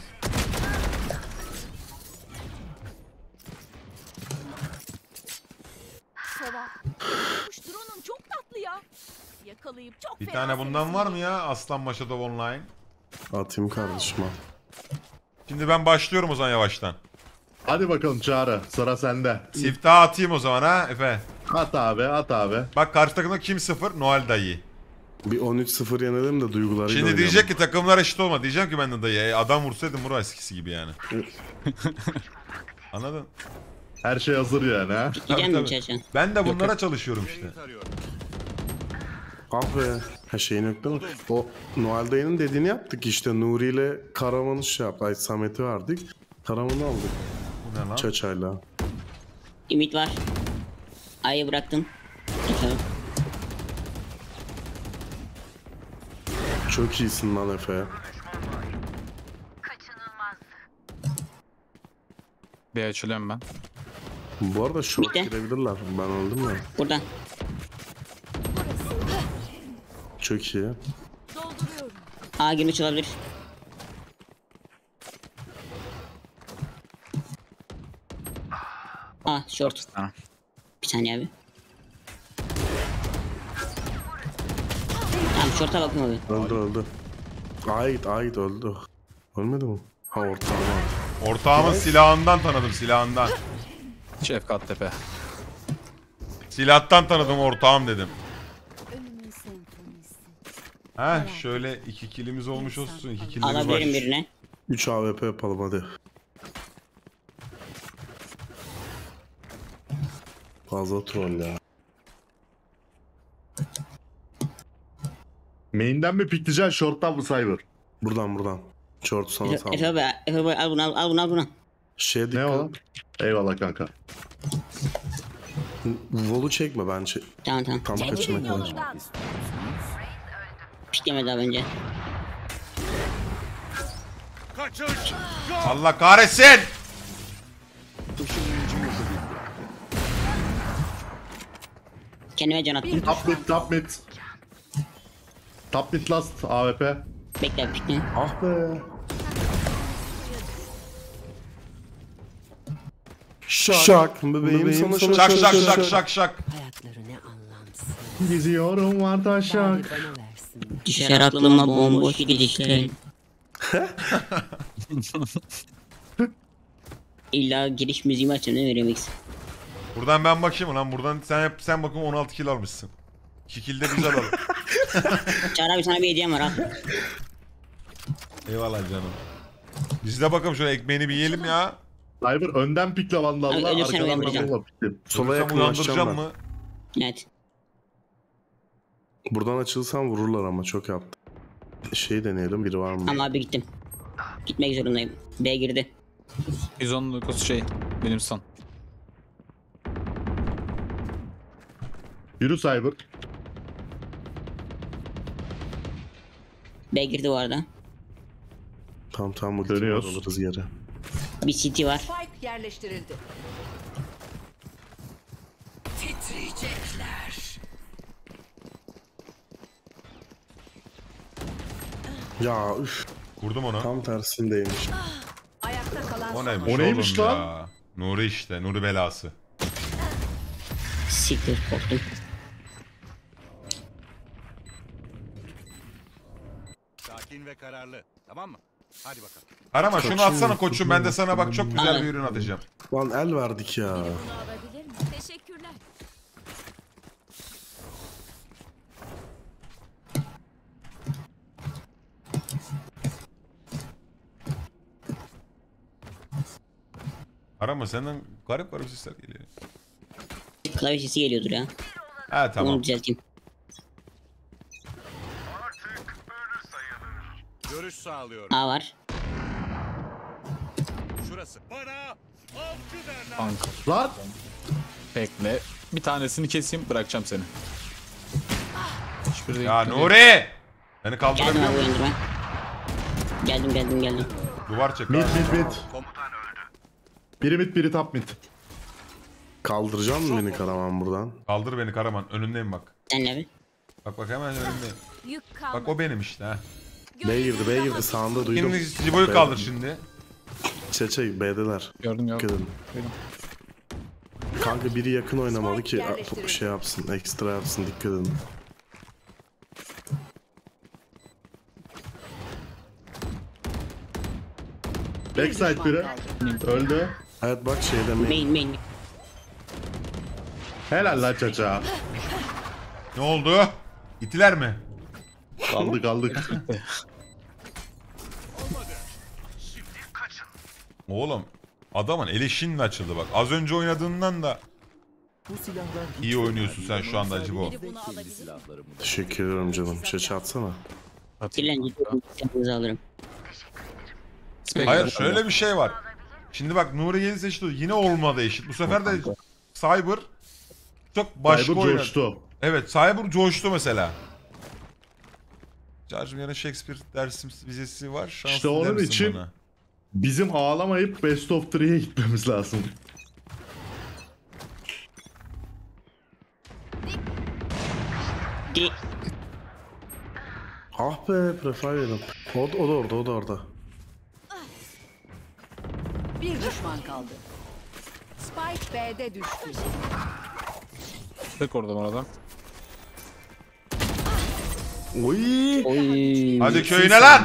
Sova. Kuş drone'un çok tatlı ya. Yakalayıp çok Bir fena tane bundan sevsin. var mı ya? Aslan Maşadov Online. Atayım kardeşim al. Şimdi ben başlıyorum o zaman yavaştan. Hadi bakalım Çağrı, sıra sende. Siftah atayım o zaman ha Efe. At abi, at abi. Bak karşı takımda kim sıfır? Noel dayı. Bir on üç sıfır yenelim de duygularıyla Şimdi oynayalım. diyecek ki takımlar eşit olma. Diyeceğim ki ben de dayı. E, adam vursaydım Murat eskisi gibi yani. Anladın? Her şey hazır yani ha. Giden mi tabii. içersen? Ben de bunlara çalışıyorum işte. Ah be. Ha şeyin yok değil mi? O Noel dayının dediğini yaptık işte. Nuri ile Karaman'ı şey yaptık. Ay Samet'i verdik. Karaman'ı aldık. Bu ne lan? Çaçayla. Ümit var. A'yı bıraktım. Efendim. Çok iyisin lan Efe. Bir açılıyorum ben. Bu arada short Bitti. girebilirler. Ben öldüm ya. Buradan. Çok iyi. A girmiş olabilir. A short. Bir saniye abi. Tamam short'a bakın abi. Öldü öldü. Ait ait öldü. Ölmedi mi? Ha ortağıma. Ortağımın silahından tanıdım, silahından. Şefkat Tepe. Silahtan tanıdım, ortağım dedim. Heh, şöyle iki kilimiz olmuş olsun. İki kilimiz var. Alabilirim birine. üç A W P yapalım hadi. Fazla troll ya. Main'den mi pikleyeceksin, short'tan mı Cyber? Buradan buradan. Short sana sağ ol. Efe abi, Efe abi al bunu al, al bunu al bunu. Şeye Ne dikkat. o? Eyvallah kanka. Vol'u çekme bence. Tamam tamam. Tam kaçına kadar. Piklemedi daha önce. Kaçış. Allah kahretsin! Kendime can attım. Top mid, top mid. Top mid last A W P. Bekle abi pikle. Ah be. Şak. Şak. Bebeğim, sana şak Şak şak şak şak şak. Gidiyorum var taşak. Düşer aklıma bomboş gidişler. İlla giriş müziğimi açacağım ne vereyim X. Buradan ben bakayım lan, buradan sen sen bakın on altı kill almışsın. iki kill de biz alalım. Çağrı abi sana bir hediyem var al. Eyvallah canım. Biz de bakalım şöyle ekmeğini bir yiyelim ya. Cyber önden pikle Abi vandalla, ölürsen arkadan uyandıracağım. vandalla pikle. Sola Sola yakınlaşacağım uyandıracağım ben. mı? Evet. Buradan açılsam vururlar ama çok yaptı. Şey deneyelim, biri var mı? Ama abi gittim. Gitmek zorundayım. B girdi. yüz on dokuz şey. Benim son. Yürü Cyber. B girdi bu arada. Tamam tamam ulti Dönüyoruz. var, alırız yere. Bir C T var. Spike yerleştirildi. Titriyecekler. Ya üf. Vurdum onu. Tam tersindeymiş. Ayakta kalan O son neymiş, O neymiş oğlum lan? ya? Nuri işte, Nuri belası. Siktir korktum. Sakin ve kararlı. Tamam mı? Hadi bakalım. Arama şunu Koçum, atsana koçum, ben de sana bak çok güzel Aynen. bir ürün atacağım. Lan el verdik ya. Alabilir mi? Teşekkürler. Arama senden garip garip sesler geliyor. Klavye sesi geliyordur ya. Ha Onu tamam. düzelteyim. Görüş sağlıyorum. A var. Şurası. Bana avcı derler. Kanka. Lan! Bekle. Bir tanesini keseyim bırakacağım seni. Hiçbir Ya denk değil. Nuri! Beni Geldim kaldırabiliyor abi musun? uyandırma. Geldim geldim geldim. Duvar çek. Mid ha. mid mid. Biri mid biri top mid. Kaldıracağım mı beni Karaman buradan? Kaldır beni Karaman, önündeyim bak. Sen ne abi? Bak bak hemen önündeyim. Yük kalmadı. Bak o benim işte ha. B girdi B girdi sağında duydum. Şimdi Cibo'yu B- kaldır şimdi. Çeçe B'deler. Gördüm Dikkat gördüm. edin. Duydum. Kanka biri yakın oynamalı ki yerleştirildi. şey yapsın, ekstra yapsın, dikkat edin. Backside biri. Öldü. Evet bak şeyde main. Main main. Helal lan çaça. Ne oldu? Gittiler mi? Kaldık kaldık. Oğlum adamın eli şimdi açıldı bak. Az önce oynadığından da Bu silahlar hiç iyi oynuyorsun sen fena şu anda değil. Cibo. Biri bunu Kendi alabilir. silahlarımı da- Teşekkür ederim canım. Çeçe atsana. Dilenci kendinizi alırım. Spectre Hayır aldım. şöyle bir şey var. Şimdi bak Nuri yeni seçti, yine olmadı eşit. Bu sefer de Cyber çok başka Cyber oynadı. coştu. Evet Cyber coştu mesela. Çağrı'cığım yarın Shakespeare dersim vizesi var. Şanslı İşte onun der misin için- bana? Bizim ağlamayıp Best of üç'e gitmemiz lazım. Ah be prefire yedim. O, o da orada o da orada. Bir düşman kaldı. Spike B'de düştü. Tek orada orada. Oy. Oy. Hadi köyüne lan.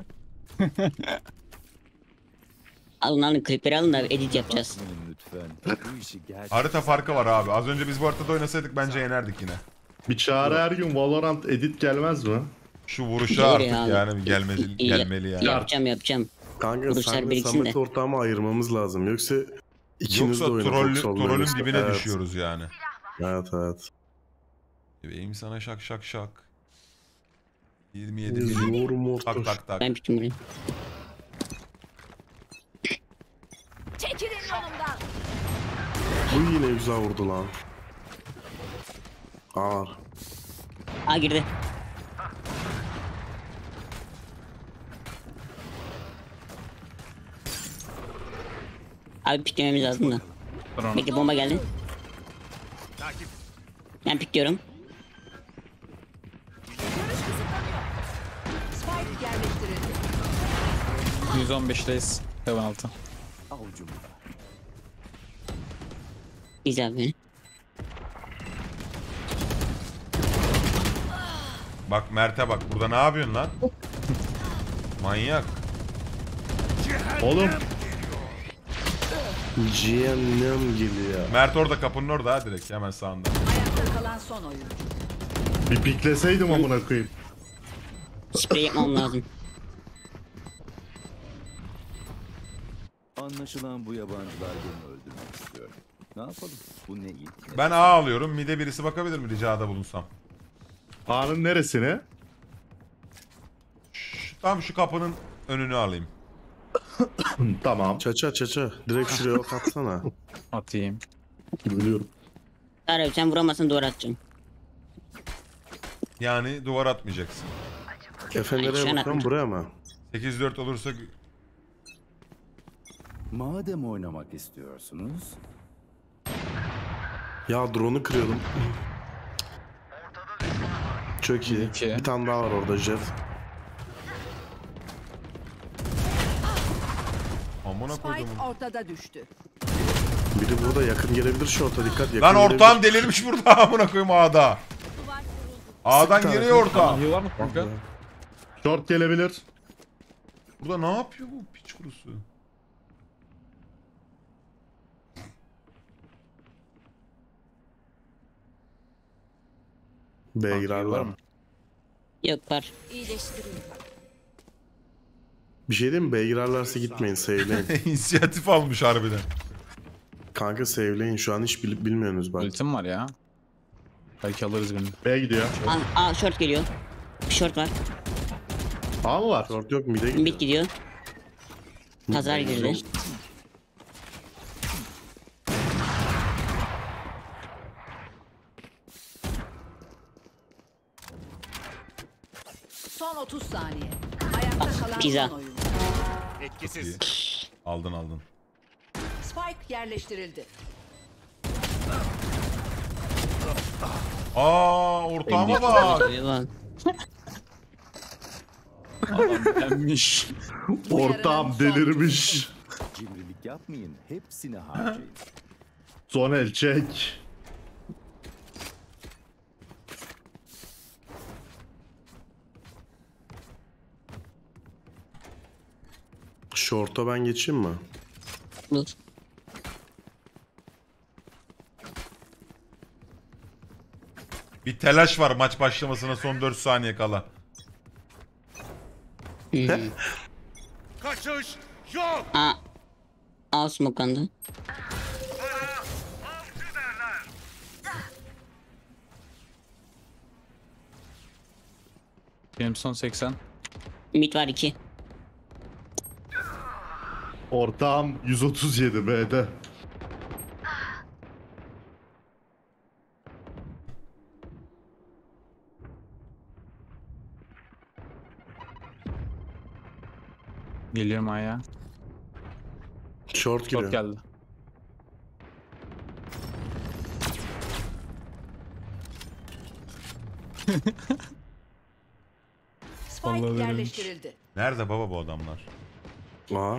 Alın alın klipleri alın da edit yapacağız. Harita farkı var abi. Az önce biz bu haritada oynasaydık bence yenerdik yine. Bir Çağrı her gün Valorant edit gelmez mi? Şu vuruşa Gelir artık ya. yani gelmeli, İyi, gelmeli yani. Yapacağım yapacağım. Kanka Vuruşlar senle biriksin Samet de. ortağımı ayırmamız lazım. Yoksa ikiniz Yoksa de oyunu trollü, çok trollün solluyorsunuz. dibine Evet. düşüyoruz yani. Evet evet. Bebeğim sana şak şak şak. yirmi yedi Zor milim. mortar. Tak tak tak. Ben bitim burayı. Çekilin yolumdan. Bu yine güzel vurdu lan. Ağır. Aa girdi. Abi piklememiz lazım da. Bekle bomba geldi. Ben pikliyorum. Spike yerleştirildi. yüz on beşteyiz. Devam altı. Güzel beni. Bak Mert'e bak. Burada ne yapıyorsun lan? Manyak. Oğlum. Cehennem geliyor. Mert orada kapının orada ha direkt hemen sağında. Ayakta kalan son oyuncu. Bir pikleseydim amına koyayım. Sprey yapmam lazım. Anlaşılan bu yabancılar beni öldürmek istiyor. Ne yapalım? Bu ne iyi. Ben A alıyorum. Mide birisi bakabilir mi ricada bulunsam? A'nın neresine? Şu, tam şu kapının önünü alayım. Tamam. Çaça çaça. Direkt şuraya ok atsana. Atayım. Biliyorum. Abi sen vuramazsan duvar atacağım. Yani duvar atmayacaksın. Efendi'ye Ay, bakalım buraya mı? sekiz dört olursa Madem oynamak istiyorsunuz. Ya drone'u kırıyordum. Çok iyi. İki. Bir tane daha var orada Jet. amına koydum. Spike ortada düştü. Biri burada yakın gelebilir şu orta dikkat. Yakın Lan gelebilir. ortağım delirmiş burada amına koyayım A'da. A'dan Sık giriyor ortağım. İyi var mı kanka? Short gelebilir. Burada ne yapıyor bu piç kurusu? B girerler. Yok var. İyileştiriyorum. Bir şey diyeyim mi? B girerlerse gitmeyin, save'leyin. İnisiyatif almış harbiden. Kanka save'leyin, şu an hiç bil bilmiyorsunuz bak. Ultim var ya. Belki alırız birini. B gidiyor. Aa, aa short geliyor. Bir short var. A mı var? Short yok, mid'e gidiyor. Mid gidiyor. Pazar girdi. Son otuz saniye. Ayakta kalan Pizza. son oyuncu. Etkisiz. Aldın aldın. Spike yerleştirildi. Aa ortağıma bak. Adam beğenmiş. Ortağım delirmiş. Cimrilik yapmayın. Hepsini harcayın. Son el çek. Short'a ben geçeyim mi? Dur. Bir telaş var maç başlamasına son dört saniye kala. Kaçış yok. Aa. Aa smokelandı. Benim son seksen. Mid var iki. Ortağım yüz otuz yedi B'de. Geliyorum A'ya. Short giriyor. Short geldi. Spike yerleştirildi. Nerede baba bu adamlar? Aa.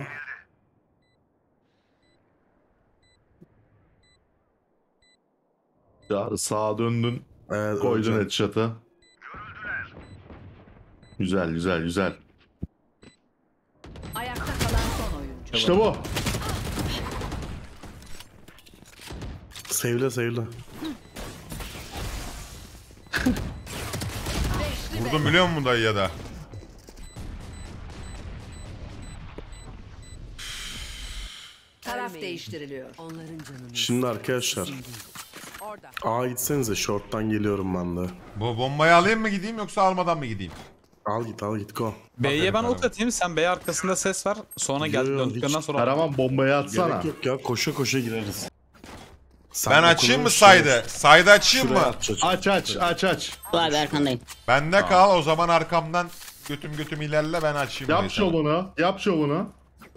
Çağrı sağa döndün. Evet, Koydun hocam. headshot'ı. Güzel güzel güzel. Ayakta kalan son oyuncu. İşte bu. Sevle sevle. Vurdum biliyor musun dayı ya da? Taraf değiştiriliyor. Onların canını. Şimdi arkadaşlar. Orada. Aa gitsenize short'tan geliyorum ben de. Bu bombayı alayım mı gideyim yoksa almadan mı gideyim? Al git al git go. B'ye ben ult atayım, sen B arkasında ses ver. Sonra gel, Yo, yo, döndükten hiç- sonra. Karaman bombayı atsana. Gerek yok ya koşa koşa gireriz. Sen Ben de açayım mı kullanır, saydı? Saydı açayım şuraya mı? at çocuk. Aç aç aç aç. Bu abi arkandayım. Bende kal o zaman arkamdan götüm götüm ilerle ben açayım. Yap burayı sana. şovunu. Yap şovunu.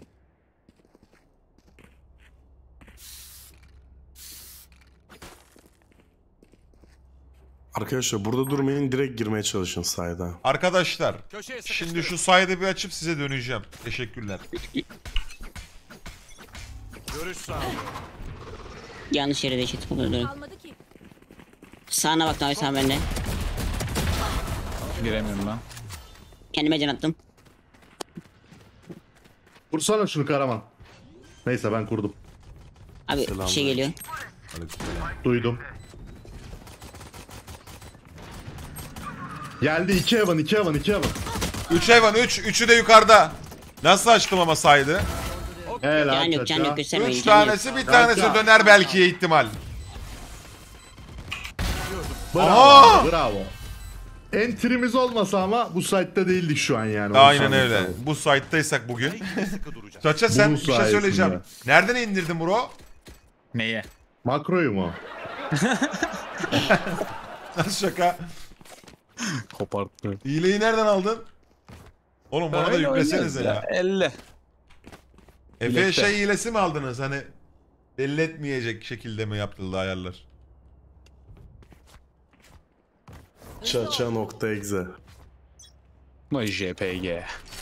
Arkadaşlar burada durmayın, direkt girmeye çalışın sayda. Arkadaşlar şimdi şu saydı bir açıp size döneceğim. Teşekkürler. Görüş sağlığı. Yanlış yere değişik. Kalmadı ki. Sağına bak abi, sağ bende. Giremiyorum ben. Kendime can attım. Vursana şunu Karaman. Neyse ben kurdum. Abi bir şey geliyor. Duydum. Geldi iki evan iki evan iki evan. üç hayvan üç. Üçü de yukarıda. Nasıl açtım ama saydı? Helal Can yok, can yok, göstermeyin. Üç can yok. tanesi bir tanesi Kanka. döner belki ihtimal. Bravo. Aha! Bravo. Entrimiz olmasa ama bu site'de değildik şu an yani. Aynen Onu öyle. sanırsam. Bu site'daysak bugün. Sıkı duracak. Çaça sen Bunun bir şey sayesinde. söyleyeceğim. Nereden indirdin bro? Neye? Makroyu mu? Nasıl şaka? Koparttı. Hileyi nereden aldın? Oğlum bana da Öyle yüklesenize oynuyoruz ya. Elle. Efe Bilekte. şey hilesi mi aldınız? Hani belli etmeyecek şekilde mi yaptırıldı ayarlar? Çaça nokta exe. Vay J P G.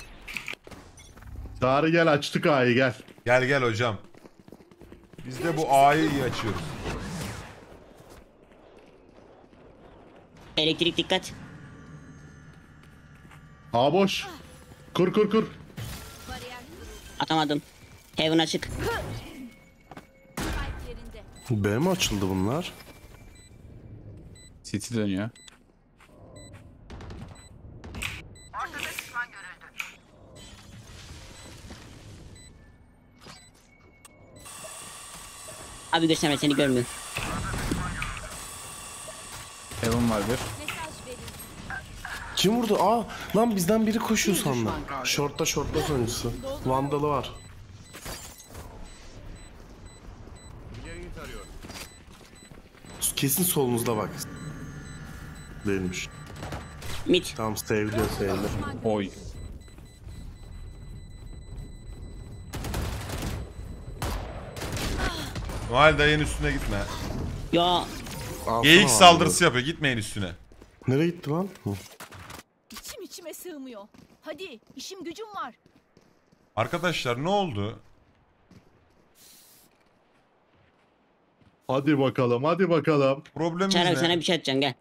Çağrı gel açtık A'yı gel. Gel gel hocam. Biz de bu A'yı iyi açıyoruz. Elektrik dikkat. A boş. Kur kur kur. Atamadım. Heaven açık. B mi açıldı bunlar? City dönüyor. Abi gösterme, seni görmüyor. Heaven var bir. Kim vurdu? Aa lan bizden biri koşuyor sandım. Short'ta short'ta sonuncusu. Vandalı var. Kesin solunuzda bak. Değilmiş. Mid. Tamam sevdi sevdi. Oy. Noel dayının üstüne gitme. Ya Alsana Geyik abi. saldırısı yapıyor. Gitmeyin üstüne. Nereye gitti lan? Hı. İçim içime sığmıyor. Hadi işim gücüm var. Arkadaşlar ne oldu? Hadi bakalım hadi bakalım. Problemimiz Çağrı abi, ne? sana bir şey atacağım, gel.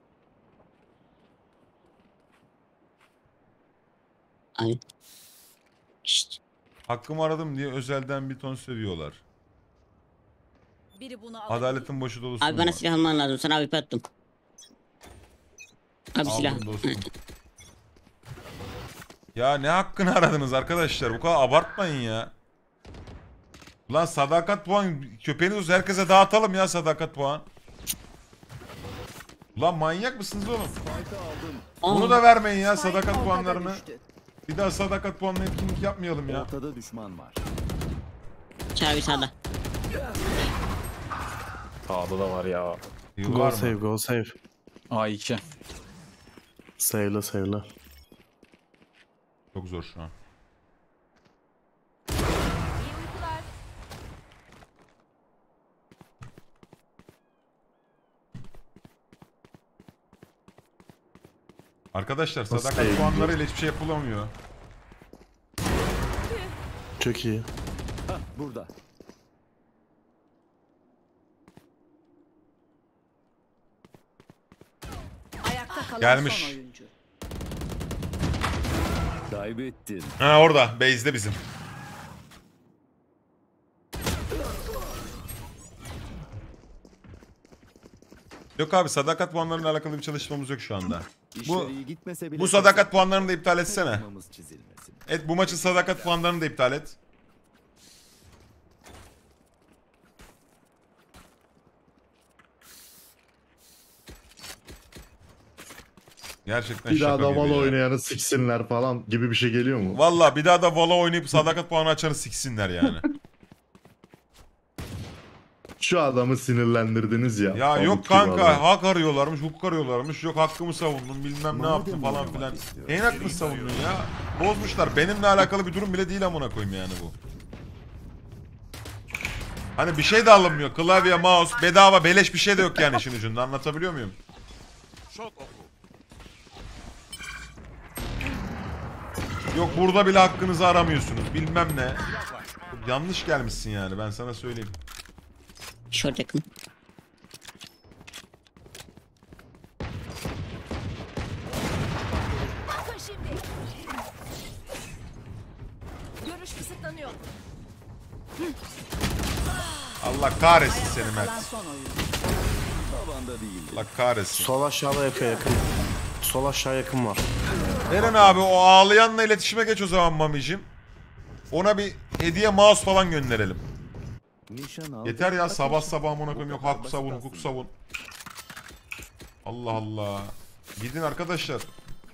Abi. Şşt. Hakkımı aradım diye özelden bir ton sövüyorlar. Biri bunu alabilir. Adaletin boşu dolusu Abi mu bana var? silah alman lazım. Sana abi attım. Abi silah. Aldım dostum. Ya ne hakkını aradınız arkadaşlar? Bu kadar abartmayın ya. Ulan sadakat puan köpeğiniz olsa herkese dağıtalım ya sadakat puan. Ulan manyak mısınız oğlum? Bunu da vermeyin ya sadakat Ortada puanlarını. düştü. Bir daha sadakat puanına etkinlik yapmayalım ya. Ortada düşman var. Çağrı abi sağda. Sağda da var ya. Yıl Go var save mı? go save. A iki. Save'le save'le. Çok zor şu an. İyi uykular. Arkadaşlar Nasıl sadakat değil? puanlarıyla hiçbir şey yapılamıyor. Çok iyi. Hah, burada. Ayakta kalan Gelmiş. son oyuncu. Kaybettin. Ha orada. Base'de bizim. Yok abi sadakat puanlarıyla alakalı bir çalışmamız yok şu anda. Bu İşler iyi gitmese bile bu sadakat puanlarını da iptal etsene. takımımız çizilmesin. Evet bu maçın sadakat puanlarını da iptal et. Gerçekten Bir daha şaka da gibi Valo ya. oynayanı siksinler falan gibi bir şey geliyor mu? Valla bir daha da Valo oynayıp sadakat puanı açanı siksinler yani. Şu adamı sinirlendirdiniz ya. Ya Pamuk yok gibi adam. kanka hak arıyorlarmış, hukuk arıyorlarmış. Yok hakkımı savundum bilmem ne Madem yaptım falan oynamak filan. istiyorsun, Neyin hakkını savundun ya? Bozmuşlar. Benimle alakalı bir durum bile değil amına koyayım yani bu. Hani bir şey de alınmıyor. Klavye, mouse, bedava, beleş bir şey de yok yani işin ucunda. Anlatabiliyor muyum? Şok oku. Yok burada bile hakkınızı aramıyorsunuz. Bilmem ne. Yanlış gelmişsin yani ben sana söyleyeyim. Short yakın. Bakın şimdi. Görüş kısıtlanıyor. Allah kahretsin seni Kalan Mert. son oyuncu. Tavanda değil. Allah kahretsin. Sol aşağıda Efe yakın. Sol aşağı yakın var. Eren abi o ağlayanla iletişime geç o zaman Mami'cim. Ona bir hediye mouse falan gönderelim. Nişan al. Yeter ya sabah Ateş. sabah amına Bu koyayım yok kadar hak basit savun aslında. hukuk savun. Allah Allah. Gidin arkadaşlar.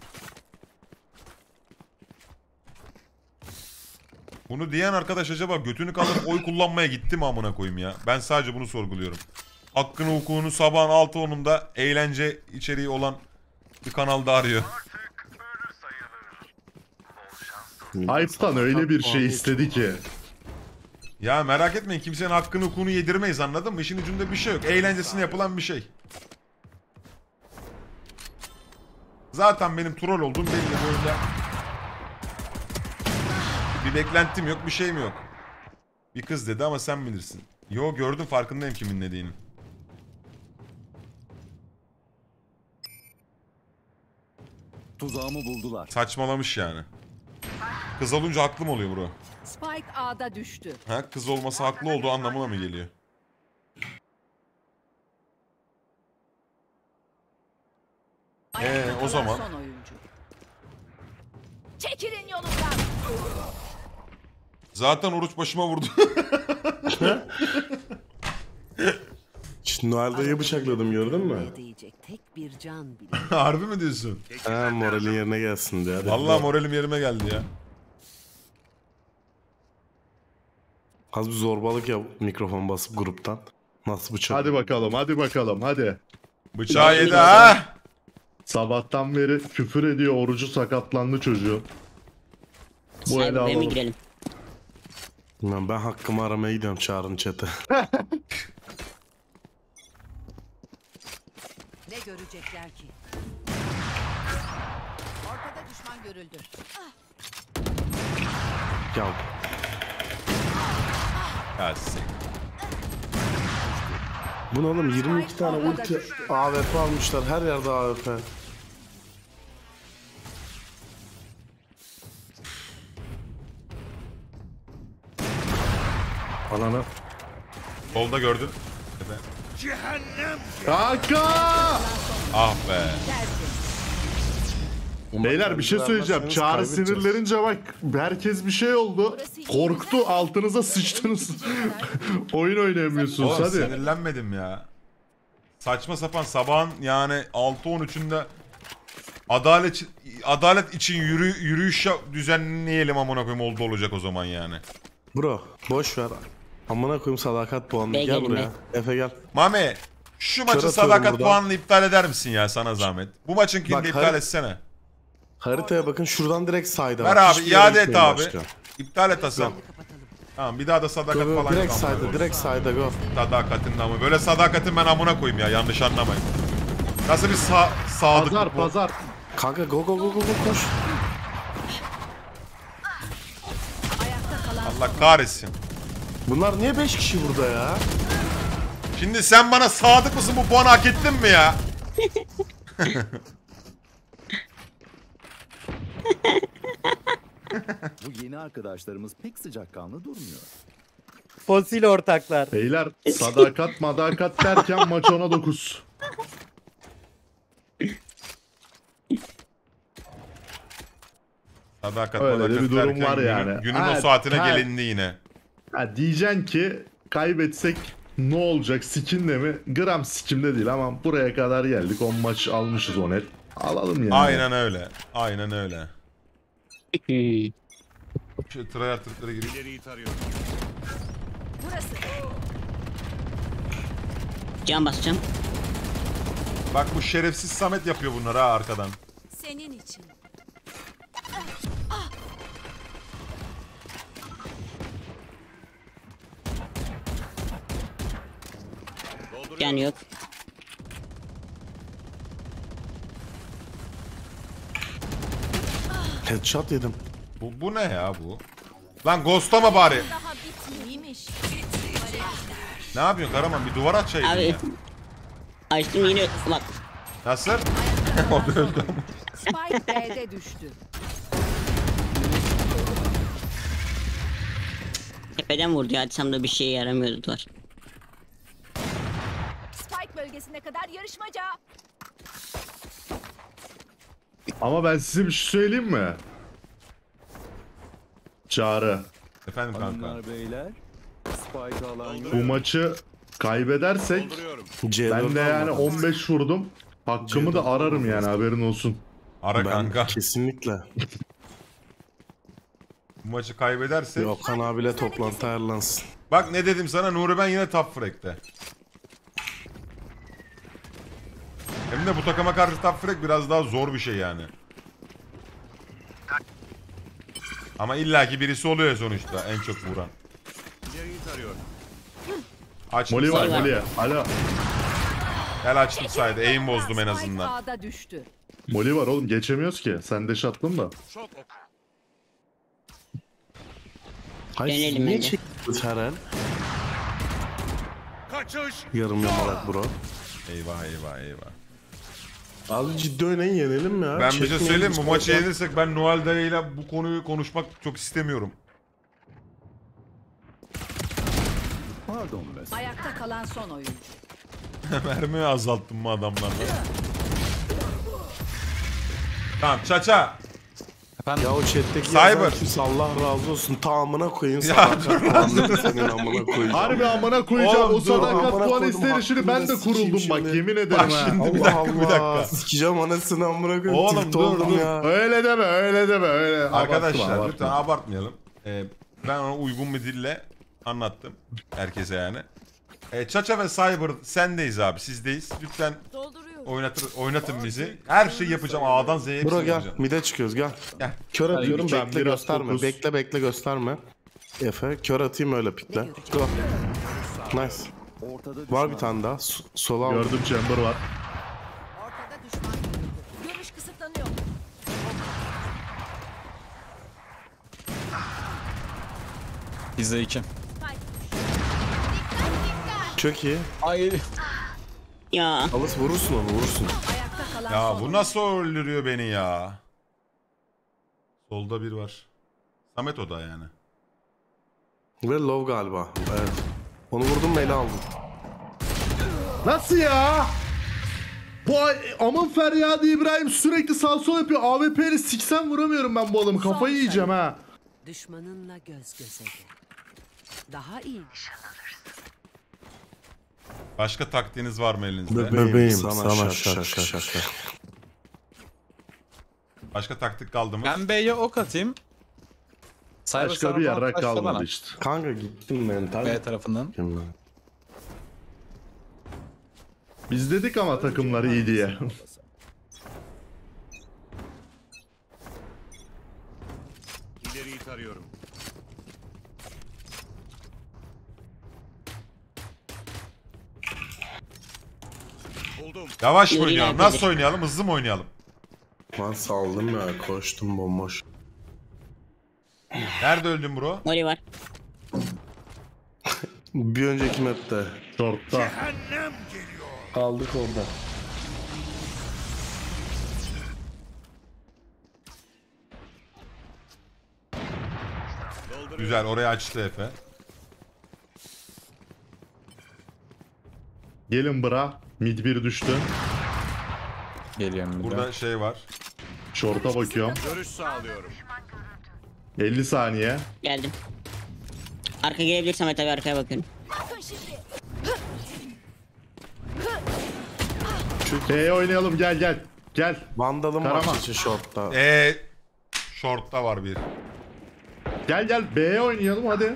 Bunu diyen arkadaş acaba götünü kaldırıp oy kullanmaya gitti mi amına koyayım ya? Ben sadece bunu sorguluyorum. Hakkını hukukunu sabahın altı onunda eğlence içeriği olan bir kanalda arıyor. Hype'tan öyle bir şey istedi ki. Ya merak etmeyin kimsenin hakkını hukukunu yedirmeyiz anladın mı? İşin ucunda bir şey yok. Eğlencesine yapılan bir şey. Zaten benim troll olduğum belli böyle. Bir beklentim yok bir şeyim yok. Bir kız dedi ama sen bilirsin. Yo gördüm farkındayım kimin dediğini. Tuzağımı buldular. Saçmalamış yani. Kız olunca haklı mı oluyor bro? Spike A'da düştü. Ha kız olması haklı olduğu anlamına mı geliyor? Ayakta Ee, o kalan zaman. son oyuncu. Çekilin yolumdan. Zaten oruç başıma vurdu. Şimdi Noel'da'yı bıçakladım gördün mü? Ne diyecek tek bir can bile. Harbi mi diyorsun? Ha moralin yerine gelsin diye. Hadi. Vallahi moralim yerime geldi ya. Az bir zorbalık yap mikrofon basıp gruptan. Nasıl bıçak? Hadi bakalım hadi bakalım hadi. Bıçağı yedi ha. Sabahtan beri küfür ediyor orucu sakatlandı çocuğu. Bu ele Cyber'e mi alalım. girelim? Ben, ben hakkımı aramaya gidiyorum çağırın chat'e. Ne görecekler ki? Ortada düşman görüldü. Ya Ya sen- bu ne oğlum yirmi iki tane ulti A W P almışlar her yerde A W P. Ananı. Solda gördün. Kanka! Ah be. Beyler bir şey söyleyeceğim. Çağrı sinirlenince bak herkes bir şey oldu. Korktu altınıza sıçtınız. Oyun oynayamıyorsunuz Oğlum hadi. sinirlenmedim ya. Saçma sapan sabahın yani altı on üçünde adalet adalet için yürü, yürüyüş yap- düzenleyelim amına koyayım oldu olacak o zaman yani. Bro boş ver. Amına koyayım sadakat puanını. Be Gel gelin buraya. be. Efe gel. Mami şu maçın atıyorum sadakat buradan. puanını iptal eder misin ya sana zahmet? Bu maçınkini Bak, de iptal hayır. etsene. Haritaya bakın şuradan direkt sayda Ver var. abi Hiçbir yere iade et gitmeyin abi. başka. İptal et Hasan. Tamam bir daha da sadakat Go, go, falan direkt yok amına sayda koyayım. direkt sayda go. Sadakatin ama böyle sadakatin ben amına koyayım ya yanlış anlamayın. Nasıl bir sa sadık Pazar bu? pazar. Kanka go go go go go koş. Allah kahretsin. Bunlar niye beş kişi burada ya? Şimdi sen bana sadık mısın, bu puanı hak ettin mi ya? Bu yeni arkadaşlarımız pek sıcakkanlı durmuyor. Fosil ortaklar. Beyler sadakat madakat derken maç ona dokuz. Sadakat Öyle de madakat bir durum derken var günün- yani. Günün Ha, o saatine ha. gelindi yine. Ha, diyeceksin ki kaybetsek ne olacak, sikinle mi? Gram sikimde değil ama buraya kadar geldik. on maç almışız o net. Alalım yani. Aynen öyle. Aynen öyle. Şu tryhard tripleri gireyim. İleriyi tarıyorum. Burası. Can basacağım. Bak bu şerefsiz Samet yapıyor bunları ha arkadan. Senin için. Can yok. Headshot yedim. Bu, bu ne ya bu? Lan ghostlama bari. Daha bitmiymiş. Ne yapıyorsun Karaman? Bir duvar açaydın Abi. ya. Açtım yine bak. Nasıl? O da öldü ama. Spike B'de düştü. Tepeden vurdu ya. Açsam da bir şeye yaramıyordu duvar. Spike bölgesine kadar yarışmaca. Ama ben size bir şey söyleyeyim mi? Çağrı. Efendim kanka. Hanımlar beyler. Spike alan Bu maçı kaybedersek ben de yani on beş vurdum. Hakkımı da ararım yani, haberin olsun. Ara Ben kanka. kesinlikle. Bu maçı kaybedersek. Okan abiyle toplantı ayarlansın. Bak ne dedim sana, Nuri ben yine top frag'te. Hem de bu takıma karşı top frag biraz daha zor bir şey yani. Ama illaki birisi oluyor sonuçta en çok vuran. İleriyi tarıyorum. Açtım Molly var, saydı. Molly. Alo. Gel açtım saydı. Aim bozdum en Spike azından. A'da düştü. Molly var oğlum, geçemiyoruz ki. Sen de şattın da. Şok oku. Hayır siz Deneyelim niye bence. çektiniz her el? Kaçış. Yarım yamalak bro. Eyvah eyvah eyvah. Abi ciddi oynayın, yenelim ya. Ben bir şey Çekmeyin, söyleyeyim mi? Bu maçı Spike'dan. yenilirsek ben Noel dayıyla bu konuyu konuşmak çok istemiyorum. Pardon be. Ayakta kalan son oyuncu. Mermi azalttım mı adamlarla? Tamam Çaça. Ya o chat'teki Cyber. yazan kimse Allah razı olsun. Tamamına koyun Ya sadakat dur lan, puanını senin amına koyacağım. Harbi amına koyacağım. Oğlum O dur, sadakat amına puanı koydum, isteyişini ben de hakkını da kuruldum sikeyim bak, şimdi. yemin ederim Bak ha. şimdi bir Allah dakika bir dakika. Allah. Sikeceğim anasını amına koyayım. Oğlum, Tilt dur, oldum dur. ya. Öyle deme, öyle deme, öyle. Arkadaşlar Abartma, lütfen abartma. abartmayalım. Ee, ben ona uygun bir dille anlattım. Herkese yani. Ee, Çaça ve Cyber sendeyiz abi, sizdeyiz. Lütfen Dolduruyorum. oynatır, oynatın bizi. Her şeyi yapacağım A'dan Z'ye hepsini Bro gel, yapacağım. mide çıkıyoruz gel. Gel. Kör atıyorum, lütfen, bekle biraz gösterme. fokus. Bekle bekle gösterme. Efe kör atayım öyle pikle. Go. Nice. Ortada Var bir tane daha. S- sola al. Gördüm, chamber var. Ortada düşman görüldü. Görüş kısıtlanıyor. Bizde iki. Çok iyi. Ay. Ya. Alış vurursun onu, vurursun. Ayakta kalan Ya son bu nasıl öldürüyor beni ya? Solda bir var. Samet o da yani. Ve low galiba. Evet. Onu vurdum, ele aldım. Nasıl ya? Bu ay- aman feryadı İbrahim sürekli sağ sol yapıyor. A W P ile siksen vuramıyorum ben bu adamı. Kafayı yiyeceğim ha. düşmanınla göz göze gel. Daha iyi nişan alırsın. Başka taktiğiniz var mı elinizde? Bebeğim, Bebeğim sana, sana şaka şaka şaka. şaka. Başka taktik kaldı mı? Ben B'ye ok atayım. Cyber Başka sana bir falan yarrak başla bana. kalmadı işte. Kanka gittim mental. B tarafından. Şimdi. Biz dedik ama takımlar iyi diye. İleriyi tarıyorum. Buldum. Yavaş mı Yürü oynayalım? ileride. Nasıl oynayalım? Hızlı mı oynayalım? Ben saldım ya, koştum bomboş. Nerede öldün bro? Mori var. Bir önceki map'te. Short'ta. Kaldık orada. Güzel, oraya açtı Efe. Gelin bra. Mid bir düştü. Geliyorum bir Burada de. şey var. Short'a bakıyorum. Görüş sağlıyorum. elli saniye. Geldim. Arka gelebilir Samet abi, arkaya bakıyorum. B'ye oynayalım, gel gel. Gel. Vandal'ın Karaman. maç için short'ta. Eee short'ta var bir. Gel gel B'ye oynayalım hadi.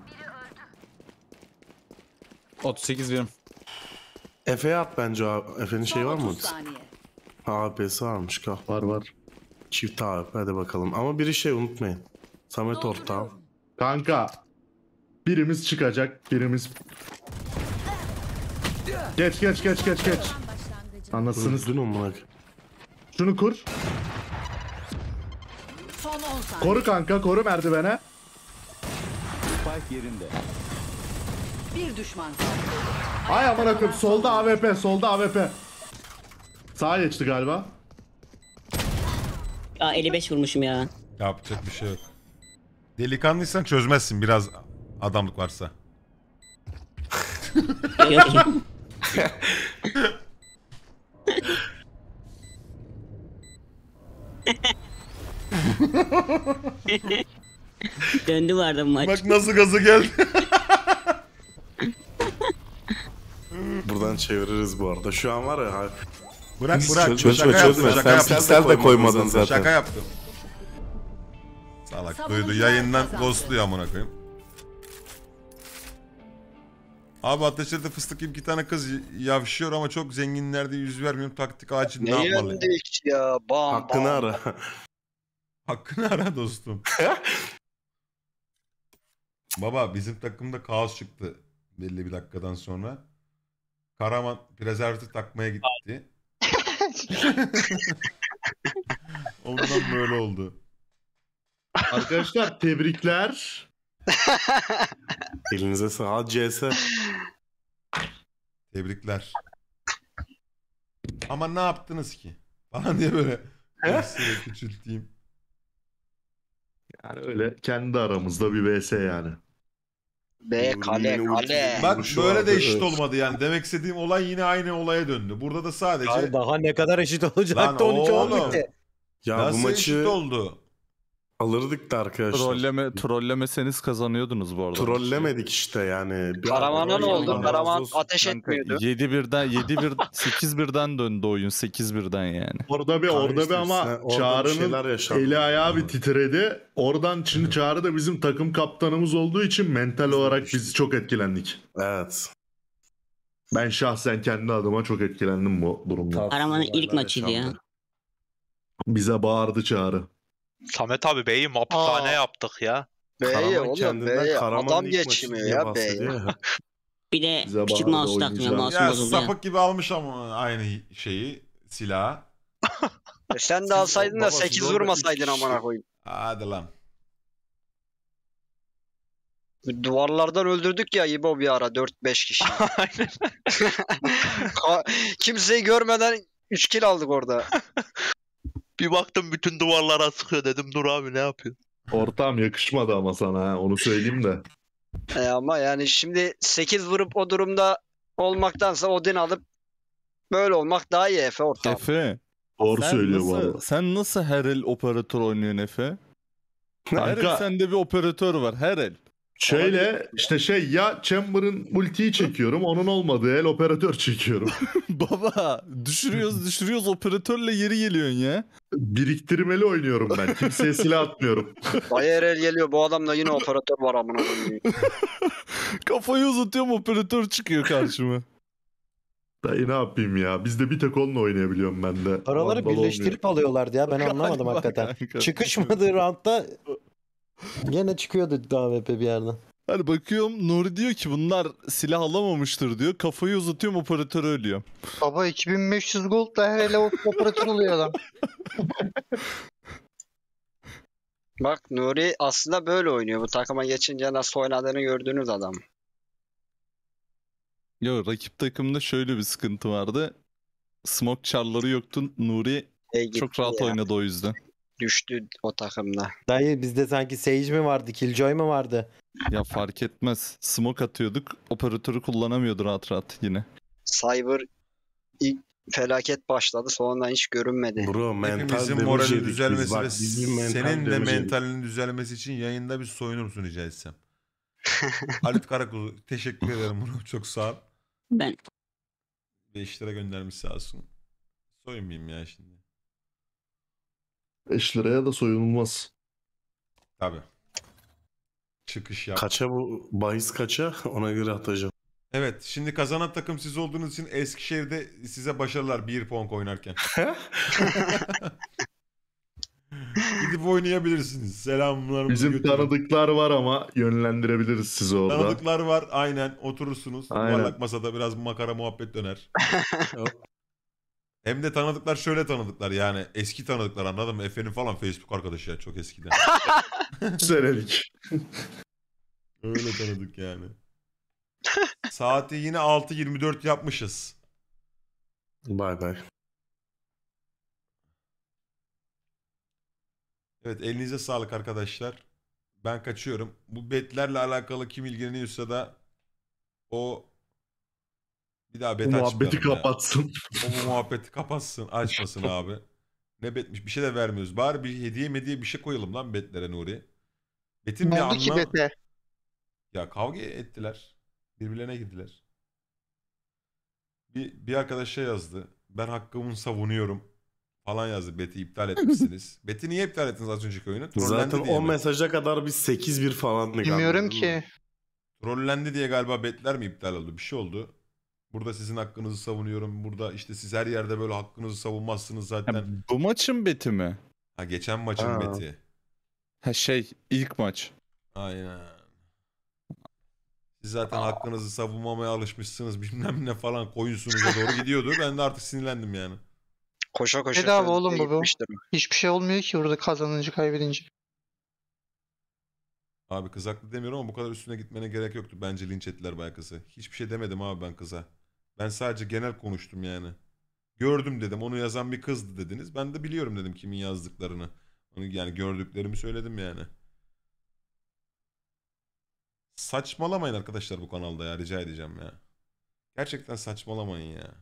otuz sekiz birim. Efe'ye at bence abi. Efe'nin şeyi var mı? otuz saniye. A P'si varmış kal. Var var. Çift A P hadi bakalım. Ama bir şey unutmayın. Samet ortağım. Kanka. Birimiz çıkacak, birimiz... Geç geç geç geç geç. Anlasınız. Dün amına. Şunu kur. Son on saniye. Koru kanka, koru merdivene. Spike yerinde. Bir düşman kaldı. Ay amına koyayım, solda A W P, solda A W P. Sağa geçti galiba. Aa elli beş vurmuşum ya. Yapacak bir şey yok. Delikanlıysan çözmezsin biraz adamlık varsa. Yok yok. Döndü vardı maç. Bak nasıl gazı geldi. Buradan çeviririz bu arada. Şu an var ya. Bırak bırak. Çözme şaka çözme. yaptım, şaka Sen yaptım. piksel de koymadın zaten. Şaka yaptım. Salak duydu. Yayından ghostluyor amına koyayım. Abi Ateşler'de fıstık gibi iki tane kız yavşıyor ama çok zenginlerde yüz vermiyorum. Taktik acil ne, Ne yapmalı? yendik ya? Bam Hakkını bam. ara. Hakkını ara dostum. Baba bizim takımda kaos çıktı belli bir dakikadan sonra. Karaman prezervatif takmaya gitti. Ondan böyle oldu. Arkadaşlar tebrikler. Elinize sağlık. C S. Tebrikler. Ama ne yaptınız ki? Falan diye böyle sürekli küçülteyim. Yani öyle kendi aramızda bir V S yani. B kale kale. Bak Şu böyle anda de eşit evet. olmadı yani. Demek istediğim olay yine aynı olaya döndü. Burada da sadece... Abi daha ne kadar eşit Lan olacaktı on iki oğlum. on iki. Ya bu Nasıl maçı eşit oldu? alırdık da arkadaşlar. Trolleme, trollemeseniz kazanıyordunuz bu arada. Trollemedik işte yani. Bir Karaman'a ne Allah oldu? razı Karaman olsun. ateş etmiyordu. yedi birden yedi bir sekiz birden döndü oyun. sekiz birden yani. Orada bir Kanka orada işte bir ama sen- orada bir şeyler Çağrı'nın yaşandı. eli ayağı bir titredi. Oradan şimdi Çağrı da bizim takım kaptanımız olduğu için mental olarak biz çok etkilendik. Evet. Ben şahsen kendi adıma çok etkilendim bu durumda. Karaman'ın ilk maçıydı ya. Bize bağırdı Çağrı. Samet abi B'yi mapukhane yaptık ya. B'ye Karaman oğlum kendinden B'ye. Karaman'ın Adam ilk maçı geçmiyor diye ya B'ye. bahsediyor ya. Bir de Bize küçük bağırdı mouse takmıyor. oyuncular. Mouse'um Ya bozuldu ya. sapık gibi almış ama aynı şeyi, silahı. E sen de alsaydın da baba, siz sekiz orada vurmasaydın üç kişi- amına koyayım. Hadi lan. Duvarlardan öldürdük ya İbo bir ara dört beş kişi. Ka- Kimseyi görmeden üç kill aldık orada. Bir baktım bütün duvarlara sıkıyor dedim dur abi ne yapıyor? Ortam yakışmadı ama sana ha, onu söyleyeyim de. E ama yani şimdi sekiz vurup o durumda olmaktansa Odin alıp böyle olmak daha iyi Efe ortam. Efe. Doğru sen söylüyor bu nasıl, arada. Sen nasıl her el operatör oynuyorsun Efe? Her el Kanka sende bir operatör var her el. şöyle işte şey ya Chamber'ın multiyi çekiyorum onun olmadığı el operatör çekiyorum. Baba düşürüyoruz düşürüyoruz operatörle yeri geliyorsun ya. Biriktirmeli oynuyorum ben. Kimseye silah atmıyorum. Bayer el geliyor bu adamda yine operatör var amına koyayım. Kafayı uzatıyorum operatör çıkıyor karşıma. Dayı ne yapayım ya? Bizde bir tek onunla oynayabiliyorum ben de. Paraları Vandal birleştirip alıyorlardı ya ben anlamadım Galiba hakikaten. kanka. Çıkışmadığı roundda gene çıkıyordu A W P bir yerden. Hani bakıyorum Nuri diyor ki bunlar silah alamamıştır diyor. Kafayı uzatıyorum operatör ölüyor. Baba iki bin beş yüz gold da her ele operatör oluyor adam. Bak Nuri aslında böyle oynuyor. Bu takıma geçince nasıl oynadığını gördüğünüz adam. Yo, rakip takımda şöyle bir sıkıntı vardı. Smoke charları yoktu. Nuri E, gitti çok rahat ya. oynadı o yüzden. Düştü o takımda. Dayı bizde sanki Sage mi vardı, Killjoy mu vardı? Ya fark etmez. Smoke atıyorduk. Operatörü kullanamıyordu rahat rahat yine. Cyber ilk felaket başladı. Sonra hiç görünmedi. Bro mental Hepimizin damage moralin yedik biz. düzelmesi Bak, ve bizim mental senin de damage yedik. mentalinin düzelmesi için yayında bir soyunur musun rica etsem? Halit Karakuzu teşekkür ederim bro, çok sağ ol. Ben beş lira göndermiş sağ olsun. Soyunmayayım ya şimdi. beş liraya da soyulmaz. Tabii. Çıkış yap. Kaça bu bahis kaça ona göre atacağım. Evet, şimdi kazanan takım siz olduğunuz için Eskişehir'de size başarılar bir pong oynarken. Gidip oynayabilirsiniz. Selamlarımızı Bizim götürün. tanıdıklar var ama yönlendirebiliriz sizi orada. Tanıdıklar var, aynen oturursunuz. Aynen. Yuvarlak masada biraz makara muhabbet döner. Hem de tanıdıklar şöyle tanıdıklar yani eski tanıdıklar, anladın mı? Efe'nin falan Facebook arkadaşı ya, çok eskiden. Senelik. Öyle tanıdık yani. Saati yine altı yirmi dört yapmışız. Bay bay. Evet, elinize sağlık arkadaşlar. Ben kaçıyorum. Bu betlerle alakalı kim ilgileniyorsa da o bir daha bet O açmayalım muhabbeti ya. kapatsın. O muhabbeti kapatsın, açmasın abi. Ne betmiş, bir şey de vermiyoruz. Bari bir hediye mediye bir şey koyalım lan betlere Nuri. Betin bir Ne oldu ki anlam... bete? Ya kavga ettiler. Birbirlerine girdiler. Bir, bir arkadaş şey yazdı. Ben hakkımı savunuyorum falan yazdı. Beti iptal etmişsiniz. Beti niye iptal ettiniz az önceki oyunu? Trollendi Zaten diye o mi? mesaja kadar biz sekiz bir falandık. Bilmiyorum anladın ki. mı? Trollendi diye galiba betler mi iptal oldu? Bir şey oldu. Burada sizin hakkınızı savunuyorum. Burada işte siz her yerde böyle hakkınızı savunmazsınız zaten. Ha, bu maçın beti mi? Ha, geçen maçın Ha. beti. Ha şey ilk maç. Aynen. Siz zaten hakkınızı savunmamaya alışmışsınız bilmem ne falan, koyunsunuza doğru gidiyordu. Ben de artık sinirlendim yani. Koşa koşa. Bedava çözüp oğlum bu bu. gitmiştir. Hiçbir şey olmuyor ki burada kazanınca kaybedince. Abi kız haklı demiyorum ama bu kadar üstüne gitmene gerek yoktu. Bence linç ettiler bayağı kızı. Hiçbir şey demedim abi ben kıza. Ben sadece genel konuştum yani. Gördüm dedim, onu yazan bir kızdı dediniz. Ben de biliyorum dedim kimin yazdıklarını. Onu yani gördüklerimi söyledim yani. Saçmalamayın arkadaşlar bu kanalda ya, rica edeceğim ya. Gerçekten saçmalamayın ya.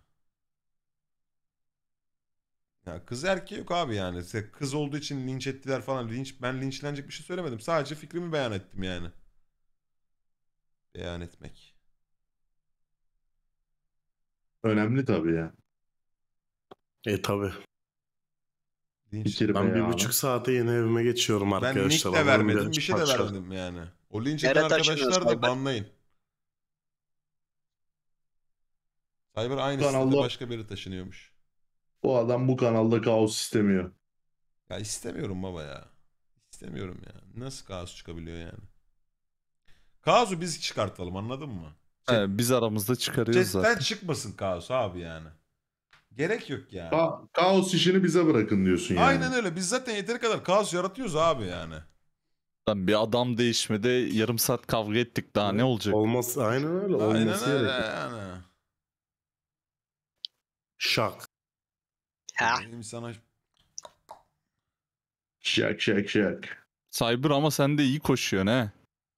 Ya kız erkeği yok abi yani. İşte kız olduğu için linç ettiler falan. Linç, ben linçlenecek bir şey söylemedim. Sadece fikrimi beyan ettim yani. Beyan etmek. Önemli tabii ya. E tabi. Linç. Fikir Ben bir beyanı. buçuk saate yeni evime geçiyorum Ben arkadaşlar. link de Allah'ım vermedim, birazcık bir şey de parça. vermedim yani. O linç Nereye eden taşınıyorsun arkadaşlar da Cyber? banlayın. Cyber aynı Kanalda- sitede başka biri taşınıyormuş. Bu adam bu kanalda kaos istemiyor. Ya istemiyorum baba ya. İstemiyorum ya. Nasıl kaos çıkabiliyor yani? Kaosu biz çıkartalım, anladın mı? He, biz aramızda çıkarıyoruz Chatten zaten. çıkmasın kaos abi yani. Gerek yok yani. Ka- kaos işini bize bırakın diyorsun yani. Aynen öyle. Biz zaten yeteri kadar kaos yaratıyoruz abi yani. Lan bir adam değişmedi. Yarım saat kavga ettik daha ne olacak? Olmaz, aynen öyle. Aynen Olması öyle gerekiyor. yani. Şak. Ha. Benim sana Şak şak şak. Cyber ama sen de iyi koşuyorsun he.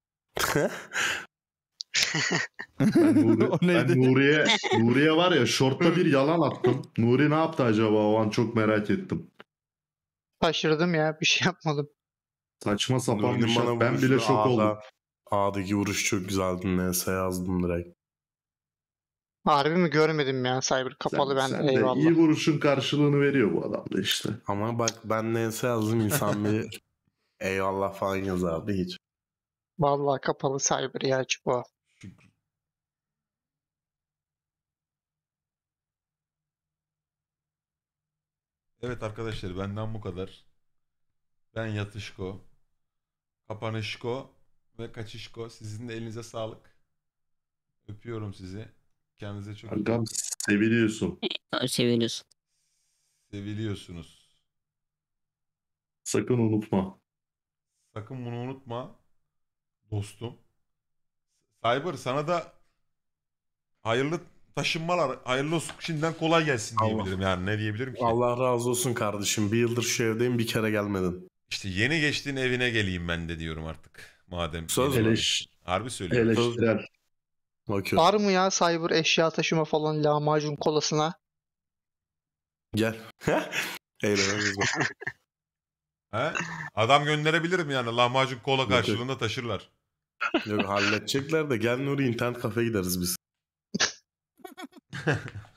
Ben, Nuri, O ben neydi? Nuri'ye Nuri'ye var ya şortta bir yalan attım. Nuri ne yaptı acaba o an, çok merak ettim. Şaşırdım ya, bir şey yapmadım. Saçma sapan bir Nuri'nin şey. bana Ben bile vuruşu şok oldum. A'da, A'daki vuruş çok güzeldi. N S yazdım direkt. Harbi mi görmedim ya, Cyber kapalı Sen, ben sen de eyvallah. iyi vuruşun karşılığını veriyor bu adam da işte. Ama bak ben N S yazdım, insan bir eyvallah falan yazardı hiç. Vallahi kapalı Cyber ya, açık o. Şükür. Evet arkadaşlar, benden bu kadar. Ben Yatışko. Kapanışko. ve Kaçışko. Sizin de elinize sağlık. Öpüyorum sizi. Kendinize çok iyi Kankam bakın. seviliyorsun. Seviliyorsun. Seviliyorsunuz. Sakın unutma. Sakın bunu unutma. Dostum. Cyber sana da hayırlı taşınmalar, hayırlı olsun, şimdiden kolay gelsin diyebilirim yani, ne diyebilirim ki? Allah razı olsun kardeşim. Bir yıldır şu evdeyim, bir kere gelmedin. İşte yeni geçtiğin evine geleyim ben de diyorum artık. Madem. Söz yeni- mü? Eleş, Harbi söylüyorum. eleştirel. Okey. Var mı ya Cyber eşya taşıma falan lahmacun kolasına? Gel. Eğleniriz bak. He? Adam gönderebilirim yani, lahmacun kola yok. karşılığında taşırlar. Yok halledecekler de gel Nuri internet kafe gideriz biz.